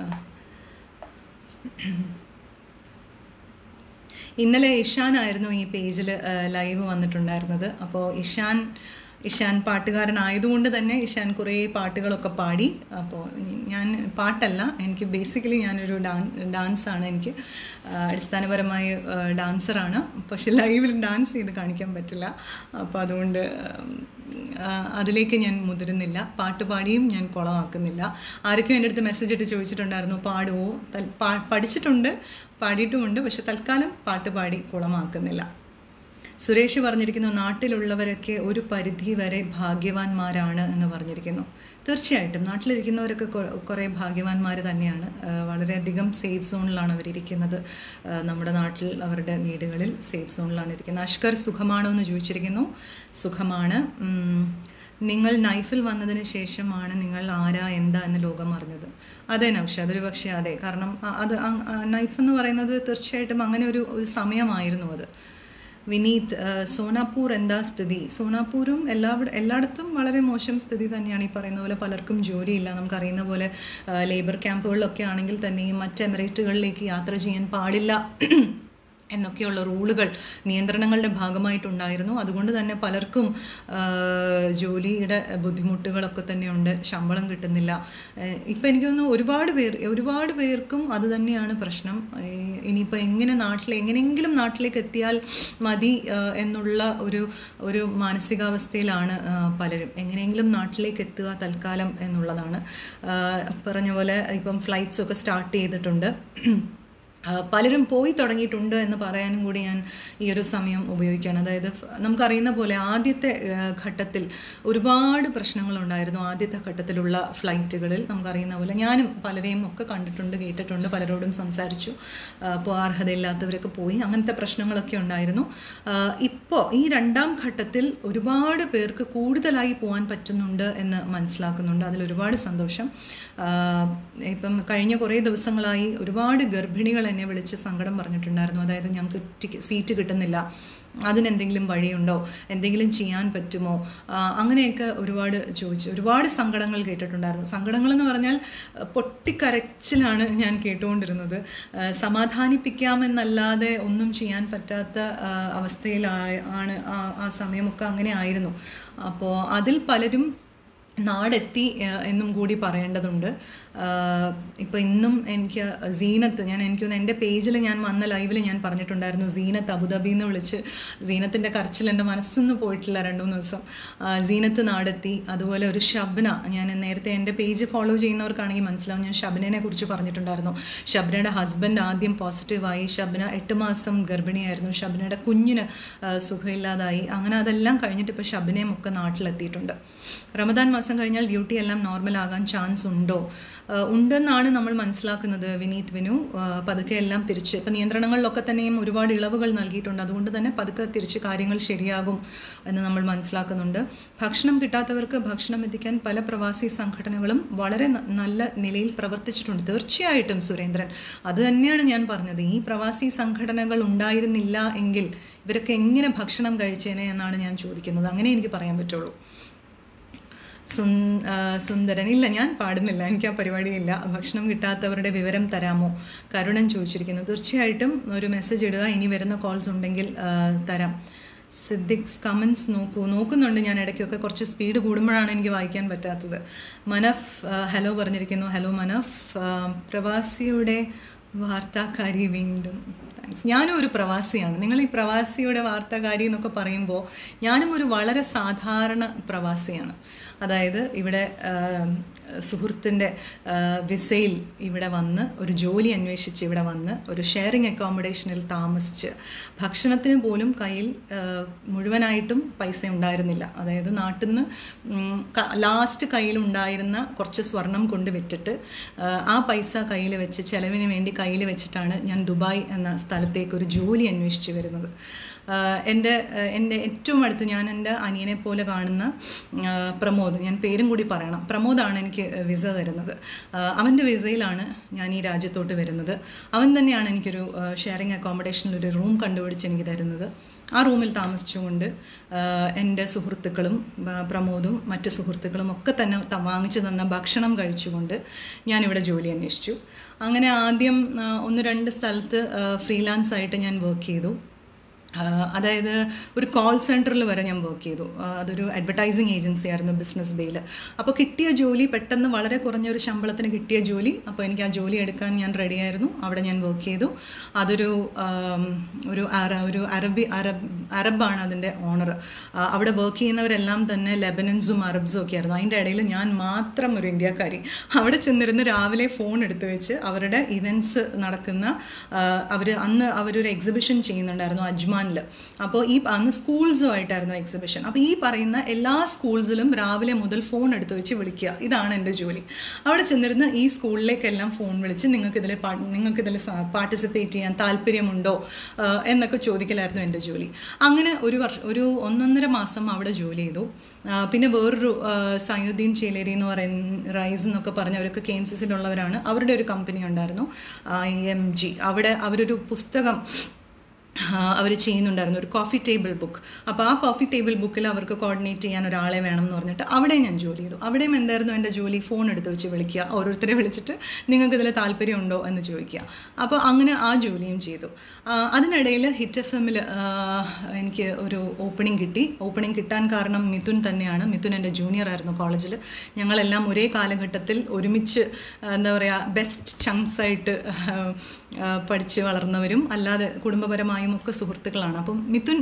ഇന്നലെ ഇഷാനായിരുന്നു ഈ പേജിൽ ലൈവ് വന്നിട്ടുണ്ടായിരുന്നത്. അപ്പോൾ ഇഷാൻ ഇഷാൻ പാട്ടുകാരനായതുകൊണ്ട് തന്നെ ഇഷാൻ കുറേ പാട്ടുകളൊക്കെ പാടി. അപ്പോൾ ഞാൻ പാട്ടല്ല, എനിക്ക് ബേസിക്കലി ഞാനൊരു ഡാൻ ഡാൻസാണ് എനിക്ക് അടിസ്ഥാനപരമായി ഡാൻസറാണ്. പക്ഷെ ലൈവിൽ ഡാൻസ് ചെയ്ത് കാണിക്കാൻ പറ്റില്ല. അപ്പോൾ അതുകൊണ്ട് അതിലേക്ക് ഞാൻ മുതിരുന്നില്ല. പാട്ട് പാടിയും ഞാൻ കുളമാക്കുന്നില്ല. ആരൊക്കെയും എൻ്റെ അടുത്ത് മെസ്സേജ് ഇട്ട് ചോദിച്ചിട്ടുണ്ടായിരുന്നു പാടുമോ. പഠിച്ചിട്ടുണ്ട്, പാടിയിട്ടുമുണ്ട്. പക്ഷെ തൽക്കാലം പാട്ട് പാടി കുളമാക്കുന്നില്ല. സുരേഷ് പറഞ്ഞിരിക്കുന്നു നാട്ടിലുള്ളവരൊക്കെ ഒരു പരിധി വരെ ഭാഗ്യവാന്മാരാണ് എന്ന് പറഞ്ഞിരിക്കുന്നു. തീർച്ചയായിട്ടും നാട്ടിലിരിക്കുന്നവരൊക്കെ കുറേ ഭാഗ്യവാന്മാർ തന്നെയാണ്. വളരെയധികം സേഫ് സോണിലാണ് അവരിയ്ക്കുന്നത്. നമ്മുടെ നാട്ടിൽ അവരുടെ വീടുകളിൽ സേഫ് സോണിലാണ് ഇരിക്കുന്നത്. അഷ്കർ സുഖമാണോ എന്ന് ചോദിച്ചിരിക്കുന്നു. സുഖമാണ്. നിങ്ങൾ നൈഫിൽ വന്നതിന് ശേഷമാണ് നിങ്ങൾ ആരാ എന്താ എന്ന് ലോകം അറിഞ്ഞത്. അതെ നൗഷാദ്, അതൊരു പക്ഷേ അതെ. കാരണം അത് നൈഫ് എന്ന് പറയുന്നത് തീർച്ചയായിട്ടും അങ്ങനെ ഒരു ഒരു സമയമായിരുന്നു അത്. വിനീത്, സോനാപൂർ എന്താ സ്ഥിതി? സോനാപൂരും എല്ലാ എല്ലായിടത്തും വളരെ മോശം സ്ഥിതി തന്നെയാണ്. ഈ പറയുന്ന പോലെ പലർക്കും ജോലിയില്ല. നമുക്കറിയുന്ന പോലെ ലേബർ ക്യാമ്പുകളിലൊക്കെ ആണെങ്കിൽ തന്നെയും മറ്റ് എമിറേറ്റുകളിലേക്ക് യാത്ര ചെയ്യാൻ പാടില്ല എന്നൊക്കെയുള്ള റൂളുകൾ നിയന്ത്രണങ്ങളുടെ ഭാഗമായിട്ടുണ്ടായിരുന്നു. അതുകൊണ്ട് തന്നെ പലർക്കും ജോലിയുടെ ബുദ്ധിമുട്ടുകളൊക്കെ തന്നെയുണ്ട്. ശമ്പളം കിട്ടുന്നില്ല. ഇപ്പം എനിക്ക് തോന്നുന്നു ഒരുപാട് പേർ ഒരുപാട് പേർക്കും അത് തന്നെയാണ് പ്രശ്നം. ഇനിയിപ്പോൾ എങ്ങനെ നാട്ടിൽ എങ്ങനെയെങ്കിലും നാട്ടിലേക്ക് എത്തിയാൽ മതി എന്നുള്ള ഒരു ഒരു മാനസികാവസ്ഥയിലാണ് പലരും. എങ്ങനെയെങ്കിലും നാട്ടിലേക്ക് എത്തുക തൽക്കാലം എന്നുള്ളതാണ്. പറഞ്ഞ പോലെ ഇപ്പം ഫ്ലൈറ്റ്സൊക്കെ സ്റ്റാർട്ട് ചെയ്തിട്ടുണ്ട്. പലരും പോയി തുടങ്ങിയിട്ടുണ്ട് എന്ന് പറയാനും കൂടി ഞാൻ ഈ ഒരു സമയം ഉപയോഗിക്കുകയാണ്. അതായത് നമുക്കറിയുന്ന പോലെ ആദ്യത്തെ ഘട്ടത്തിൽ ഒരുപാട് പ്രശ്നങ്ങളുണ്ടായിരുന്നു. ആദ്യത്തെ ഘട്ടത്തിലുള്ള ഫ്ലൈറ്റുകളിൽ നമുക്കറിയുന്ന പോലെ ഞാനും പലരെയും ഒക്കെ കണ്ടിട്ടുണ്ട്, കേട്ടിട്ടുണ്ട്, പലരോടും സംസാരിച്ചു. അപ്പോൾ അർഹതയില്ലാത്തവരൊക്കെ പോയി, അങ്ങനത്തെ പ്രശ്നങ്ങളൊക്കെ ഉണ്ടായിരുന്നു. ഇപ്പോൾ ഈ രണ്ടാം ഘട്ടത്തിൽ ഒരുപാട് പേർക്ക് കൂടുതലായി പോകാൻ പറ്റുന്നുണ്ട് എന്ന് മനസ്സിലാക്കുന്നുണ്ട്. അതിലൊരുപാട് സന്തോഷം. ഇപ്പം കഴിഞ്ഞ കുറേ ദിവസങ്ങളായി ഒരുപാട് ഗർഭിണികൾ എന്നെ വിളിച്ച് സങ്കടം പറഞ്ഞിട്ടുണ്ടായിരുന്നു. അതായത് ഞങ്ങൾക്ക് സീറ്റ് കിട്ടുന്നില്ല, അതിനെന്തെങ്കിലും വഴിയുണ്ടോ, എന്തെങ്കിലും ചെയ്യാൻ പറ്റുമോ, അങ്ങനെയൊക്കെ ഒരുപാട് ചോദിച്ചു. ഒരുപാട് സങ്കടങ്ങൾ കേട്ടിട്ടുണ്ടായിരുന്നു. സങ്കടങ്ങൾ എന്ന് പറഞ്ഞാൽ പൊട്ടിക്കരച്ചിലാണ് ഞാൻ കേട്ടുകൊണ്ടിരുന്നത്. സമാധാനിപ്പിക്കാമെന്നല്ലാതെ ഒന്നും ചെയ്യാൻ പറ്റാത്ത അവസ്ഥയിലായ ആണ് ആ സമയമൊക്കെ അങ്ങനെ ആയിരുന്നു. അപ്പോൾ അതിൽ പലരും നാടെത്തി എന്നും കൂടി പറയേണ്ടതുണ്ട്. ഇപ്പോൾ ഇന്നും എനിക്ക് സീനത്ത്, ഞാൻ എനിക്കൊന്ന് എൻ്റെ പേജിൽ ഞാൻ വന്ന ലൈവിൽ ഞാൻ പറഞ്ഞിട്ടുണ്ടായിരുന്നു, സീനത്ത് അബുദാബിയിൽ നിന്ന് വിളിച്ച് സീനത്തിൻ്റെ കരച്ചിൽ എൻ്റെ മനസ്സിന്ന് പോയിട്ടില്ല രണ്ട് മൂന്ന് ദിവസം. സീനത്ത് നാടെത്തി. അതുപോലെ ഒരു ഷബ്ന, ഞാൻ നേരത്തെ എൻ്റെ പേജ് ഫോളോ ചെയ്യുന്നവർക്കാണെങ്കിൽ മനസ്സിലാവും, ഞാൻ ഷബ്നയെ കുറിച്ച് പറഞ്ഞിട്ടുണ്ടായിരുന്നു. ഷബ്നയുടെ ഹസ്ബൻഡ് ആദ്യം പോസിറ്റീവായി. ഷബ്ന എട്ട് മാസം ഗർഭിണിയായിരുന്നു. ഷബ്നയുടെ കുഞ്ഞിന് സുഖമില്ലാതായി. അങ്ങനെ അതെല്ലാം കഴിഞ്ഞിട്ട് ഇപ്പോൾ ഷബ്നയും ഒക്കെ നാട്ടിലെത്തിയിട്ടുണ്ട്. റമദാൻ മാസം കഴിഞ്ഞാൽ ഡ്യൂട്ടി എല്ലാം നോർമൽ ആകാൻ ചാൻസ് ഉണ്ടോ? ഉണ്ടെന്നാണ് നമ്മൾ മനസ്സിലാക്കുന്നത്. വിനീത് വിനു, പതുക്കെ എല്ലാം തിരിച്ച് ഇപ്പം നിയന്ത്രണങ്ങളിലൊക്കെ തന്നെയും ഒരുപാട് ഇളവുകൾ നൽകിയിട്ടുണ്ട്. അതുകൊണ്ട് തന്നെ പതുക്കെ തിരിച്ച് കാര്യങ്ങൾ ശരിയാകും എന്ന് നമ്മൾ മനസ്സിലാക്കുന്നുണ്ട്. ഭക്ഷണം കിട്ടാത്തവർക്ക് ഭക്ഷണം എത്തിക്കാൻ പല പ്രവാസി സംഘടനകളും വളരെ നല്ല നിലയിൽ പ്രവർത്തിച്ചിട്ടുണ്ട്. തീർച്ചയായിട്ടും സുരേന്ദ്രൻ, അത് തന്നെയാണ് ഞാൻ പറഞ്ഞത്. ഈ പ്രവാസി സംഘടനകൾ ഉണ്ടായിരുന്നില്ല എങ്കിൽ ഇവരൊക്കെ എങ്ങനെ ഭക്ഷണം കഴിച്ചേനെ എന്നാണ് ഞാൻ ചോദിക്കുന്നത്. അങ്ങനെ എനിക്ക് പറയാൻ പറ്റുള്ളൂ. സുൻ സുന്ദരൻ, ഇല്ല ഞാൻ പാടുന്നില്ല, എനിക്ക് ആ പരിപാടിയില്ല. ഭക്ഷണം കിട്ടാത്തവരുടെ വിവരം തരാമോ? കരുണൻ ചോദിച്ചിരിക്കുന്നു. തീർച്ചയായിട്ടും ഒരു മെസ്സേജ് ഇടുക. ഇനി വരുന്ന കോൾസ് ഉണ്ടെങ്കിൽ തരാം. സിദ്ദിഖ്സ് കമൻസ് നോക്കൂ. നോക്കുന്നുണ്ട് ഞാൻ. ഇടയ്ക്കൊക്കെ കുറച്ച് സ്പീഡ് കൂടുമ്പോഴാണ് എനിക്ക് വായിക്കാൻ പറ്റാത്തത്. മനഫ് ഹലോ പറഞ്ഞിരിക്കുന്നു. ഹലോ മനഫ്. പ്രവാസിയുടെ വാർത്താക്കാരി വീണ്ടും താങ്ക്സ്. ഞാനും ഒരു പ്രവാസിയാണ്. നിങ്ങൾ ഈ പ്രവാസിയുടെ വാർത്താക്കാരി എന്നൊക്കെ പറയുമ്പോൾ ഞാനും ഒരു വളരെ സാധാരണ പ്രവാസിയാണ്. അതായത് ഇവിടെ സുഹൃത്തിൻ്റെ വിസയിൽ ഇവിടെ വന്ന് ഒരു ജോലി അന്വേഷിച്ച് ഇവിടെ വന്ന് ഒരു ഷെയറിങ് അക്കോമഡേഷനിൽ താമസിച്ച് ഭക്ഷണത്തിന് പോലും കയ്യിൽ മുഴുവനായിട്ടും പൈസ ഉണ്ടായിരുന്നില്ല. അതായത് നാട്ടിൽ നിന്ന് ലാസ്റ്റ് കയ്യിലുണ്ടായിരുന്ന കുറച്ച് സ്വർണം കൊണ്ട് വിറ്റിട്ട് ആ പൈസ കയ്യിൽ വെച്ച് ചിലവിന് വേണ്ടി കയ്യിൽ വെച്ചിട്ടാണ് ഞാൻ ദുബായ് എന്ന സ്ഥലത്തേക്ക് ഒരു ജോലി അന്വേഷിച്ച് വരുന്നത്. എൻ്റെ എൻ്റെ ഏറ്റവും അടുത്ത് ഞാൻ എൻ്റെ അനിയനെ പോലെ കാണുന്ന പ്രമോദ് പ്രമോദ്, ഞാൻ പേരും കൂടി പറയണം, പ്രമോദാണ് എനിക്ക് വിസ തരുന്നത്. അവൻ്റെ വിസയിലാണ് ഞാൻ ഈ രാജ്യത്തോട്ട് വരുന്നത്. അവൻ തന്നെയാണ് എനിക്കൊരു ഷെയറിങ് അക്കോമഡേഷനിൽ ഒരു റൂം കണ്ടുപിടിച്ച് എനിക്ക് തരുന്നത്. ആ റൂമിൽ താമസിച്ചുകൊണ്ട് എൻ്റെ സുഹൃത്തുക്കളും പ്രമോദും മറ്റ് സുഹൃത്തുക്കളും ഒക്കെ തന്നെ വാങ്ങിച്ചു തന്ന ഭക്ഷണം കഴിച്ചുകൊണ്ട് ഞാനിവിടെ ജോലി അന്വേഷിച്ചു. അങ്ങനെ ആദ്യം ഒന്ന് രണ്ട് സ്ഥലത്ത് ഫ്രീലാൻസ് ആയിട്ട് ഞാൻ വർക്ക് ചെയ്തു. അതായത് ഒരു കോൾ സെൻറ്ററിൽ വരെ ഞാൻ വർക്ക് ചെയ്തു. അതൊരു അഡ്വർടൈസിങ് ഏജൻസി ആയിരുന്നു, ബിസിനസ് ബേയിൽ. അപ്പോൾ കിട്ടിയ ജോലി പെട്ടെന്ന് വളരെ കുറഞ്ഞൊരു ശമ്പളത്തിന് കിട്ടിയ ജോലി. അപ്പോൾ എനിക്ക് ആ ജോലി എടുക്കാൻ ഞാൻ റെഡിയായിരുന്നു. അവിടെ ഞാൻ വർക്ക് ചെയ്തു. അതൊരു ഒരു ഒരു അറബി അറബ് അറബാണ് അതിൻ്റെ ഓണർ. അവിടെ വർക്ക് ചെയ്യുന്നവരെല്ലാം തന്നെ ലെബനൻസും അറബ്സും ഒക്കെ ആയിരുന്നു. അതിൻ്റെ ഇടയിൽ ഞാൻ മാത്രം ഒരു ഇന്ത്യക്കാരി. അവിടെ ചെന്നിരുന്ന് രാവിലെ ഫോൺ എടുത്ത് വെച്ച് അവരുടെ ഇവൻറ്റ്സ് നടക്കുന്ന അവർ അന്ന് അവരൊരു എക്സിബിഷൻ ചെയ്യുന്നുണ്ടായിരുന്നു അജ്മാൻ. അപ്പോൾ ഈ അന്ന് സ്കൂൾസുമായിട്ടായിരുന്നു എക്സിബിഷൻ. അപ്പോൾ ഈ പറയുന്ന എല്ലാ സ്കൂൾസിലും രാവിലെ മുതൽ ഫോൺ എടുത്ത് വെച്ച് വിളിക്കുക, ഇതാണ് എൻ്റെ ജോലി. അവിടെ ചെന്നിരുന്ന് ഈ സ്കൂളിലേക്കെല്ലാം ഫോൺ വിളിച്ച് നിങ്ങൾക്കിതിൽ നിങ്ങൾക്കിതിൽ പാർട്ടിസിപ്പേറ്റ് ചെയ്യാൻ താല്പര്യമുണ്ടോ എന്നൊക്കെ ചോദിക്കലായിരുന്നു എൻ്റെ ജോലി. അങ്ങനെ ഒരു വർഷം ഒരു ഒന്നൊന്നര മാസം അവിടെ ജോലി ചെയ്തു. പിന്നെ വേറൊരു സൈനുദ്ദീൻ ചേലേരി എന്ന് പറയുന്ന റൈസ് എന്നൊക്കെ പറഞ്ഞ അവരൊക്കെ കെ എം സി സിയിലുള്ളവരാണ്. അവരുടെ ഒരു കമ്പനി ഉണ്ടായിരുന്നു ഐ എം ജി. അവിടെ അവരൊരു പുസ്തകം അവർ ചെയ്യുന്നുണ്ടായിരുന്നു, ഒരു കോഫി ടേബിൾ ബുക്ക്. അപ്പോൾ ആ കോഫി ടേബിൾ ബുക്കിൽ അവർക്ക് കോർഡിനേറ്റ് ചെയ്യാൻ ഒരാളെ വേണം എന്ന് പറഞ്ഞിട്ട് അവിടെ ഞാൻ ജോലി ചെയ്തു. അവിടെയും എന്തായിരുന്നു എൻ്റെ ജോലി? ഫോൺ എടുത്ത് വെച്ച് വിളിക്കുക, ഓരോരുത്തരെ വിളിച്ചിട്ട് നിങ്ങൾക്ക് ഇതിൽ താല്പര്യമുണ്ടോ എന്ന് ചോദിക്കുക. അപ്പോൾ അങ്ങനെ ആ ജോലിയും ചെയ്തു. അതിനിടയിൽ ഹിറ്റ് എഫ് എമ്മിൽ എനിക്ക് ഒരു ഓപ്പണിംഗ് കിട്ടി. ഓപ്പണിംഗ് കിട്ടാൻ കാരണം മിഥുൻ തന്നെയാണ്. മിഥുൻ എൻ്റെ ജൂനിയർ ആയിരുന്നു കോളേജിൽ. ഞങ്ങളെല്ലാം ഒരേ കാലഘട്ടത്തിൽ ഒരുമിച്ച് എന്താ പറയുക ബെസ്റ്റ് ചങ്ക്സ് ആയിട്ട് പഠിച്ച് വളർന്നവരും അല്ലാതെ കുടുംബപരമായും ഒക്കെ സുഹൃത്തുക്കളാണ്. അപ്പം മിഥുൻ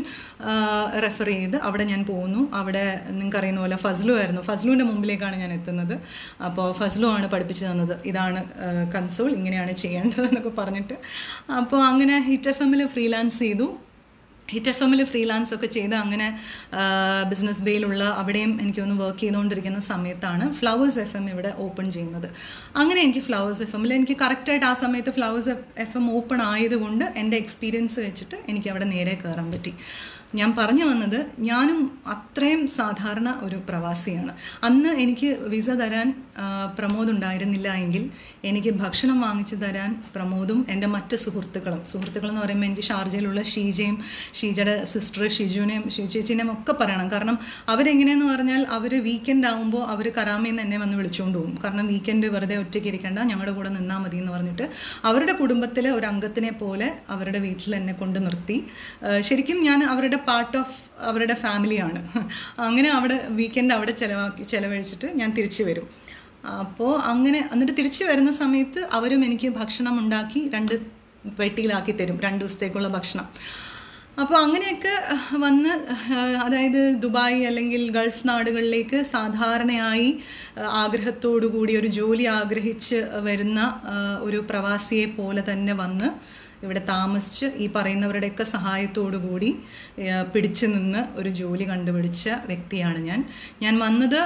റെഫർ ചെയ്ത് അവിടെ ഞാൻ പോകുന്നു. അവിടെ നിങ്ങൾക്ക് അറിയുന്ന പോലെ ഫസ്ലു ആയിരുന്നു. ഫസ്ലുവിൻ്റെ മുമ്പിലേക്കാണ് ഞാൻ എത്തുന്നത്. അപ്പോൾ ഫസ്ലു ആണ് പഠിപ്പിച്ചു തന്നത്, ഇതാണ് കൺസോൾ, ഇങ്ങനെയാണ് ചെയ്യേണ്ടത് എന്നൊക്കെ പറഞ്ഞിട്ട്. അപ്പോൾ അങ്ങനെ ഹിറ്റ് എഫ് എമ്മിൽ ഫ്രീലാൻസ് ചെയ്തു. ഹിറ്റ് എഫ് എമ്മിൽ ഫ്രീലാൻസ് ഒക്കെ ചെയ്ത് അങ്ങനെ ബിസിനസ് ബേയിലുള്ള അവിടെയും എനിക്കൊന്ന് വർക്ക് ചെയ്തുകൊണ്ടിരിക്കുന്ന സമയത്താണ് ഫ്ലവേഴ്സ് എഫ് എം ഇവിടെ ഓപ്പൺ ചെയ്യുന്നത്. അങ്ങനെ എനിക്ക് ഫ്ലവേഴ്സ് എഫ് എമ്മിൽ എനിക്ക് കറക്റ്റായിട്ട് ആ സമയത്ത് ഫ്ലവേഴ്സ് എഫ് എം ഓപ്പൺ ആയതുകൊണ്ട് എൻ്റെ എക്സ്പീരിയൻസ് വെച്ചിട്ട് എനിക്ക് അവിടെ നേരെ കയറാൻ പറ്റി. ഞാൻ പറഞ്ഞു വന്നത്, ഞാനും അത്രയും സാധാരണ ഒരു പ്രവാസിയാണ്. അന്ന് എനിക്ക് വിസ തരാൻ പ്രമോദ് ഉണ്ടായിരുന്നില്ല എങ്കിൽ എനിക്ക് ഭക്ഷണം വാങ്ങിച്ചു തരാൻ പ്രമോദും എൻ്റെ മറ്റ് സുഹൃത്തുക്കളും സുഹൃത്തുക്കളെന്ന് പറയുമ്പോൾ എനിക്ക് ഷാർജയിലുള്ള ഷീജയും ഷീജയുടെ സിസ്റ്റർ ഷിജുവിനെയും ഷിജുചേച്ചിനെയും ഒക്കെ പറയണം. കാരണം അവരെങ്ങനെയെന്ന് പറഞ്ഞാൽ അവർ വീക്കെൻഡ് ആകുമ്പോൾ അവർ കരാമയിൽ നിന്ന് എന്നെ വന്ന് വിളിച്ചുകൊണ്ട് പോകും. കാരണം വീക്കെൻഡ് വെറുതെ ഒറ്റയ്ക്ക് ഇരിക്കേണ്ട, ഞങ്ങളുടെ കൂടെ നിന്നാൽ മതി എന്ന് പറഞ്ഞിട്ട് അവരുടെ കുടുംബത്തിലെ ഒരു അംഗത്തിനെ പോലെ അവരുടെ വീട്ടിൽ എന്നെ കൊണ്ട് നിർത്തി. ശരിക്കും ഞാൻ അവരുടെ പാർട്ട് ഓഫ് അവരുടെ ഫാമിലിയാണ്. അങ്ങനെ അവിടെ വീക്കെൻഡ് അവിടെ ചിലവാക്കി ചിലവഴിച്ചിട്ട് ഞാൻ തിരിച്ചു വരും. അപ്പോൾ അങ്ങനെ എന്നിട്ട് തിരിച്ചു വരുന്ന സമയത്ത് അവരും എനിക്ക് ഭക്ഷണം ഉണ്ടാക്കി രണ്ട് പെട്ടിയിലാക്കി തരും, രണ്ട് ദിവസത്തേക്കുള്ള ഭക്ഷണം. അപ്പോൾ അങ്ങനെയൊക്കെ വന്ന് അതായത് ദുബായ് അല്ലെങ്കിൽ ഗൾഫ് നാടുകളിലേക്ക് സാധാരണയായി ആഗ്രഹത്തോടു കൂടി ഒരു ജോലി ആഗ്രഹിച്ച് വരുന്ന ഒരു പ്രവാസിയെ പോലെ തന്നെ വന്ന് ഇവിടെ താമസിച്ച് ഈ പറയുന്നവരുടെയൊക്കെ സഹായത്തോടു കൂടി പിടിച്ചു നിന്ന് ഒരു ജോലി കണ്ടുപിടിച്ച വ്യക്തിയാണ് ഞാൻ. ഞാൻ വന്നത്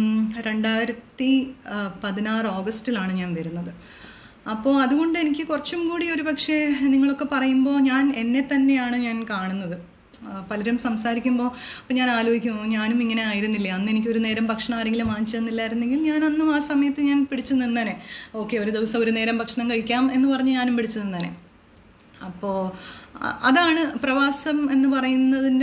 രണ്ടായിരത്തി പതിനാറ് ഓഗസ്റ്റിലാണ് ഞാൻ വരുന്നത്. അപ്പോൾ അതുകൊണ്ട് എനിക്ക് കുറച്ചും കൂടി ഒരു പക്ഷേ നിങ്ങളൊക്കെ പറയുമ്പോൾ ഞാൻ എന്നെ തന്നെയാണ് ഞാൻ കാണുന്നത്. പലരും സംസാരിക്കുമ്പോൾ അപ്പോൾ ഞാൻ ആലോചിക്കുമോ ഞാനും ഇങ്ങനെ ആയിരുന്നില്ലേ, അന്ന് എനിക്കൊരു നേരം ഭക്ഷണം ആരെങ്കിലും വാങ്ങിച്ചു തന്നില്ലായിരുന്നെങ്കിൽ ഞാൻ അന്നും ആ സമയത്ത് ഞാൻ പിടിച്ചു നിന്നേനെ. ഓക്കെ, ഒരു ദിവസം ഒരു നേരം ഭക്ഷണം കഴിക്കാം എന്ന് പറഞ്ഞ് ഞാനും പിടിച്ചു നിന്നേനെ. അപ്പോൾ അതാണ് പ്രവാസം എന്ന് പറയുന്നതിൻ്റെ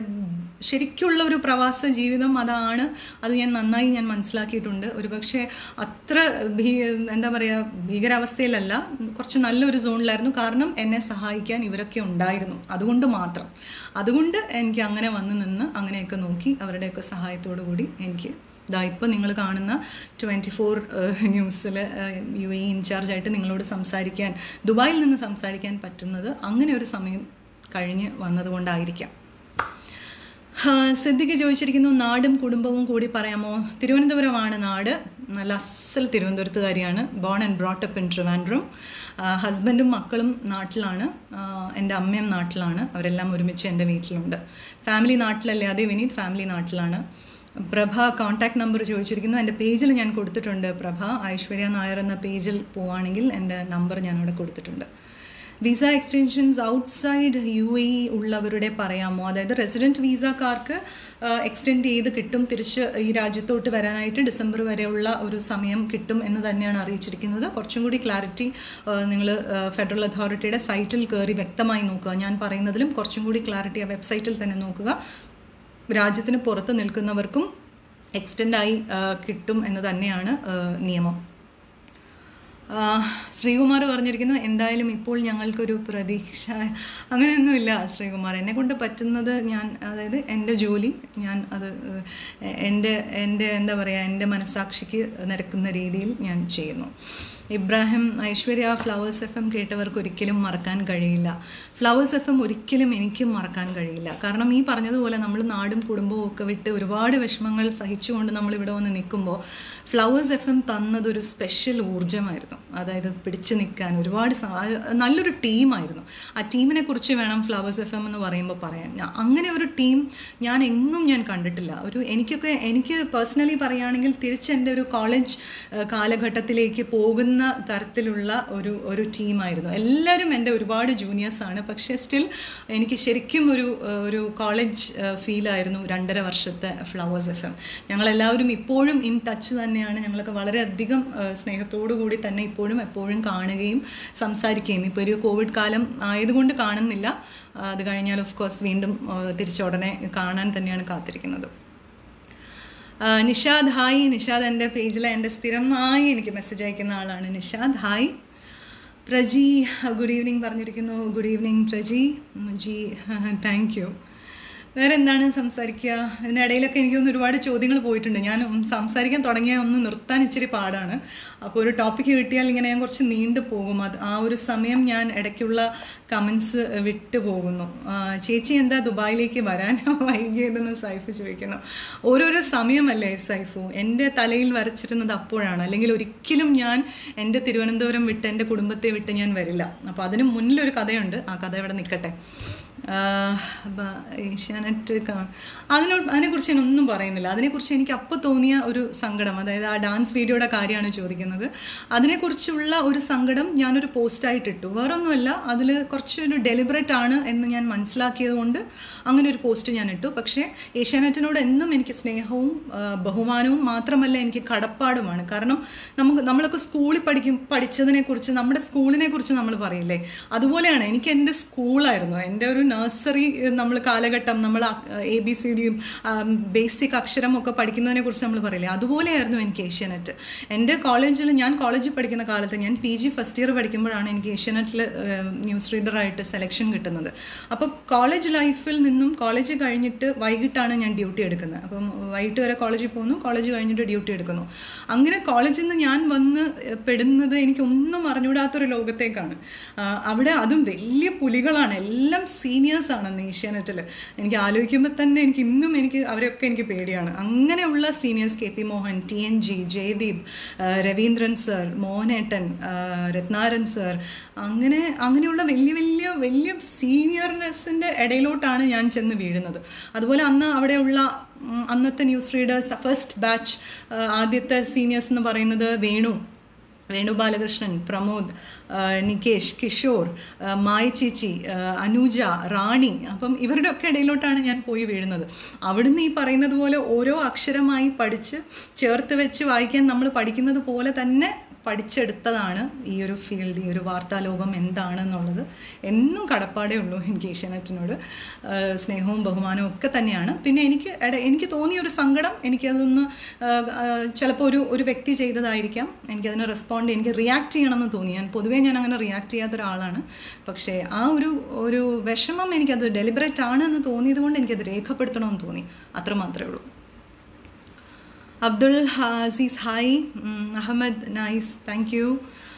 ശരിക്കുള്ള ഒരു പ്രവാസ ജീവിതം. അതാണ്, അത് ഞാൻ നന്നായി ഞാൻ മനസ്സിലാക്കിയിട്ടുണ്ട്. ഒരുപക്ഷെ അത്ര ഭീ എന്താ പറയുക ഭീകരാവസ്ഥയിലല്ല, കുറച്ച് നല്ലൊരു സോണിലായിരുന്നു. കാരണം എന്നെ സഹായിക്കാൻ ഇവരൊക്കെ ഉണ്ടായിരുന്നു, അതുകൊണ്ട് മാത്രം. അതുകൊണ്ട് എനിക്ക് അങ്ങനെ വന്ന് നിന്ന് അങ്ങനെയൊക്കെ നോക്കി അവരുടെയൊക്കെ സഹായത്തോടു കൂടി എനിക്ക് ഇതാ ഇപ്പോൾ നിങ്ങൾ കാണുന്ന ട്വൻറ്റി ഫോർ ന്യൂസിൽ യു എ ഇൻചാർജായിട്ട് നിങ്ങളോട് സംസാരിക്കാൻ, ദുബായിൽ നിന്ന് സംസാരിക്കാൻ പറ്റുന്നത് അങ്ങനെ ഒരു സമയം കഴിഞ്ഞ് വന്നതുകൊണ്ടായിരിക്കാം. സിദ്ദിഖ് ചോദിച്ചിരിക്കുന്നു, നാടും കുടുംബവും കൂടി പറയാമോ? തിരുവനന്തപുരമാണ് നാട്. നല്ല അസൽ തിരുവനന്തപുരത്തുകാരിയാണ്. Born and brought up in Trivandrum. ഹസ്ബൻഡും മക്കളും നാട്ടിലാണ്, എൻ്റെ അമ്മയും നാട്ടിലാണ്. അവരെല്ലാം ഒരുമിച്ച് എൻ്റെ വീട്ടിലുണ്ട്. ഫാമിലി നാട്ടിലല്ലേ? അതേ വിനീത്, ഫാമിലി നാട്ടിലാണ്. പ്രഭ കോൺടാക്ട് നമ്പർ ചോദിച്ചിരിക്കുന്നു. എൻ്റെ പേജിൽ ഞാൻ കൊടുത്തിട്ടുണ്ട്. പ്രഭ ഐശ്വര്യ നായർ എന്ന പേജിൽ പോവുകയാണെങ്കിൽ എൻ്റെ നമ്പർ ഞാൻ അവിടെ കൊടുത്തിട്ടുണ്ട്. Visa extensions outside U A ഉള്ളവരുടെ പറയാമോ? അതായത് റെസിഡൻറ്റ് വിസക്കാർക്ക് എക്സ്റ്റെൻഡ് ചെയ്ത് കിട്ടും, തിരിച്ച് ഈ രാജ്യത്തോട്ട് വരാനായിട്ട് ഡിസംബർ വരെയുള്ള ഒരു സമയം കിട്ടും എന്ന് തന്നെയാണ് അറിയിച്ചിരിക്കുന്നത്. കുറച്ചും കൂടി ക്ലാരിറ്റി നിങ്ങൾ ഫെഡറൽ അതോറിറ്റിയുടെ സൈറ്റിൽ കയറി വ്യക്തമായി നോക്കുക. ഞാൻ പറയുന്നതിലും കുറച്ചും കൂടി ക്ലാരിറ്റി ആ വെബ്സൈറ്റിൽ തന്നെ നോക്കുക. രാജ്യത്തിന് പുറത്ത് നിൽക്കുന്നവർക്കും എക്സ്റ്റെൻഡായി കിട്ടും എന്ന് തന്നെയാണ് നിയമം. ശ്രീകുമാർ പറഞ്ഞിരിക്കുന്നു, എന്തായാലും ഇപ്പോൾ ഞങ്ങൾക്കൊരു പ്രതീക്ഷ. അങ്ങനെയൊന്നുമില്ല ശ്രീകുമാർ, എന്നെ കൊണ്ട് പറ്റുന്നത് ഞാൻ, അതായത് എൻ്റെ ജോലി ഞാൻ അത് എൻ്റെ എൻ്റെ എന്താ പറയുക, എൻ്റെ മനസ്സാക്ഷിക്ക് നിരക്കുന്ന രീതിയിൽ ഞാൻ ചെയ്യുന്നു. Ibrahim, Aishwarya, Flowers F M കേട്ടവർക്ക് ഒരിക്കലും മറക്കാൻ കഴിയില്ല. ഫ്ലവേഴ്സ് എഫ് എം ഒരിക്കലും എനിക്കും മറക്കാൻ കഴിയില്ല. കാരണം ഈ പറഞ്ഞതുപോലെ നമ്മൾ നാടും കുടുംബവും ഒക്കെ വിട്ട് ഒരുപാട് വിഷമങ്ങൾ സഹിച്ചുകൊണ്ട് നമ്മൾ ഇവിടെ വന്ന് നിൽക്കുമ്പോൾ ഫ്ലവേഴ്സ് എഫ് എം തന്നതൊരു സ്പെഷ്യൽ ഊർജ്ജമായിരുന്നു. അതായത് പിടിച്ചു നിൽക്കാൻ ഒരുപാട് നല്ലൊരു ടീമായിരുന്നു. ആ ടീമിനെ കുറിച്ച് വേണം ഫ്ലവേഴ്സ് എഫ് എം എന്ന് പറയുമ്പോൾ പറയാൻ. അങ്ങനെ ഒരു ടീം ഞാൻ എങ്ങും ഞാൻ കണ്ടിട്ടില്ല. ഒരു എനിക്കൊക്കെ എനിക്ക് പേഴ്സണലി പറയുകയാണെങ്കിൽ തിരിച്ച് എൻ്റെ ഒരു കോളേജ് കാലഘട്ടത്തിലേക്ക് പോകുന്ന തരത്തിലുള്ള ഒരു ഒരു ടീമായിരുന്നു. എല്ലാവരും എൻ്റെ ഒരുപാട് ജൂനിയേഴ്സാണ്. പക്ഷേ സ്റ്റിൽ എനിക്ക് ശരിക്കും ഒരു ഒരു കോളേജ് ഫീലായിരുന്നു രണ്ടര വർഷത്തെ ഫ്ലവേഴ്സ് എഫ് എം. ഞങ്ങളെല്ലാവരും ഇപ്പോഴും ഇൻ ടച്ച് തന്നെയാണ്. ഞങ്ങളൊക്കെ വളരെയധികം സ്നേഹത്തോടു കൂടി തന്നെ ഇപ്പോഴും എപ്പോഴും കാണുകയും സംസാരിക്കുകയും, ഇപ്പോൾ ഒരു കോവിഡ് കാലം ആയതുകൊണ്ട് കാണുന്നില്ല, അത് കഴിഞ്ഞാൽ ഓഫ് കോഴ്സ് വീണ്ടും തിരിച്ചുടനെ കാണാൻ തന്നെയാണ് കാത്തിരിക്കുന്നത്. നിഷാദ് ഹായ്. നിഷാദ് എൻ്റെ പേജിലെ എൻ്റെ സ്ഥിരമായി എനിക്ക് മെസ്സേജ് അയക്കുന്ന ആളാണ്. Nishad hi. Praji good evening പറഞ്ഞിരിക്കുന്നു. Good evening Praji ji, thank you. വേറെ എന്താണ് സംസാരിക്കുക? ഇതിനിടയിലൊക്കെ എനിക്കൊന്ന് ഒരുപാട് ചോദ്യങ്ങൾ പോയിട്ടുണ്ട്. ഞാൻ സംസാരിക്കാൻ തുടങ്ങിയാൽ ഒന്ന് നിർത്താൻ ഇച്ചിരി പാടാണ്. അപ്പോൾ ഒരു ടോപ്പിക്ക് കിട്ടിയാൽ ഇങ്ങനെ ഞാൻ കുറച്ച് നീണ്ടു പോകും. അത് ആ ഒരു സമയം ഞാൻ ഇടയ്ക്കുള്ള കമൻസ് വിട്ടു പോകുന്നു. ചേച്ചി എന്താ ദുബായിലേക്ക് വരാൻ വൈകിയതെന്ന് സൈഫ് ചോദിക്കുന്നു. ഓരോരോ സമയമല്ലേ സൈഫു, എൻ്റെ തലയിൽ വരച്ചിരുന്നത് അപ്പോഴാണ്. അല്ലെങ്കിൽ ഒരിക്കലും ഞാൻ എൻ്റെ തിരുവനന്തപുരം വിട്ട് എൻ്റെ കുടുംബത്തെ വിട്ട് ഞാൻ വരില്ല. അപ്പോൾ അതിന് മുന്നിലൊരു കഥയുണ്ട്, ആ കഥ ഇവിടെ നിൽക്കട്ടെ. ഏഷ്യാനെറ്റ് അതിനോട് അതിനെക്കുറിച്ച് ഞാൻ ഒന്നും പറയുന്നില്ല. അതിനെക്കുറിച്ച് എനിക്ക് അപ്പോൾ തോന്നിയ ഒരു സങ്കടം, അതായത് ആ ഡാൻസ് വീഡിയോയുടെ കാര്യമാണ് ചോദിക്കുന്നത്. അതിനെക്കുറിച്ചുള്ള ഒരു സങ്കടം ഞാനൊരു പോസ്റ്റായിട്ട് ഇട്ടു. വേറൊന്നുമല്ല, അതിൽ കുറച്ചൊരു ഡെലിബറേറ്റ് ആണ് എന്ന് ഞാൻ മനസ്സിലാക്കിയത് കൊണ്ട് അങ്ങനെ ഒരു പോസ്റ്റ് ഞാൻ ഇട്ടു. പക്ഷേ ഏഷ്യാനെറ്റിനോട് എന്നും എനിക്ക് സ്നേഹവും ബഹുമാനവും മാത്രമല്ല, എനിക്ക് കടപ്പാടുമാണ്. കാരണം നമുക്ക് നമ്മളൊക്കെ സ്കൂളിൽ പഠിക്കും പഠിച്ചതിനെക്കുറിച്ച് നമ്മുടെ സ്കൂളിനെ കുറിച്ച് നമ്മൾ പറയില്ലേ, അതുപോലെയാണ് എനിക്ക് എൻ്റെ സ്കൂളായിരുന്നു. എൻ്റെ ഒരു നഴ്സറി നമ്മൾ കാലഘട്ടം, നമ്മൾ എ ബി സി ഡിയും ബേസിക് അക്ഷരമൊക്കെ പഠിക്കുന്നതിനെ കുറിച്ച് നമ്മൾ പറയില്ലേ, അതുപോലെയായിരുന്നു എനിക്ക് ഏഷ്യാനെറ്റ്. എൻ്റെ കോളേജിൽ ഞാൻ കോളേജിൽ പഠിക്കുന്ന കാലത്ത്, ഞാൻ പി ജി ഫസ്റ്റ് ഇയർ പഠിക്കുമ്പോഴാണ് എനിക്ക് ഏഷ്യാനെറ്റിൽ ന്യൂസ് റീഡറായിട്ട് സെലക്ഷൻ കിട്ടുന്നത്. അപ്പോൾ കോളേജ് ലൈഫിൽ നിന്നും കോളേജ് കഴിഞ്ഞിട്ട് വൈകിട്ടാണ് ഞാൻ ഡ്യൂട്ടി എടുക്കുന്നത്. അപ്പം വൈകിട്ട് വരെ കോളേജിൽ പോകുന്നു, കോളേജ് കഴിഞ്ഞിട്ട് ഡ്യൂട്ടി എടുക്കുന്നു. അങ്ങനെ കോളേജിൽ നിന്ന് ഞാൻ വന്ന് പെടുന്നത് എനിക്കൊന്നും അറിഞ്ഞുകൂടാത്തൊരു ലോകത്തേക്കാണ്. അവിടെ അതും വലിയ പുലികളാണ്, എല്ലാം സീനിയേഴ്സാണ് അന്ന് ഏഷ്യാനെറ്റിൽ. എനിക്ക് ആലോചിക്കുമ്പോൾ തന്നെ എനിക്ക് ഇന്നും എനിക്ക് അവരൊക്കെ എനിക്ക് പേടിയാണ്. അങ്ങനെയുള്ള seniors, K P Mohan, T N G, Jayadeep, Raveendran sir, മോഹനേട്ടൻ, രത്നാരൻ സർ, അങ്ങനെ അങ്ങനെയുള്ള വലിയ വലിയ വലിയ സീനിയർനെസ്സിൻ്റെ ഇടയിലോട്ടാണ് ഞാൻ ചെന്ന് വീഴുന്നത്. അതുപോലെ അന്ന് അവിടെയുള്ള അന്നത്തെ ന്യൂസ് റീഡേഴ്സ് ഫസ്റ്റ് ബാച്ച് ആദ്യത്തെ സീനിയേഴ്സ് എന്ന് പറയുന്നത് വേണു വേണു ബാലകൃഷ്ണൻ, പ്രമോദ്, നികേഷ്, കിഷോർ, മായി ചേച്ചി, അനുജ, റാണി. അപ്പം ഇവരുടെ ഒക്കെ ഇടയിലോട്ടാണ് ഞാൻ പോയി വീഴുന്നത്. അവിടുന്ന് ഈ പറയുന്നത് പോലെ ഓരോ അക്ഷരമായി പഠിച്ച് ചേർത്ത് വെച്ച് വായിക്കാൻ നമ്മൾ പഠിക്കുന്നത് പോലെ തന്നെ പഠിച്ചെടുത്തതാണ് ഈ ഒരു ഫീൽഡ്, ഈ ഒരു വാർത്താലോകം എന്താണെന്നുള്ളത്. എന്നും കടപ്പാടേ ഉള്ളൂ എനിക്ക് ഏഷ്യാനെറ്റിനോട്. സ്നേഹവും ബഹുമാനവും ഒക്കെ തന്നെയാണ്. പിന്നെ എനിക്ക് എനിക്ക് തോന്നിയൊരു സങ്കടം, എനിക്കതൊന്ന് ചിലപ്പോൾ ഒരു ഒരു വ്യക്തി ചെയ്തതായിരിക്കാം, എനിക്കതിനെ റെസ്പോണ്ട് എനിക്ക് റിയാക്ട് ചെയ്യണമെന്ന് തോന്നി. ഞാൻ പൊതുവേ ഞാൻ അങ്ങനെ റിയാക്ട് ചെയ്യാത്ത ഒരാളാണ്. പക്ഷേ ആ ഒരു ഒരു വിഷമം എനിക്കത് ഡെലിബറേറ്റ് ആണ് എന്ന് തോന്നിയത് കൊണ്ട് എനിക്കത് രേഖപ്പെടുത്തണമെന്ന് തോന്നി, അത്രമാത്രമേ ഉള്ളൂ. Abdul Azeez hi. Ahammed nice, thank you.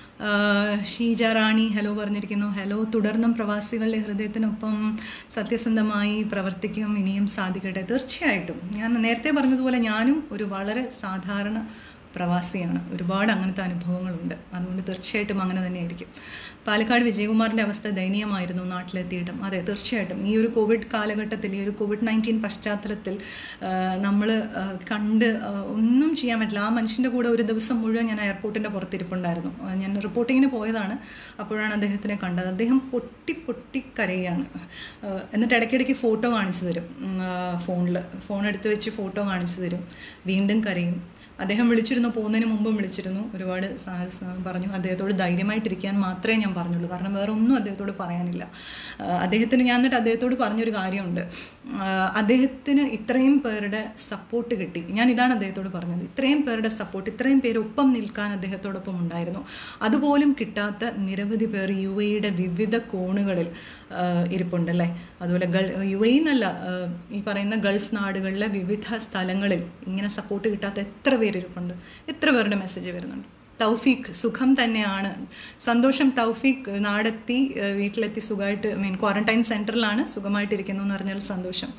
Sheeja Rani hello പറഞ്ഞിരിക്കുന്നു. ഹലോ. തുടർന്നും പ്രവാസികളുടെ ഹൃദയത്തിനൊപ്പം സത്യസന്ധമായി പ്രവർത്തിക്കും, ഇനിയും സാധിക്കട്ടെ. തീർച്ചയായിട്ടും ഞാൻ നേരത്തെ പറഞ്ഞതുപോലെ ഞാനും ഒരു വളരെ സാധാരണ പ്രവാസിയാണ്. ഒരുപാട് അങ്ങനത്തെ അനുഭവങ്ങളുണ്ട്. അതുകൊണ്ട് തീർച്ചയായിട്ടും അങ്ങനെ തന്നെയായിരിക്കും. പാലക്കാട് വിജയകുമാറിൻ്റെ അവസ്ഥ ദയനീയമായിരുന്നു നാട്ടിലെത്തിയിട്ടും. അതെ, തീർച്ചയായിട്ടും ഈ ഒരു കോവിഡ് കാലഘട്ടത്തിൽ, ഈ ഒരു കോവിഡ് നയൻറ്റീൻ പശ്ചാത്തലത്തിൽ നമ്മൾ കണ്ട് ഒന്നും ചെയ്യാൻ പറ്റില്ല. ആ മനുഷ്യൻ്റെ കൂടെ ഒരു ദിവസം മുഴുവൻ ഞാൻ എയർപോർട്ടിൻ്റെ പുറത്തിരിപ്പുണ്ടായിരുന്നു. ഞാൻ റിപ്പോർട്ടിങ്ങിന് പോയതാണ്. അപ്പോഴാണ് അദ്ദേഹത്തിനെ കണ്ടത്. അദ്ദേഹം പൊട്ടി പൊട്ടി കരയുകയാണ്. എന്നിട്ട് ഇടയ്ക്കിടയ്ക്ക് ഫോട്ടോ കാണിച്ചു തരും. ഫോണിൽ ഫോൺ എടുത്ത് വെച്ച് ഫോട്ടോ കാണിച്ചു തരും. വീണ്ടും കരയും. അദ്ദേഹം വിളിച്ചിരുന്നു, പോകുന്നതിന് മുമ്പും വിളിച്ചിരുന്നു. ഒരുപാട് പറഞ്ഞു. അദ്ദേഹത്തോട് ധൈര്യമായിട്ടിരിക്കാൻ മാത്രമേ ഞാൻ പറഞ്ഞുള്ളൂ. കാരണം വേറെ ഒന്നും അദ്ദേഹത്തോട് പറയാനില്ല. അദ്ദേഹത്തിന് ഞാൻ എന്നിട്ട് അദ്ദേഹത്തോട് പറഞ്ഞൊരു കാര്യമുണ്ട്. അദ്ദേഹത്തിന് ഇത്രയും പേരുടെ സപ്പോർട്ട് കിട്ടി. ഞാൻ ഇതാണ് അദ്ദേഹത്തോട് പറഞ്ഞത്. ഇത്രയും പേരുടെ സപ്പോർട്ട്, ഇത്രയും പേര് ഒപ്പം നിൽക്കാൻ അദ്ദേഹത്തോടൊപ്പം ഉണ്ടായിരുന്നു. അതുപോലും കിട്ടാത്ത നിരവധി പേർ യു എയുടെ വിവിധ കോണുകളിൽ ഇരിപ്പുണ്ടല്ലേ. അതുപോലെ ഗൾ യു എ എന്നല്ല, ഈ പറയുന്ന ഗൾഫ് നാടുകളിലെ വിവിധ സ്ഥലങ്ങളിൽ ഇങ്ങനെ സപ്പോർട്ട് കിട്ടാത്ത എത്ര പേര് ഇരിപ്പുണ്ട്. എത്ര പേരുടെ മെസ്സേജ് വരുന്നുണ്ട്. തൗഫീഖ് സുഖം തന്നെയാണ്, സന്തോഷം. തൗഫീഖ് നാടെത്തി, വീട്ടിലെത്തി സുഖമായിട്ട്, മീൻ ക്വാറന്റൈൻ സെൻറ്ററിലാണ്, സുഖമായിട്ടിരിക്കുന്നു എന്ന് പറഞ്ഞാൽ സന്തോഷം.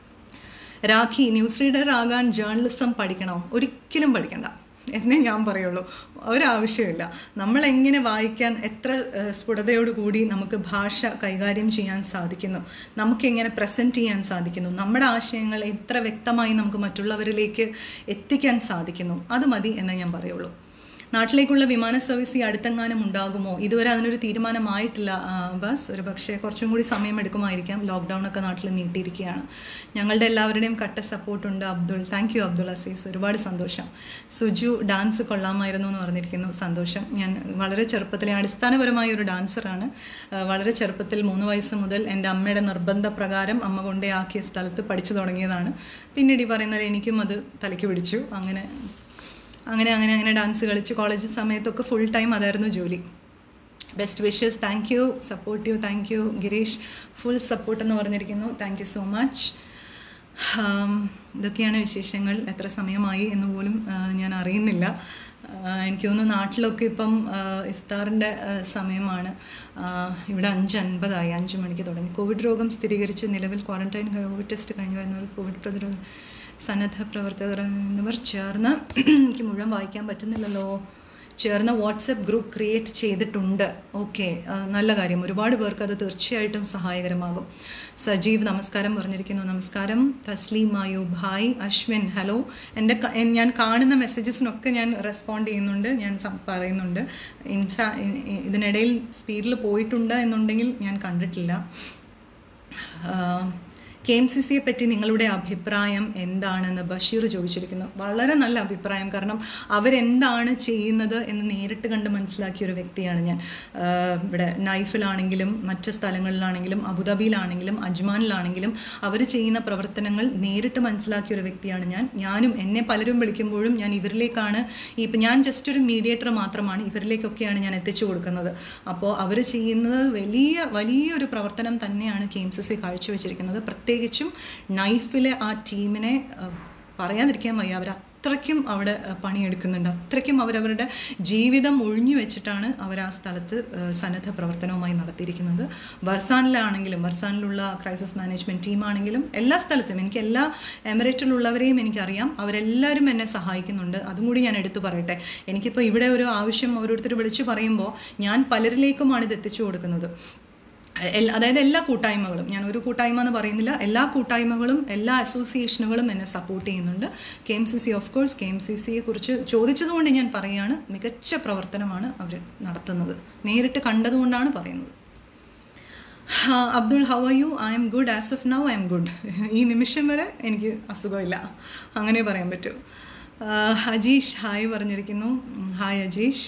രാഖി, ന്യൂസ് റീഡർ ആകാൻ ജേർണലിസം പഠിക്കണം? ഒരിക്കലും പഠിക്കണ്ട എന്നേ ഞാൻ പറയുള്ളൂ. ഒരാവശ്യമില്ല. നമ്മളെങ്ങനെ വായിക്കാൻ, എത്ര സ്ഫുടതയോടുകൂടി നമുക്ക് ഭാഷ കൈകാര്യം ചെയ്യാൻ സാധിക്കുന്നു, നമുക്കെങ്ങനെ പ്രസൻറ്റ് ചെയ്യാൻ സാധിക്കുന്നു, നമ്മുടെ ആശയങ്ങൾ എത്ര വ്യക്തമായി നമുക്ക് മറ്റുള്ളവരിലേക്ക് എത്തിക്കാൻ സാധിക്കുന്നു, അത് മതി എന്നേ ഞാൻ പറയുള്ളൂ. നാട്ടിലേക്കുള്ള വിമാന സർവീസ് ഈ അടുത്തെങ്ങാനും ഉണ്ടാകുമോ? ഇതുവരെ അതിനൊരു തീരുമാനമായിട്ടില്ല ബസ്. ഒരു പക്ഷേ കുറച്ചും കൂടി സമയമെടുക്കുമായിരിക്കാം. ലോക്ക്ഡൗൺ ഒക്കെ നാട്ടിൽ നീട്ടിയിരിക്കുകയാണ്. ഞങ്ങളുടെ എല്ലാവരുടെയും കട്ട സപ്പോർട്ടുണ്ട്. അബ്ദുൾ, താങ്ക് യു അബ്ദുൾ അസീസ്, ഒരുപാട് സന്തോഷം. സുജു, ഡാൻസ് കൊള്ളാമായിരുന്നു എന്ന് പറഞ്ഞിരിക്കുന്നു. സന്തോഷം. ഞാൻ വളരെ ചെറുപ്പത്തിലെ അടിസ്ഥാനപരമായ ഒരു ഡാൻസറാണ്. വളരെ ചെറുപ്പത്തിൽ മൂന്ന് വയസ്സ് മുതൽ എൻ്റെ അമ്മയുടെ നിർബന്ധപ്രകാരം അമ്മ കൊണ്ടേ ആക്കിയ സ്ഥലത്ത് പഠിച്ചു തുടങ്ങിയതാണ്. പിന്നീട് ഈ പറയുന്നത് എനിക്കും അത് തലയ്ക്ക് പിടിച്ചു. അങ്ങനെ അങ്ങനെ അങ്ങനെ അങ്ങനെ ഡാൻസ് കളിച്ച് കോളേജ് സമയത്തൊക്കെ ഫുൾ ടൈം അതായിരുന്നു ജോലി. Best wishes, thank you. Supportive, thank you. Gireesh, full support എന്ന് പറഞ്ഞിരിക്കുന്നു. Thank you so much. ഇതൊക്കെയാണ് വിശേഷങ്ങൾ. എത്ര സമയമായി എന്ന് പോലും ഞാൻ അറിയുന്നില്ല. എനിക്ക് തോന്നുന്നു നാട്ടിലൊക്കെ ഇപ്പം ഇഫ്താറിൻ്റെ സമയമാണ്. ഇവിടെ അഞ്ച് അൻപതായി, അഞ്ച് മണിക്ക് തുടങ്ങി. കോവിഡ് രോഗം സ്ഥിരീകരിച്ച് നിലവിൽ ക്വാറന്റൈൻ കോവിഡ് ടെസ്റ്റ് കഴിഞ്ഞു വരുന്നവർ കോവിഡ് പ്രതിരോധ സന്നദ്ധ പ്രവർത്തകർ എന്നിവർ ചേർന്ന്, എനിക്ക് മുഴുവൻ വായിക്കാൻ പറ്റുന്നില്ലല്ലോ, ചേർന്ന് വാട്സപ്പ് ഗ്രൂപ്പ് ക്രിയേറ്റ് ചെയ്തിട്ടുണ്ട്. ഓക്കെ, നല്ല കാര്യം. ഒരുപാട് പേർക്ക് അത് തീർച്ചയായിട്ടും സഹായകരമാകും. സജീവ് നമസ്കാരം പറഞ്ഞിരിക്കുന്നു. നമസ്കാരം. തസ്ലീം മായൂബ് ഹായ്. അശ്വിൻ ഹലോ. എൻ്റെ ഞാൻ കാണുന്ന മെസ്സേജസിനൊക്കെ ഞാൻ റെസ്പോണ്ട് ചെയ്യുന്നുണ്ട്, ഞാൻ പറയുന്നുണ്ട്. ഇൻഫാ ഇതിനിടയിൽ സ്പീഡിൽ പോയിട്ടുണ്ട് എന്നുണ്ടെങ്കിൽ ഞാൻ കണ്ടിട്ടില്ല. കെ എം സി സിയെ പറ്റി നിങ്ങളുടെ അഭിപ്രായം എന്താണെന്ന് ബഷീർ ചോദിച്ചിരിക്കുന്നു. വളരെ നല്ല അഭിപ്രായം. കാരണം അവരെന്താണ് ചെയ്യുന്നത് എന്ന് നേരിട്ട് കണ്ട് മനസ്സിലാക്കിയ ഒരു വ്യക്തിയാണ് ഞാൻ. ഇവിടെ നൈഫിലാണെങ്കിലും മറ്റ് സ്ഥലങ്ങളിലാണെങ്കിലും അബുദാബിയിലാണെങ്കിലും അജ്മാനിലാണെങ്കിലും അവർ ചെയ്യുന്ന പ്രവർത്തനങ്ങൾ നേരിട്ട് മനസ്സിലാക്കിയ ഒരു വ്യക്തിയാണ് ഞാൻ. ഞാനും എന്നെ പലരും വിളിക്കുമ്പോഴും ഞാൻ ഇവരിലേക്കാണ്, ഇപ്പം ഞാൻ ജസ്റ്റ് ഒരു മീഡിയേറ്റർ മാത്രമാണ്, ഇവരിലേക്കൊക്കെയാണ് ഞാൻ എത്തിച്ചു കൊടുക്കുന്നത്. അപ്പോൾ അവർ ചെയ്യുന്നത് വലിയ വലിയൊരു പ്രവർത്തനം തന്നെയാണ് കെ എം സി സി കാഴ്ചവെച്ചിരിക്കുന്നത്. പ്രത്യേകിച്ചും നൈഫിലെ ആ ടീമിനെ പറയാതിരിക്കാൻ വയ്യ. അവർ അത്രയ്ക്കും അവിടെ പണിയെടുക്കുന്നുണ്ട്. അത്രയ്ക്കും അവരവരുടെ ജീവിതം ഒഴിഞ്ഞു വെച്ചിട്ടാണ് അവർ ആ സ്ഥലത്ത് സന്നദ്ധ പ്രവർത്തനവുമായി നടത്തിയിരിക്കുന്നത്. വർസാനിലാണെങ്കിലും വർസാനിലുള്ള ക്രൈസിസ് മാനേജ്മെൻറ്റ് ടീമാണെങ്കിലും എല്ലാ സ്ഥലത്തും എനിക്ക് എല്ലാ എമിറേറ്റിലുള്ളവരെയും എനിക്കറിയാം. അവരെല്ലാവരും എന്നെ സഹായിക്കുന്നുണ്ട്. അതും കൂടി ഞാൻ എടുത്തു പറയട്ടെ. എനിക്കിപ്പോൾ ഇവിടെ ഒരു ആവശ്യം ഓരോരുത്തർ വിളിച്ചു പറയുമ്പോൾ ഞാൻ പലരിലേക്കുമാണ് ഇത് എത്തിച്ചു കൊടുക്കുന്നത്. അതായത് എല്ലാ കൂട്ടായ്മകളും, ഞാൻ ഒരു കൂട്ടായ്മ എന്ന് പറയുന്നില്ല, എല്ലാ കൂട്ടായ്മകളും എല്ലാ അസോസിയേഷനുകളും എന്നെ സപ്പോർട്ട് ചെയ്യുന്നുണ്ട്. K M C C of course K M C സിയെ കുറിച്ച് ചോദിച്ചതുകൊണ്ട് ഞാൻ പറയുകയാണ്, മികച്ച പ്രവർത്തനമാണ് അവർ നടത്തുന്നത്. നേരിട്ട് കണ്ടതുകൊണ്ടാണ് പറയുന്നത്. Abdul how are you? I'm good as of now. I'm good. ഈ നിമിഷം വരെ എനിക്ക് അസുഖമില്ല, അങ്ങനെ പറയാൻ പറ്റൂ. അജീഷ് ഹായ് പറഞ്ഞിരിക്കുന്നു. ഹായ് അജീഷ്.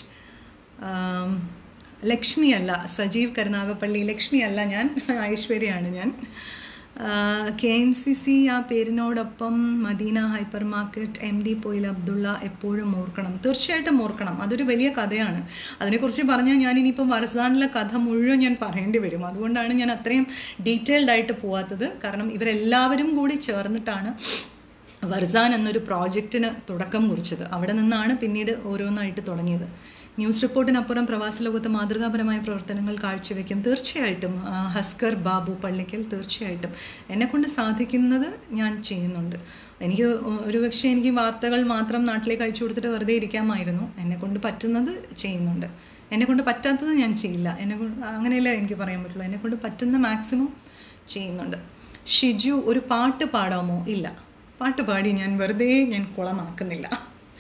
ലക്ഷ്മി അല്ല, സജീവ് കരുനാഗപ്പള്ളി. ലക്ഷ്മി അല്ല ഞാൻ, ഐശ്വര്യയാണ് ഞാൻ. കെ എം സി സി ആ പേരിനോടൊപ്പം Madina hypermarket M D Poyil Abdulla എപ്പോഴും ഓർക്കണം. തീർച്ചയായിട്ടും ഓർക്കണം. അതൊരു വലിയ കഥയാണ്. അതിനെക്കുറിച്ച് പറഞ്ഞാൽ ഞാൻ ഇനിയിപ്പം വർസാനിലെ കഥ മുഴുവൻ ഞാൻ പറയേണ്ടി വരും. അതുകൊണ്ടാണ് ഞാൻ അത്രയും ഡീറ്റെയിൽഡ് ആയിട്ട് പോവാത്തത്. കാരണം ഇവരെല്ലാവരും കൂടി ചേർന്നിട്ടാണ് വർസാൻ എന്നൊരു പ്രോജക്റ്റിന് തുടക്കം കുറിച്ചത്. അവിടെ നിന്നാണ് പിന്നീട് ഓരോന്നായിട്ട് തുടങ്ങിയത്. ന്യൂസ് റിപ്പോർട്ടിനപ്പുറം പ്രവാസ ലോകത്ത് മാതൃകാപരമായ പ്രവർത്തനങ്ങൾ കാഴ്ചവെക്കും. തീർച്ചയായിട്ടും ഹസ്കർ ബാബു പള്ളിക്കൽ, തീർച്ചയായിട്ടും എന്നെക്കൊണ്ട് സാധിക്കുന്നത് ഞാൻ ചെയ്യുന്നുണ്ട്. എനിക്ക് ഒരുപക്ഷെ എനിക്ക് വാർത്തകൾ മാത്രം നാട്ടിലേക്ക് അയച്ചു കൊടുത്തിട്ട് വെറുതെ ഇരിക്കാമായിരുന്നു. എന്നെക്കൊണ്ട് പറ്റുന്നത് ചെയ്യുന്നുണ്ട്. എന്നെക്കൊണ്ട് പറ്റാത്തത് ഞാൻ ചെയ്യില്ല. എന്നെ അങ്ങനെയല്ലേ എനിക്ക് പറയാൻ പറ്റുള്ളൂ. എന്നെക്കൊണ്ട് പറ്റുന്ന മാക്സിമം ചെയ്യുന്നുണ്ട്. ഷിജു, ഒരു പാട്ട് പാടാമോ? ഇല്ല, പാട്ട് പാടി ഞാൻ വെറുതെ ഞാൻ കുളമാക്കുന്നില്ല.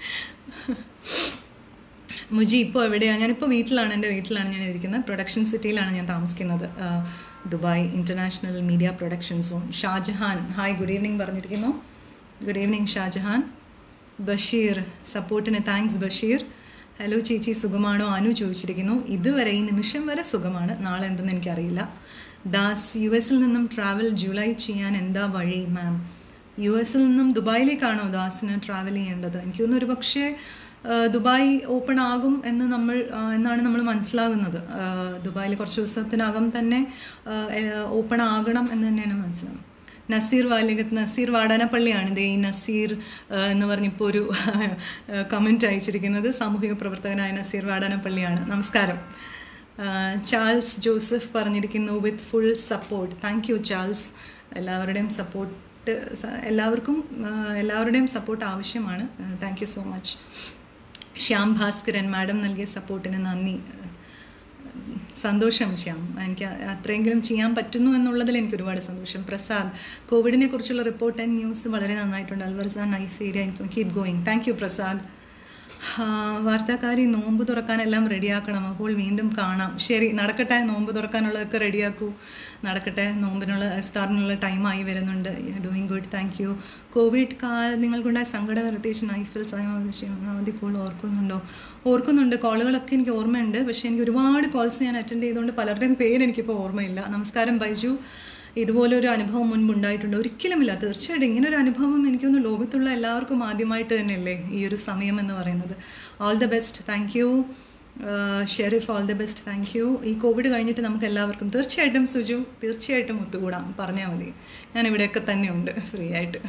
മുജി, ഇപ്പോൾ എവിടെയാണ്? ഞാനിപ്പോൾ വീട്ടിലാണ്, എൻ്റെ വീട്ടിലാണ് ഞാൻ ഇരിക്കുന്നത്. പ്രൊഡക്ഷൻ സിറ്റിയിലാണ് ഞാൻ താമസിക്കുന്നത്, Dubai international media production zone. Shajahan, hi, good evening പറഞ്ഞിരിക്കുന്നു. Good evening Shajahan. ബഷീർ, സപ്പോർട്ടിന് താങ്ക്സ് ബഷീർ. ഹലോ ചേച്ചി, സുഖമാണോ? അനു ചോദിച്ചിരിക്കുന്നു. ഇതുവരെ ഈ നിമിഷം വരെ സുഖമാണ്, നാളെ എന്തെന്ന് എനിക്കറിയില്ല. ദാസ്, യു എസിൽ നിന്നും ട്രാവൽ ജൂലൈ ചെയ്യാൻ എന്താ വഴി മാം? യു എസിൽ നിന്നും ദുബായിലേക്കാണോ ദാസിന് ട്രാവൽ ചെയ്യേണ്ടത്? എനിക്ക് തോന്നുന്നു ഒരു പക്ഷേ ദുബായ് ഓപ്പൺ ആകും എന്ന് നമ്മൾ എന്നാണ് നമ്മൾ മനസ്സിലാകുന്നത്. ദുബായിൽ കുറച്ച് ദിവസത്തിനകം തന്നെ ഓപ്പൺ ആകണം എന്ന് തന്നെയാണ് മനസ്സിലാകുന്നത്. നസീർ വാലികത്ത്, നസീർ വാടാനപ്പള്ളിയാണ് ഇതേ ഈ നസീർ എന്ന് പറഞ്ഞിപ്പോൾ ഒരു കമൻറ്റ് അയച്ചിരിക്കുന്നത്. സാമൂഹിക പ്രവർത്തകനായ നസീർ വാടാനപ്പള്ളിയാണ്. നമസ്കാരം. ചാൾസ് ജോസഫ് പറഞ്ഞിരിക്കുന്നു, with full support. Thank you Charles. എല്ലാവരുടെയും സപ്പോർട്ട് എല്ലാവർക്കും എല്ലാവരുടെയും സപ്പോർട്ട് ആവശ്യമാണ്. Thank you so much. Shyam Bhaskaran, madam നൽകിയ സപ്പോർട്ടിന് നന്ദി. സന്തോഷം ശ്യാം, എനിക്ക് അത്രയെങ്കിലും ചെയ്യാൻ പറ്റുന്നു എന്നുള്ളതിൽ എനിക്ക് ഒരുപാട് സന്തോഷം. പ്രസാദ്, കോവിഡിനെ കുറിച്ചുള്ള റിപ്പോർട്ട് ആൻഡ് ന്യൂസ് വളരെ നന്നായിട്ടുണ്ട്. അൽവർസാൻ നൈഫ് area, keep going. Thank you Prasad. വാർത്താക്കാരി, നോമ്പ് തുറക്കാനെല്ലാം റെഡിയാക്കണം, അപ്പോൾ വീണ്ടും കാണാം. ശരി, നടക്കട്ടെ, നോമ്പ് തുറക്കാനുള്ളതൊക്കെ റെഡിയാക്കൂ, നടക്കട്ടെ. നോമ്പിനുള്ള ഇഫ്താറിനുള്ള ടൈമായി വരുന്നുണ്ട്. Doing good, thank you. Covid കാലം നിങ്ങൾക്കുണ്ടായ സങ്കടകര പ്രത്യേകിച്ച് നൈഫിൽ സ്വയമാവധി കോൾ ഓർക്കുന്നുണ്ടോ? ഓർക്കുന്നുണ്ട്, കോളുകളൊക്കെ എനിക്ക് ഓർമ്മയുണ്ട്. പക്ഷേ എനിക്ക് ഒരുപാട് കോൾസ് ഞാൻ അറ്റൻഡ് ചെയ്തുകൊണ്ട് പലരുടെയും പേര് എനിക്കിപ്പോൾ ഓർമ്മയില്ല. നമസ്കാരം ബൈജു. ഇതുപോലൊരു അനുഭവം മുൻപ് ഉണ്ടായിട്ടുണ്ട്? ഒരിക്കലുമില്ല. തീർച്ചയായിട്ടും ഇങ്ങനൊരു അനുഭവം എനിക്കൊന്ന് ലോകത്തുള്ള എല്ലാവർക്കും ആദ്യമായിട്ട് തന്നെയല്ലേ ഈ ഒരു സമയം എന്ന് പറയുന്നത്. All the best. Thank you Sherif, all the best. Thank you. ഈ കോവിഡ് കഴിഞ്ഞിട്ട് നമുക്ക് എല്ലാവർക്കും തീർച്ചയായിട്ടും സുജു തീർച്ചയായിട്ടും ഒത്തുകൂടാം, പറഞ്ഞാൽ മതി. ഞാൻ ഇവിടെയൊക്കെ തന്നെ ഉണ്ട് ഫ്രീ ആയിട്ട്.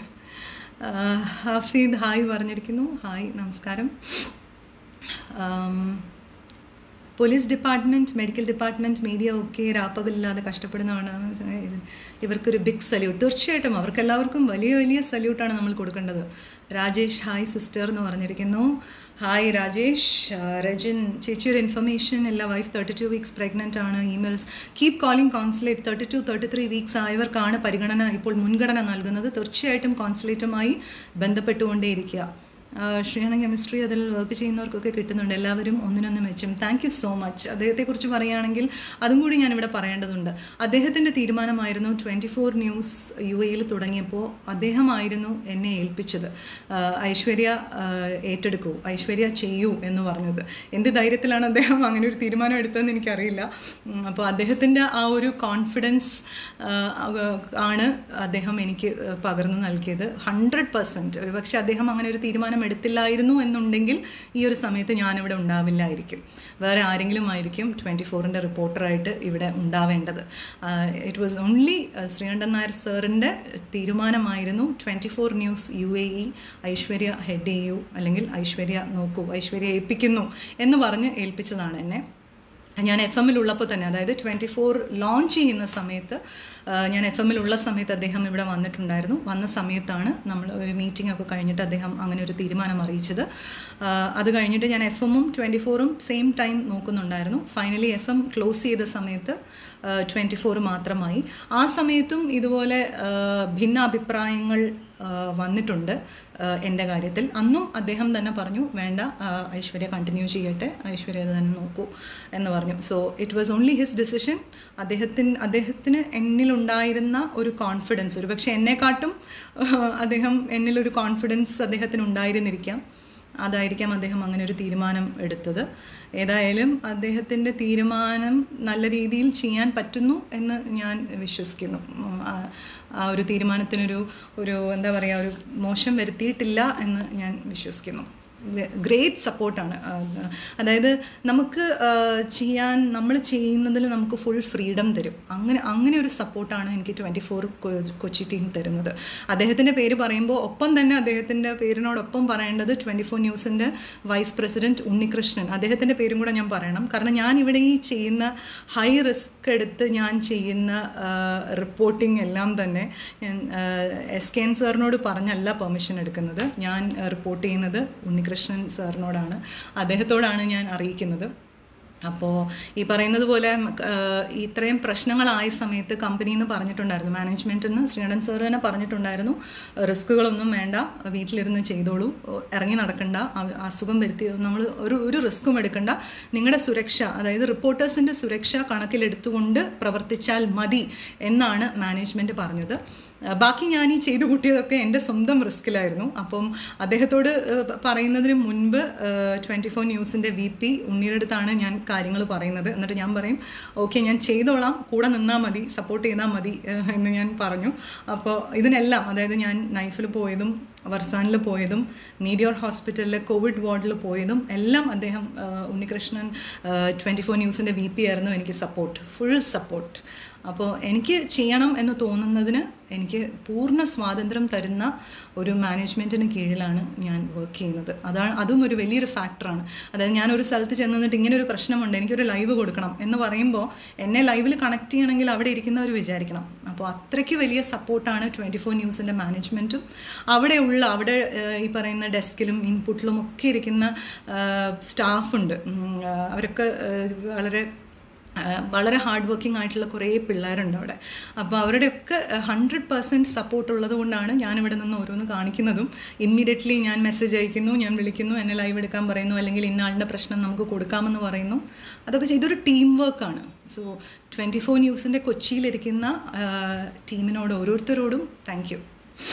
ഹഫീദ് ഹായ് പറഞ്ഞിരിക്കുന്നു. ഹായ്, നമസ്കാരം. Police department, medical department, media ഒക്കെ രാപ്പകലില്ലാതെ കഷ്ടപ്പെടുന്നതാണ്. ഇവർക്കൊരു ബിഗ് സല്യൂട്ട്. തീർച്ചയായിട്ടും അവർക്കെല്ലാവർക്കും വലിയ വലിയ സല്യൂട്ടാണ് നമ്മൾ കൊടുക്കേണ്ടത്. രാജേഷ് ഹായ് സിസ്റ്റർ എന്ന് പറഞ്ഞിരിക്കുന്നു. ഹായ് രാജേഷ്. രജൻ, ചേച്ചി ഒരു ഇൻഫർമേഷൻ ഇല്ല, wife thirty two weeks pregnant ആണ്. Emails keep calling consulate. Thirty two thirty three weeks ആയവർക്കാണ് പരിഗണന ഇപ്പോൾ മുൻഗണന നൽകുന്നത്. തീർച്ചയായിട്ടും കോൺസുലേറ്റുമായി ബന്ധപ്പെട്ടുകൊണ്ടേയിരിക്കുക. ശ്രീഹണ കെമിസ്ട്രി അതിൽ വർക്ക് ചെയ്യുന്നവർക്കൊക്കെ കിട്ടുന്നുണ്ട്. എല്ലാവരും ഒന്നിനൊന്ന് മെച്ചം. Thank you so much. അദ്ദേഹത്തെക്കുറിച്ച് പറയുകയാണെങ്കിൽ അതും കൂടി ഞാനിവിടെ പറയേണ്ടതുണ്ട്. അദ്ദേഹത്തിൻ്റെ തീരുമാനമായിരുന്നു ട്വൻറ്റി ഫോർ ന്യൂസ് യു എയിൽ തുടങ്ങിയപ്പോൾ അദ്ദേഹമായിരുന്നു എന്നെ ഏൽപ്പിച്ചത്. ഐശ്വര്യ ഏറ്റെടുക്കൂ, ഐശ്വര്യ ചെയ്യൂ എന്ന് പറഞ്ഞത്. എന്ത് ധൈര്യത്തിലാണ് അദ്ദേഹം അങ്ങനെ ഒരു തീരുമാനം എടുത്തതെന്ന് എനിക്കറിയില്ല. അപ്പോൾ അദ്ദേഹത്തിൻ്റെ ആ ഒരു കോൺഫിഡൻസ് ആണ് അദ്ദേഹം എനിക്ക് പകർന്നു നൽകിയത്. ഹൺഡ്രഡ് പെർസെൻറ്റ് ഒരു പക്ഷേ അദ്ദേഹം അങ്ങനെ ഒരു തീരുമാനം എടുത്തില്ലായിരുന്നു എന്നുണ്ടെങ്കിൽ ഈ ഒരു സമയത്ത് ഞാനിവിടെ ഉണ്ടാവില്ലായിരിക്കും. വേറെ ആരെങ്കിലും ആയിരിക്കും ട്വൻറ്റി ഫോറിൻ്റെ റിപ്പോർട്ടറായിട്ട് ഇവിടെ ഉണ്ടാവേണ്ടത്. It was only Sreekandan Nair സാറിൻ്റെ തീരുമാനമായിരുന്നു twenty four news U A E Aishwarya head ചെയ്യൂ, അല്ലെങ്കിൽ ഐശ്വര്യ നോക്കൂ, ഐശ്വര്യ ഏൽപ്പിക്കുന്നു എന്ന് പറഞ്ഞ് ഏൽപ്പിച്ചതാണ് എന്നെ. ഞാൻ എഫ് എമ്മിലുള്ളപ്പോൾ തന്നെ, അതായത് ട്വൻറ്റി ഫോർ ലോഞ്ച് ചെയ്യുന്ന സമയത്ത് ഞാൻ എഫ് എമ്മിലുള്ള സമയത്ത് അദ്ദേഹം ഇവിടെ വന്നിട്ടുണ്ടായിരുന്നു. വന്ന സമയത്താണ് നമ്മൾ ഒരു മീറ്റിംഗ് ഒക്കെ കഴിഞ്ഞിട്ട് അദ്ദേഹം അങ്ങനെ ഒരു തീരുമാനം അറിയിച്ചത്. അത് കഴിഞ്ഞിട്ട് ഞാൻ എഫ് എമ്മും ട്വൻറ്റി ഫോറും സെയിം ടൈം നോക്കുന്നുണ്ടായിരുന്നു. ഫൈനലി എഫ് എം ക്ലോസ് ചെയ്ത സമയത്ത് ട്വൻറ്റി ഫോർ മാത്രമായി. ആ സമയത്തും ഇതുപോലെ ഭിന്നാഭിപ്രായങ്ങൾ വന്നിട്ടുണ്ട് എൻ്റെ കാര്യത്തിൽ. അന്നും അദ്ദേഹം തന്നെ പറഞ്ഞു, വേണ്ട, ഐശ്വര്യ കണ്ടിന്യൂ ചെയ്യട്ടെ, ഐശ്വര്യ അത് തന്നെ നോക്കൂ എന്ന് പറഞ്ഞു. So it was only his decision. അദ്ദേഹത്തിന് അദ്ദേഹത്തിന് എന്നിലുണ്ടായിരുന്ന ഒരു കോൺഫിഡൻസ്, ഒരു പക്ഷേ എന്നെക്കാട്ടും അദ്ദേഹം എന്നിലൊരു കോൺഫിഡൻസ് അദ്ദേഹത്തിന് ഉണ്ടായിരുന്നിരിക്കാം. അതായിരിക്കാം അദ്ദേഹം അങ്ങനെ ഒരു തീരുമാനം എടുത്തത്. ഏതായാലും അദ്ദേഹത്തിൻ്റെ തീരുമാനം നല്ല രീതിയിൽ ചെയ്യാൻ പറ്റുന്നു എന്ന് ഞാൻ വിശ്വസിക്കുന്നു. ആ ഒരു തീരുമാനത്തിനൊരു ഒരു എന്താ പറയുക ഒരു മോശം വരുത്തിയിട്ടില്ല എന്ന് ഞാൻ വിശ്വസിക്കുന്നു. ഗ്രേറ്റ് സപ്പോർട്ടാണ്. അതായത് നമുക്ക് ചെയ്യാൻ നമ്മൾ ചെയ്യുന്നതിൽ നമുക്ക് ഫുൾ ഫ്രീഡം തരും. അങ്ങനെ അങ്ങനെ ഒരു സപ്പോർട്ടാണ് എനിക്ക് ട്വൻറ്റി ഫോർ കൊച്ചി ടീം തരുന്നത്. അദ്ദേഹത്തിൻ്റെ പേര് പറയുമ്പോൾ ഒപ്പം തന്നെ അദ്ദേഹത്തിൻ്റെ പേരിനോടൊപ്പം പറയേണ്ടത് ട്വൻറ്റി ഫോർ ന്യൂസിൻ്റെ വൈസ് പ്രസിഡൻറ്റ് ഉണ്ണികൃഷ്ണൻ, അദ്ദേഹത്തിൻ്റെ പേരും കൂടെ ഞാൻ പറയണം. കാരണം ഞാൻ ഇവിടെ ഈ ചെയ്യുന്ന ഹൈ റിസ്ക് എടുത്ത് ഞാൻ ചെയ്യുന്ന റിപ്പോർട്ടിംഗ് എല്ലാം തന്നെ ഞാൻ എസ് കെ എൻ സാറിനോട് പറഞ്ഞല്ല പെർമിഷൻ എടുക്കുന്നത്. ഞാൻ റിപ്പോർട്ട് ചെയ്യുന്നത് ഉണ്ണികൃഷ്ണൻ കൃഷ്ണൻ സാറിനോടാണ്, അദ്ദേഹത്തോടാണ് ഞാൻ അറിയിക്കുന്നത്. അപ്പോൾ ഈ പറയുന്നത് പോലെ ഇത്രയും പ്രശ്നങ്ങളായ സമയത്ത് കമ്പനിയിൽ നിന്ന് പറഞ്ഞിട്ടുണ്ടായിരുന്നു, മാനേജ്മെൻറ്റിൽ നിന്ന് ശ്രീകണ്ഠൻ സാർ തന്നെ പറഞ്ഞിട്ടുണ്ടായിരുന്നു, റിസ്കുകളൊന്നും വേണ്ട, വീട്ടിലിരുന്ന് ചെയ്തോളൂ, ഇറങ്ങി നടക്കണ്ട, അസുഖം വരുത്തി നമ്മൾ ഒരു ഒരു റിസ്ക്കും എടുക്കണ്ട, നിങ്ങളുടെ സുരക്ഷ, അതായത് റിപ്പോർട്ടേഴ്സിൻ്റെ സുരക്ഷ കണക്കിലെടുത്തുകൊണ്ട് പ്രവർത്തിച്ചാൽ മതി എന്നാണ് മാനേജ്മെൻറ്റ് പറഞ്ഞത്. ബാക്കി ഞാൻ ഈ ചെയ്തു കൂട്ടിയതൊക്കെ എൻ്റെ സ്വന്തം റിസ്കിലായിരുന്നു. അപ്പം അദ്ദേഹത്തോട് പറയുന്നതിന് മുൻപ് ട്വൻറ്റി ഫോർ ന്യൂസിൻ്റെ വി പി ഉണ്ണിയുടെ അടുത്താണ് ഞാൻ കാര്യങ്ങൾ പറയുന്നത്. എന്നിട്ട് ഞാൻ പറയും, ഓക്കെ ഞാൻ ചെയ്തോളാം, കൂടെ നിന്നാൽ മതി, സപ്പോർട്ട് ചെയ്താൽ മതി എന്ന് ഞാൻ പറഞ്ഞു. അപ്പോൾ ഇതിനെല്ലാം, അതായത് ഞാൻ നൈഫിൽ പോയതും വർസാനിൽ പോയതും മീഡിയോർ ഹോസ്പിറ്റലിലെ കോവിഡ് വാർഡിൽ പോയതും എല്ലാം അദ്ദേഹം ഉണ്ണികൃഷ്ണൻ ട്വൻറ്റി ഫോർ ന്യൂസിൻ്റെ വി പി ആയിരുന്നു എനിക്ക് സപ്പോർട്ട്, ഫുൾ സപ്പോർട്ട്. അപ്പോൾ എനിക്ക് ചെയ്യണം എന്ന് തോന്നുന്നതിന് എനിക്ക് പൂർണ്ണ സ്വാതന്ത്ര്യം തരുന്ന ഒരു മാനേജ്മെൻറ്റിന് കീഴിലാണ് ഞാൻ വർക്ക് ചെയ്യുന്നത്. അതാണ്, അതും ഒരു വലിയൊരു ഫാക്ടറാണ്. അതായത് ഞാനൊരു സ്ഥലത്ത് ചെന്ന് നിന്നിട്ട് ഇങ്ങനെ ഒരു പ്രശ്നമുണ്ട്, എനിക്കൊരു ലൈവ് കൊടുക്കണം എന്ന് പറയുമ്പോൾ എന്നെ ലൈവിൽ കണക്ട് ചെയ്യണമെങ്കിൽ അവിടെ ഇരിക്കുന്നവർ വിചാരിക്കണം. അപ്പോൾ അത്രയ്ക്ക് വലിയ സപ്പോർട്ടാണ് ട്വൻറ്റി ഫോർ ന്യൂസിൻ്റെ മാനേജ്മെൻറ്റും അവിടെയുള്ള അവിടെ ഈ പറയുന്ന ഡെസ്കിലും ഇൻപുട്ടിലും ഒക്കെ ഇരിക്കുന്ന സ്റ്റാഫുണ്ട്. അവരൊക്കെ വളരെ വളരെ ഹാർഡ് വർക്കിംഗ് ആയിട്ടുള്ള കുറേ പിള്ളേരുണ്ട് അവിടെ. അപ്പോൾ അവരുടെയൊക്കെ ഹൺഡ്രഡ് പെർസെൻറ്റ് സപ്പോർട്ട് ഉള്ളത് കൊണ്ടാണ് ഞാനിവിടെ നിന്ന് ഓരോന്ന് കാണിക്കുന്നതും. ഇമ്മീഡിയറ്റ്ലി ഞാൻ മെസ്സേജ് അയക്കുന്നു, ഞാൻ വിളിക്കുന്നു, എന്നെ ലൈവ് എടുക്കാൻ പറയുന്നു, അല്ലെങ്കിൽ ഇന്നാളുടെ പ്രശ്നം നമുക്ക് കൊടുക്കാമെന്ന് പറയുന്നു. അതൊക്കെ ഇതൊരു ടീം വർക്കാണ്. സോ ട്വൻറ്റി ഫോർ ന്യൂസിൻ്റെ കൊച്ചിയിലിരിക്കുന്ന ടീമിനോട് ഓരോരുത്തരോടും thank you.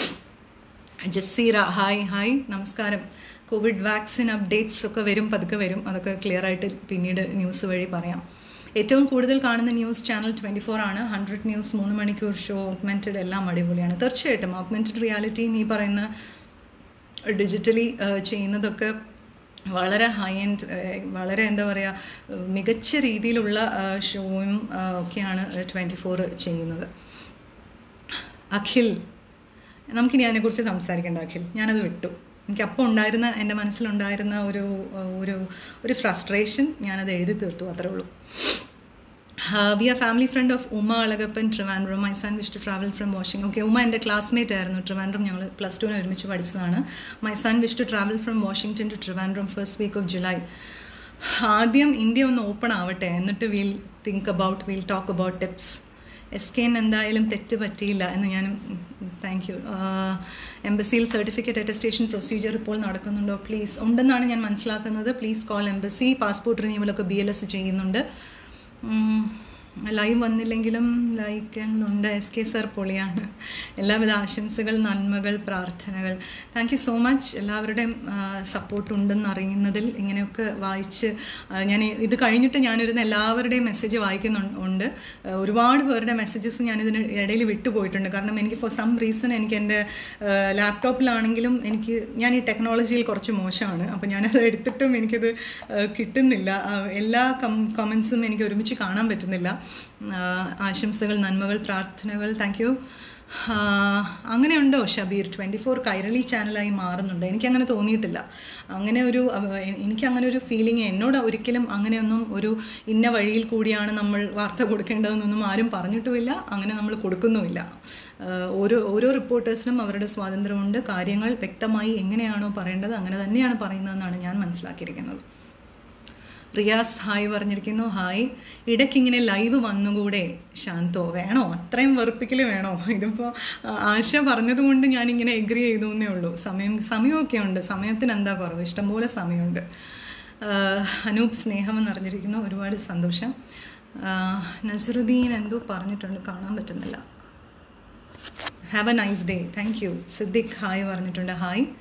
Jaseera hi hi നമസ്കാരം. കോവിഡ് വാക്സിൻ അപ്ഡേറ്റ്സ് ഒക്കെ വരും, പതുക്കെ വരും, അതൊക്കെ ക്ലിയർ ആയിട്ട് പിന്നീട് ന്യൂസ് വഴി പറയാം. ഏറ്റവും കൂടുതൽ കാണുന്ന ന്യൂസ് ചാനൽ ട്വൻറ്റി ഫോർ ആണ്. ഹൺഡ്രഡ് ന്യൂസ്, മൂന്ന് മണിക്കൂർ ഷോ, ഓഗ്മെൻറ്റഡ് എല്ലാം അടിപൊളിയാണ്. തീർച്ചയായിട്ടും ഓഗ്മെൻറ്റഡ് റിയാലിറ്റിയും ഈ പറയുന്ന ഡിജിറ്റലി ചെയ്യുന്നതൊക്കെ വളരെ ഹൈ എൻഡ്, വളരെ എന്താ പറയുക, മികച്ച രീതിയിലുള്ള ഷോയും ഒക്കെയാണ് ട്വൻറ്റി ഫോർ ചെയ്യുന്നത്. അഖിൽ, നമുക്കിനി അതിനെക്കുറിച്ച് സംസാരിക്കേണ്ട അഖിൽ, ഞാനത് വിട്ടു. എനിക്കപ്പോൾ ഉണ്ടായിരുന്ന, എൻ്റെ മനസ്സിലുണ്ടായിരുന്ന ഒരു ഒരു ഒരു ഫ്രസ്ട്രേഷൻ ഞാനത് എഴുതി തീർത്തു, അത്രേ ഉള്ളൂ. We are family friend of Uma Alagappan, Trivandrum. My son wish to travel from Washington. Okay, Uma എൻ്റെ ക്ലാസ്മേറ്റ് ആയിരുന്നു. ട്രിവാൻഡ്രം ഞങ്ങൾ പ്ലസ് ടുവിന് ഒരുമിച്ച് പഠിച്ചതാണ്. My son wish to travel from Washington to Trivandrum first week of July. ആദ്യം ഇന്ത്യ ഒന്ന് ഓപ്പൺ ആവട്ടെ, എന്നിട്ട് we'll think about, we'll talk about tips. S K N എന്തായാലും തെറ്റ് പറ്റിയില്ല എന്ന് ഞാനും, താങ്ക് യു. എംബസിയിൽ സർട്ടിഫിക്കറ്റ് അറ്റസ്റ്റേഷൻ പ്രൊസീജിയർ ഇപ്പോൾ നടക്കുന്നുണ്ടോ? പ്ലീസ്, ഉണ്ടെന്നാണ് ഞാൻ മനസ്സിലാക്കുന്നത്. Please call embassy. പാസ്പോർട്ട് റിന്യൂവലൊക്കെ ബി എൽ എസ് ചെയ്യുന്നുണ്ട്. ലൈവ് വന്നില്ലെങ്കിലും ലൈക്കുണ്ട്. എസ് കെ സർ പൊളിയാണ്. എല്ലാവിധ ആശംസകൾ, നന്മകൾ, പ്രാർത്ഥനകൾ. Thank you so much. എല്ലാവരുടെയും സപ്പോർട്ട് ഉണ്ടെന്ന് അറിയുന്നതിൽ, ഇങ്ങനെയൊക്കെ വായിച്ച് ഞാൻ ഇത് കഴിഞ്ഞിട്ട് ഞാനിരുന്ന് എല്ലാവരുടെയും മെസ്സേജ് വായിക്കുന്നുണ്ട്. ഒരുപാട് പേരുടെ മെസ്സേജസ് ഞാനിതിന് ഇടയിൽ വിട്ടുപോയിട്ടുണ്ട്. കാരണം എനിക്ക് ഫോർ സം റീസൺ എനിക്ക് എൻ്റെ ലാപ്ടോപ്പിലാണെങ്കിലും എനിക്ക്, ഞാൻ ഈ ടെക്നോളജിയിൽ കുറച്ച് മോശമാണ്. അപ്പോൾ ഞാനത് എടുത്തിട്ടും എനിക്കത് കിട്ടുന്നില്ല. എല്ലാ കം കമൻസും എനിക്ക് ഒരുമിച്ച് കാണാൻ പറ്റുന്നില്ല. ആശംസകൾ, നന്മകൾ, പ്രാർത്ഥനകൾ. Thank you. അങ്ങനെയുണ്ടോ ഷബീർ? ട്വൻറ്റി ഫോർ കൈരളി ചാനലായി മാറുന്നുണ്ട്? എനിക്കങ്ങനെ തോന്നിയിട്ടില്ല. അങ്ങനെ ഒരു എനിക്കങ്ങനെ ഒരു ഫീലിംഗ്, എന്നോട് ഒരിക്കലും അങ്ങനെയൊന്നും ഒരു ഇന്ന വഴിയിൽ കൂടിയാണ് നമ്മൾ വാർത്ത കൊടുക്കേണ്ടതെന്നൊന്നും ആരും പറഞ്ഞിട്ടുമില്ല, അങ്ങനെ നമ്മൾ കൊടുക്കുന്നുമില്ല. ഓരോ ഓരോ റിപ്പോർട്ടേഴ്സിനും അവരുടെ സ്വാതന്ത്ര്യമുണ്ട്. കാര്യങ്ങൾ വ്യക്തമായി എങ്ങനെയാണോ പറയേണ്ടത് അങ്ങനെ തന്നെയാണ് പറയുന്നതെന്നാണ് ഞാൻ മനസ്സിലാക്കിയിരിക്കുന്നത്. റിയാസ് ഹായ് പറഞ്ഞിരിക്കുന്നു. ഹായ്. ഇടയ്ക്കിങ്ങനെ ലൈവ് വന്നുകൂടെ ശാന്തോ? വേണോ? അത്രയും വെറുപ്പിക്കൽ വേണോ? ഇതിപ്പോൾ ആശ പറഞ്ഞതുകൊണ്ട് ഞാനിങ്ങനെ എഗ്രി ചെയ്തു എന്നേ ഉള്ളൂ. സമയം സമയമൊക്കെ ഉണ്ട്, സമയത്തിന് എന്താ കുറവ്? ഇഷ്ടംപോലെ സമയമുണ്ട്. അനൂപ് സ്നേഹം എന്ന് അറിഞ്ഞിരിക്കുന്നു. ഒരുപാട് സന്തോഷം. നസറുദ്ദീൻ എന്തോ പറഞ്ഞിട്ടുണ്ട്, കാണാൻ പറ്റുന്നില്ല. Have a nice day. Thank you. Siddique hi പറഞ്ഞിട്ടുണ്ട്. ഹായ്.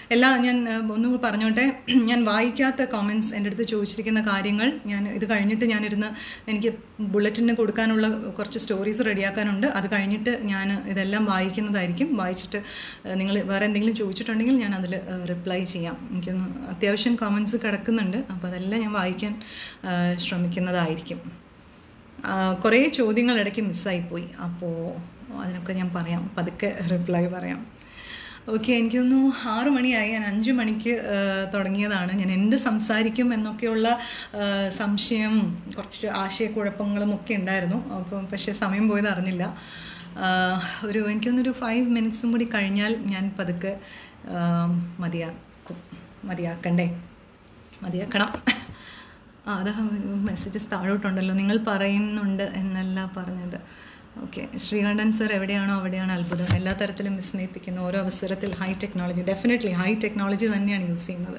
എല്ലാ ഞാൻ ഒന്നുകൂടി പറഞ്ഞോട്ടെ, ഞാൻ വായിക്കാത്ത കോമൻറ്റ്സ് എൻ്റെ അടുത്ത് ചോദിച്ചിരിക്കുന്ന കാര്യങ്ങൾ ഞാൻ ഇത് കഴിഞ്ഞിട്ട് ഞാനിരുന്ന് എനിക്ക് ബുള്ളറ്റിന് കൊടുക്കാനുള്ള കുറച്ച് സ്റ്റോറീസ് റെഡിയാക്കാനുണ്ട്. അത് കഴിഞ്ഞിട്ട് ഞാൻ ഇതെല്ലാം വായിക്കുന്നതായിരിക്കും. വായിച്ചിട്ട് നിങ്ങൾ വേറെ എന്തെങ്കിലും ചോദിച്ചിട്ടുണ്ടെങ്കിൽ ഞാൻ അതിൽ റിപ്ലൈ ചെയ്യാം. എനിക്കൊന്ന് അത്യാവശ്യം കോമൻറ്റ്സ് കിടക്കുന്നുണ്ട്, അപ്പോൾ അതെല്ലാം ഞാൻ വായിക്കാൻ ശ്രമിക്കുന്നതായിരിക്കും. കുറേ ചോദ്യങ്ങൾ ഇടയ്ക്ക് മിസ്സായിപ്പോയി, അപ്പോൾ അതിനൊക്കെ ഞാൻ പറയാം, പതുക്കെ റിപ്ലൈ പറയാം. ഓക്കെ, എനിക്കൊന്നു ആറു മണിയായി. ഞാൻ അഞ്ചു മണിക്ക് തുടങ്ങിയതാണ്. ഞാൻ എന്ത് സംസാരിക്കും എന്നൊക്കെയുള്ള സംശയം, കുറച്ച് ആശയക്കുഴപ്പങ്ങളും ഒക്കെ ഉണ്ടായിരുന്നു. അപ്പം പക്ഷേ സമയം പോയത് അറിഞ്ഞില്ല. ഒരു എനിക്കൊന്നൊരു ഫൈവ് മിനിറ്റ്സും കൂടി കഴിഞ്ഞാൽ ഞാൻ പതുക്കെ മതിയാക്കും. മതിയാക്കണ്ടേ? മതിയാക്കണം. ആ അതാ മെസ്സേജസ് താഴോട്ടുണ്ടല്ലോ. നിങ്ങൾ പറയുന്നുണ്ട് എന്നല്ല പറഞ്ഞത്. ഓക്കെ, ശ്രീകണ്ഠൻ സർ എവിടെയാണോ അവിടെയാണ് അത്ഭുതം. എല്ലാ തരത്തിലും വിസ്മയിപ്പിക്കുന്നു. ഓരോ അവസരത്തിൽ high technology, definitely high technology തന്നെയാണ് യൂസ് ചെയ്യുന്നത്.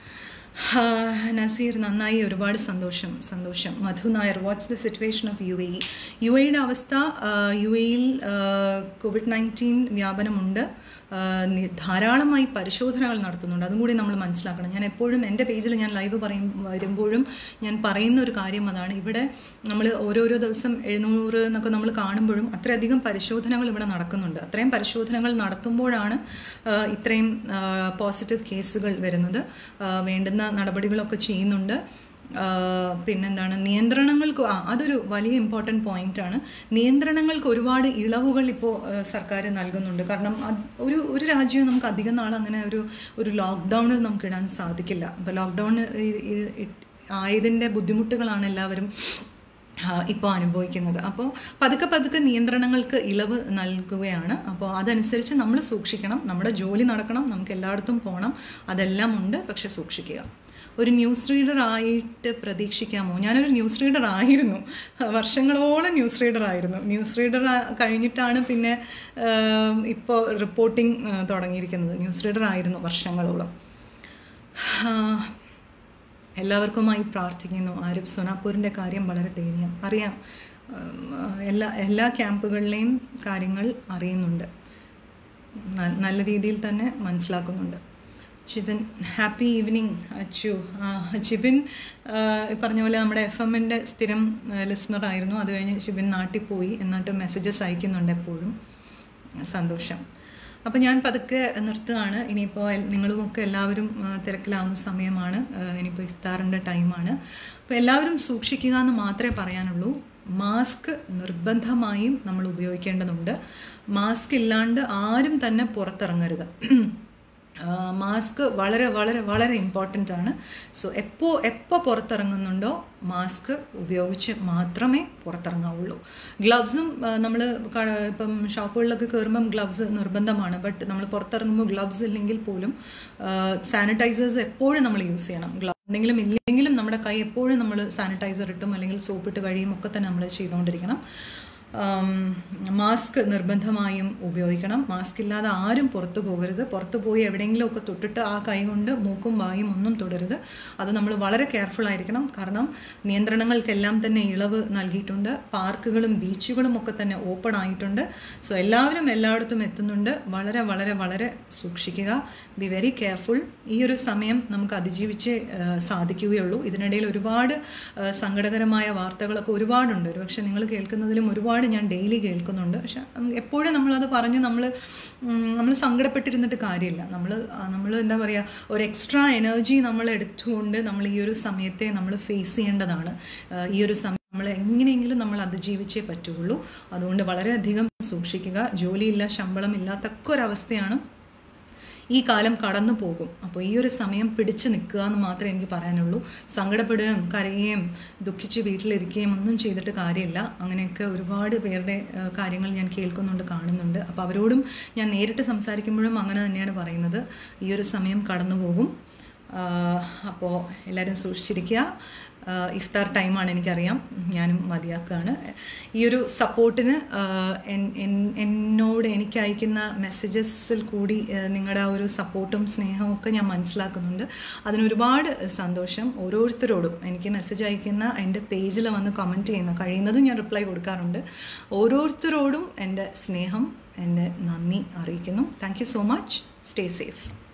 നസീർ നന്നായി, ഒരുപാട് സന്തോഷം സന്തോഷം Madhu Nair, what's the situation of U A E? U എയുടെ അവസ്ഥ, യു എയിൽ കോവിഡ് നയൻറ്റീൻ വ്യാപനമുണ്ട്. ധാരാളമായി പരിശോധനകൾ നടത്തുന്നുണ്ട്. അതും കൂടി നമ്മൾ മനസ്സിലാക്കണം. ഞാൻ എപ്പോഴും എൻ്റെ പേജിൽ ഞാൻ ലൈവ് പറയും വരുമ്പോഴും ഞാൻ പറയുന്ന ഒരു കാര്യം അതാണ്. ഇവിടെ നമ്മൾ ഓരോരോ ദിവസം എഴുന്നൂറ് എന്നൊക്കെ നമ്മൾ കാണുമ്പോഴും അത്രയധികം പരിശോധനകൾ ഇവിടെ നടക്കുന്നുണ്ട്. അത്രയും പരിശോധനകൾ നടത്തുമ്പോഴാണ് ഇത്രയും പോസിറ്റീവ് കേസുകൾ വരുന്നത്. വേണ്ടുന്ന നടപടികളൊക്കെ ചെയ്യുന്നുണ്ട്. പിന്നെന്താണ്, നിയന്ത്രണങ്ങൾക്ക് അതൊരു വലിയ ഇമ്പോർട്ടൻറ്റ് പോയിൻ്റാണ്. നിയന്ത്രണങ്ങൾക്ക് ഒരുപാട് ഇളവുകൾ ഇപ്പോൾ സർക്കാർ നൽകുന്നുണ്ട്. കാരണം ഒരു ഒരു രാജ്യവും നമുക്ക് അധികം നാൾ അങ്ങനെ ഒരു ഒരു ലോക്ക്ഡൗണിൽ നമുക്ക് ഇടാൻ സാധിക്കില്ല. അപ്പോൾ ലോക്ക്ഡൗൺ ആയതിൻ്റെ ബുദ്ധിമുട്ടുകളാണ് എല്ലാവരും ഇപ്പോൾ അനുഭവിക്കുന്നത്. അപ്പോൾ പതുക്കെ പതുക്കെ നിയന്ത്രണങ്ങൾക്ക് ഇളവ് നൽകുകയാണ്. അപ്പോൾ അതനുസരിച്ച് നമ്മൾ സൂക്ഷിക്കണം. നമ്മുടെ ജോലി നടക്കണം, നമുക്ക് എല്ലായിടത്തും പോകണം, അതെല്ലാം ഉണ്ട്. പക്ഷെ സൂക്ഷിക്കുക. ഒരു ന്യൂസ് റീഡർ ആയിട്ട് പ്രതീക്ഷിക്കാമോ? ഞാനൊരു ന്യൂസ് റീഡർ ആയിരുന്നു, വർഷങ്ങളോളം ന്യൂസ് റീഡർ ആയിരുന്നു. ന്യൂസ് റീഡർ കഴിഞ്ഞിട്ടാണ് പിന്നെ ഇപ്പോൾ റിപ്പോർട്ടിംഗ് തുടങ്ങിയിരിക്കുന്നത്. ന്യൂസ് റീഡർ ആയിരുന്നു വർഷങ്ങളോളം. എല്ലാവർക്കുമായി പ്രാർത്ഥിക്കുന്നു. ആരിഫ് സോനാപൂരിൻ്റെ കാര്യം വളരെ ദയനീയം. അറിയാം, എല്ലാ എല്ലാ ക്യാമ്പുകളിലെയും കാര്യങ്ങൾ അറിയുന്നുണ്ട്, നല്ല രീതിയിൽ തന്നെ മനസ്സിലാക്കുന്നുണ്ട്. Jibin, happy evening Achu. ജിബിൻ പറഞ്ഞ പോലെ നമ്മുടെ എഫ് എമ്മിൻ്റെ സ്ഥിരം ലിസണറായിരുന്നു. അത് കഴിഞ്ഞ് ജിബിൻ നാട്ടിൽ പോയി, എന്നിട്ട് മെസ്സേജസ് അയക്കുന്നുണ്ട് എപ്പോഴും. സന്തോഷം. അപ്പോൾ ഞാൻ പതുക്കെ നിർത്തുകയാണ്. ഇനിയിപ്പോൾ നിങ്ങളുമൊക്കെ എല്ലാവരും തിരക്കിലാവുന്ന സമയമാണ്. ഇനിയിപ്പോൾ ഇഫ്താറിൻ്റെ ടൈമാണ്. അപ്പോൾ എല്ലാവരും സൂക്ഷിക്കുക എന്ന് മാത്രമേ പറയാനുള്ളൂ. മാസ്ക് നിർബന്ധമായും നമ്മൾ ഉപയോഗിക്കേണ്ടതുണ്ട്. മാസ്ക് ഇല്ലാണ്ട് ആരും തന്നെ പുറത്തിറങ്ങരുത്. മാസ്ക് വളരെ വളരെ വളരെ ഇമ്പോർട്ടൻ്റ് ആണ്. സോ എപ്പോൾ എപ്പോൾ പുറത്തിറങ്ങുന്നുണ്ടോ മാസ്ക് ഉപയോഗിച്ച് മാത്രമേ പുറത്തിറങ്ങാവുള്ളൂ. ഗ്ലവ്സും നമ്മൾ ഇപ്പം ഷോപ്പുകളിലൊക്കെ കയറുമ്പം ഗ്ലവ്സ് നിർബന്ധമാണ്. ബട്ട് നമ്മൾ പുറത്തിറങ്ങുമ്പോൾ ഗ്ലവ്സ് ഇല്ലെങ്കിൽ പോലും സാനിറ്റൈസേഴ്സ് എപ്പോഴും നമ്മൾ യൂസ് ചെയ്യണം. ഗ്ലവ് ഉണ്ടെങ്കിലും ഇല്ലെങ്കിലും നമ്മുടെ കൈ എപ്പോഴും നമ്മൾ സാനിറ്റൈസർ ഇട്ടും അല്ലെങ്കിൽ സോപ്പിട്ട് കഴിയും ഒക്കെ തന്നെ നമ്മൾ ചെയ്തുകൊണ്ടിരിക്കണം. മാസ്ക് നിർബന്ധമായും ഉപയോഗിക്കണം. മാസ്ക് ഇല്ലാതെ ആരും പുറത്തു പോകരുത്. പുറത്തു പോയി എവിടെയെങ്കിലുമൊക്കെ തൊട്ടിട്ട് ആ കൈ കൊണ്ട് മൂക്കും വായും ഒന്നും തൊടരുത്. അത് നമ്മൾ വളരെ കെയർഫുൾ ആയിരിക്കണം. കാരണം നിയന്ത്രണങ്ങൾക്കെല്ലാം തന്നെ ഇളവ് നൽകിയിട്ടുണ്ട്. പാർക്കുകളും ബീച്ചുകളും ഒക്കെ തന്നെ ഓപ്പൺ ആയിട്ടുണ്ട്. സോ എല്ലാവരും എല്ലായിടത്തും എത്തുന്നുണ്ട്. വളരെ വളരെ വളരെ സൂക്ഷിക്കുക. Be very careful. ഈ ഒരു സമയം നമുക്ക് അതിജീവിച്ച് സാധിക്കുകയുള്ളൂ. ഇതിനിടയിൽ ഒരുപാട് സങ്കടകരമായ വാർത്തകളൊക്കെ ഒരുപാടുണ്ട്. ഒരുപക്ഷെ നിങ്ങൾ കേൾക്കുന്നതിലും ഒരുപാട് ഞാൻ ഡെയിലി കേൾക്കുന്നുണ്ട്. പക്ഷെ എപ്പോഴും നമ്മളത് പറഞ്ഞ് നമ്മൾ നമ്മൾ സങ്കടപ്പെട്ടിരുന്നിട്ട് കാര്യമില്ല. നമ്മൾ നമ്മൾ എന്താ പറയുക, ഒരു എക്സ്ട്രാ എനർജി നമ്മൾ എടുത്തുകൊണ്ട് നമ്മൾ ഈ ഒരു സമയത്തെ നമ്മൾ ഫേസ് ചെയ്യേണ്ടതാണ്. ഈ ഒരു സമയം നമ്മൾ എങ്ങനെയെങ്കിലും നമ്മൾ അതിജീവിച്ചേ പറ്റുള്ളൂ. അതുകൊണ്ട് വളരെയധികം സൂക്ഷിക്കുക. ജോലിയില്ല, ശമ്പളം ഇല്ലാത്തൊക്കെ ഒരവസ്ഥയാണ്. ഈ കാലം കടന്നു പോകും. അപ്പോൾ ഈ ഒരു സമയം പിടിച്ചു നിൽക്കുക എന്ന് മാത്രമേ എനിക്ക് പറയാനുള്ളൂ. സങ്കടപ്പെടുകയും കരയുകയും ദുഃഖിച്ച് വീട്ടിലിരിക്കുകയും ഒന്നും ചെയ്തിട്ട് കാര്യമില്ല. അങ്ങനെയൊക്കെ ഒരുപാട് പേരുടെ കാര്യങ്ങൾ ഞാൻ കേൾക്കുന്നുണ്ട്, കാണുന്നുണ്ട്. അപ്പോൾ അവരോടും ഞാൻ നേരിട്ട് സംസാരിക്കുമ്പോഴും അങ്ങനെ തന്നെയാണ് പറയുന്നത്. ഈ ഒരു സമയം കടന്നു പോകും. അപ്പോൾ എല്ലാവരും സൂക്ഷിച്ചിരിക്കുക. ഇഫ്താർ ടൈമാണ്, എനിക്കറിയാം. ഞാനും മതിയാക്കുകയാണ്. ഈ ഒരു സപ്പോർട്ടിന് എന്നോട് എനിക്ക് അയക്കുന്ന മെസ്സേജസിൽ കൂടി നിങ്ങളുടെ ആ ഒരു സപ്പോർട്ടും സ്നേഹവും ഒക്കെ ഞാൻ മനസ്സിലാക്കുന്നുണ്ട്. അതിനൊരുപാട് സന്തോഷം. ഓരോരുത്തരോടും എനിക്ക് മെസ്സേജ് അയക്കുന്ന, എൻ്റെ പേജിൽ വന്ന് കമൻറ്റ് ചെയ്യുന്ന, കഴിയുന്നതും ഞാൻ റിപ്ലൈ കൊടുക്കാറുണ്ട്. ഓരോരുത്തരോടും എൻ്റെ സ്നേഹം, എൻ്റെ നന്ദി അറിയിക്കുന്നു. Thank you so much. Stay safe.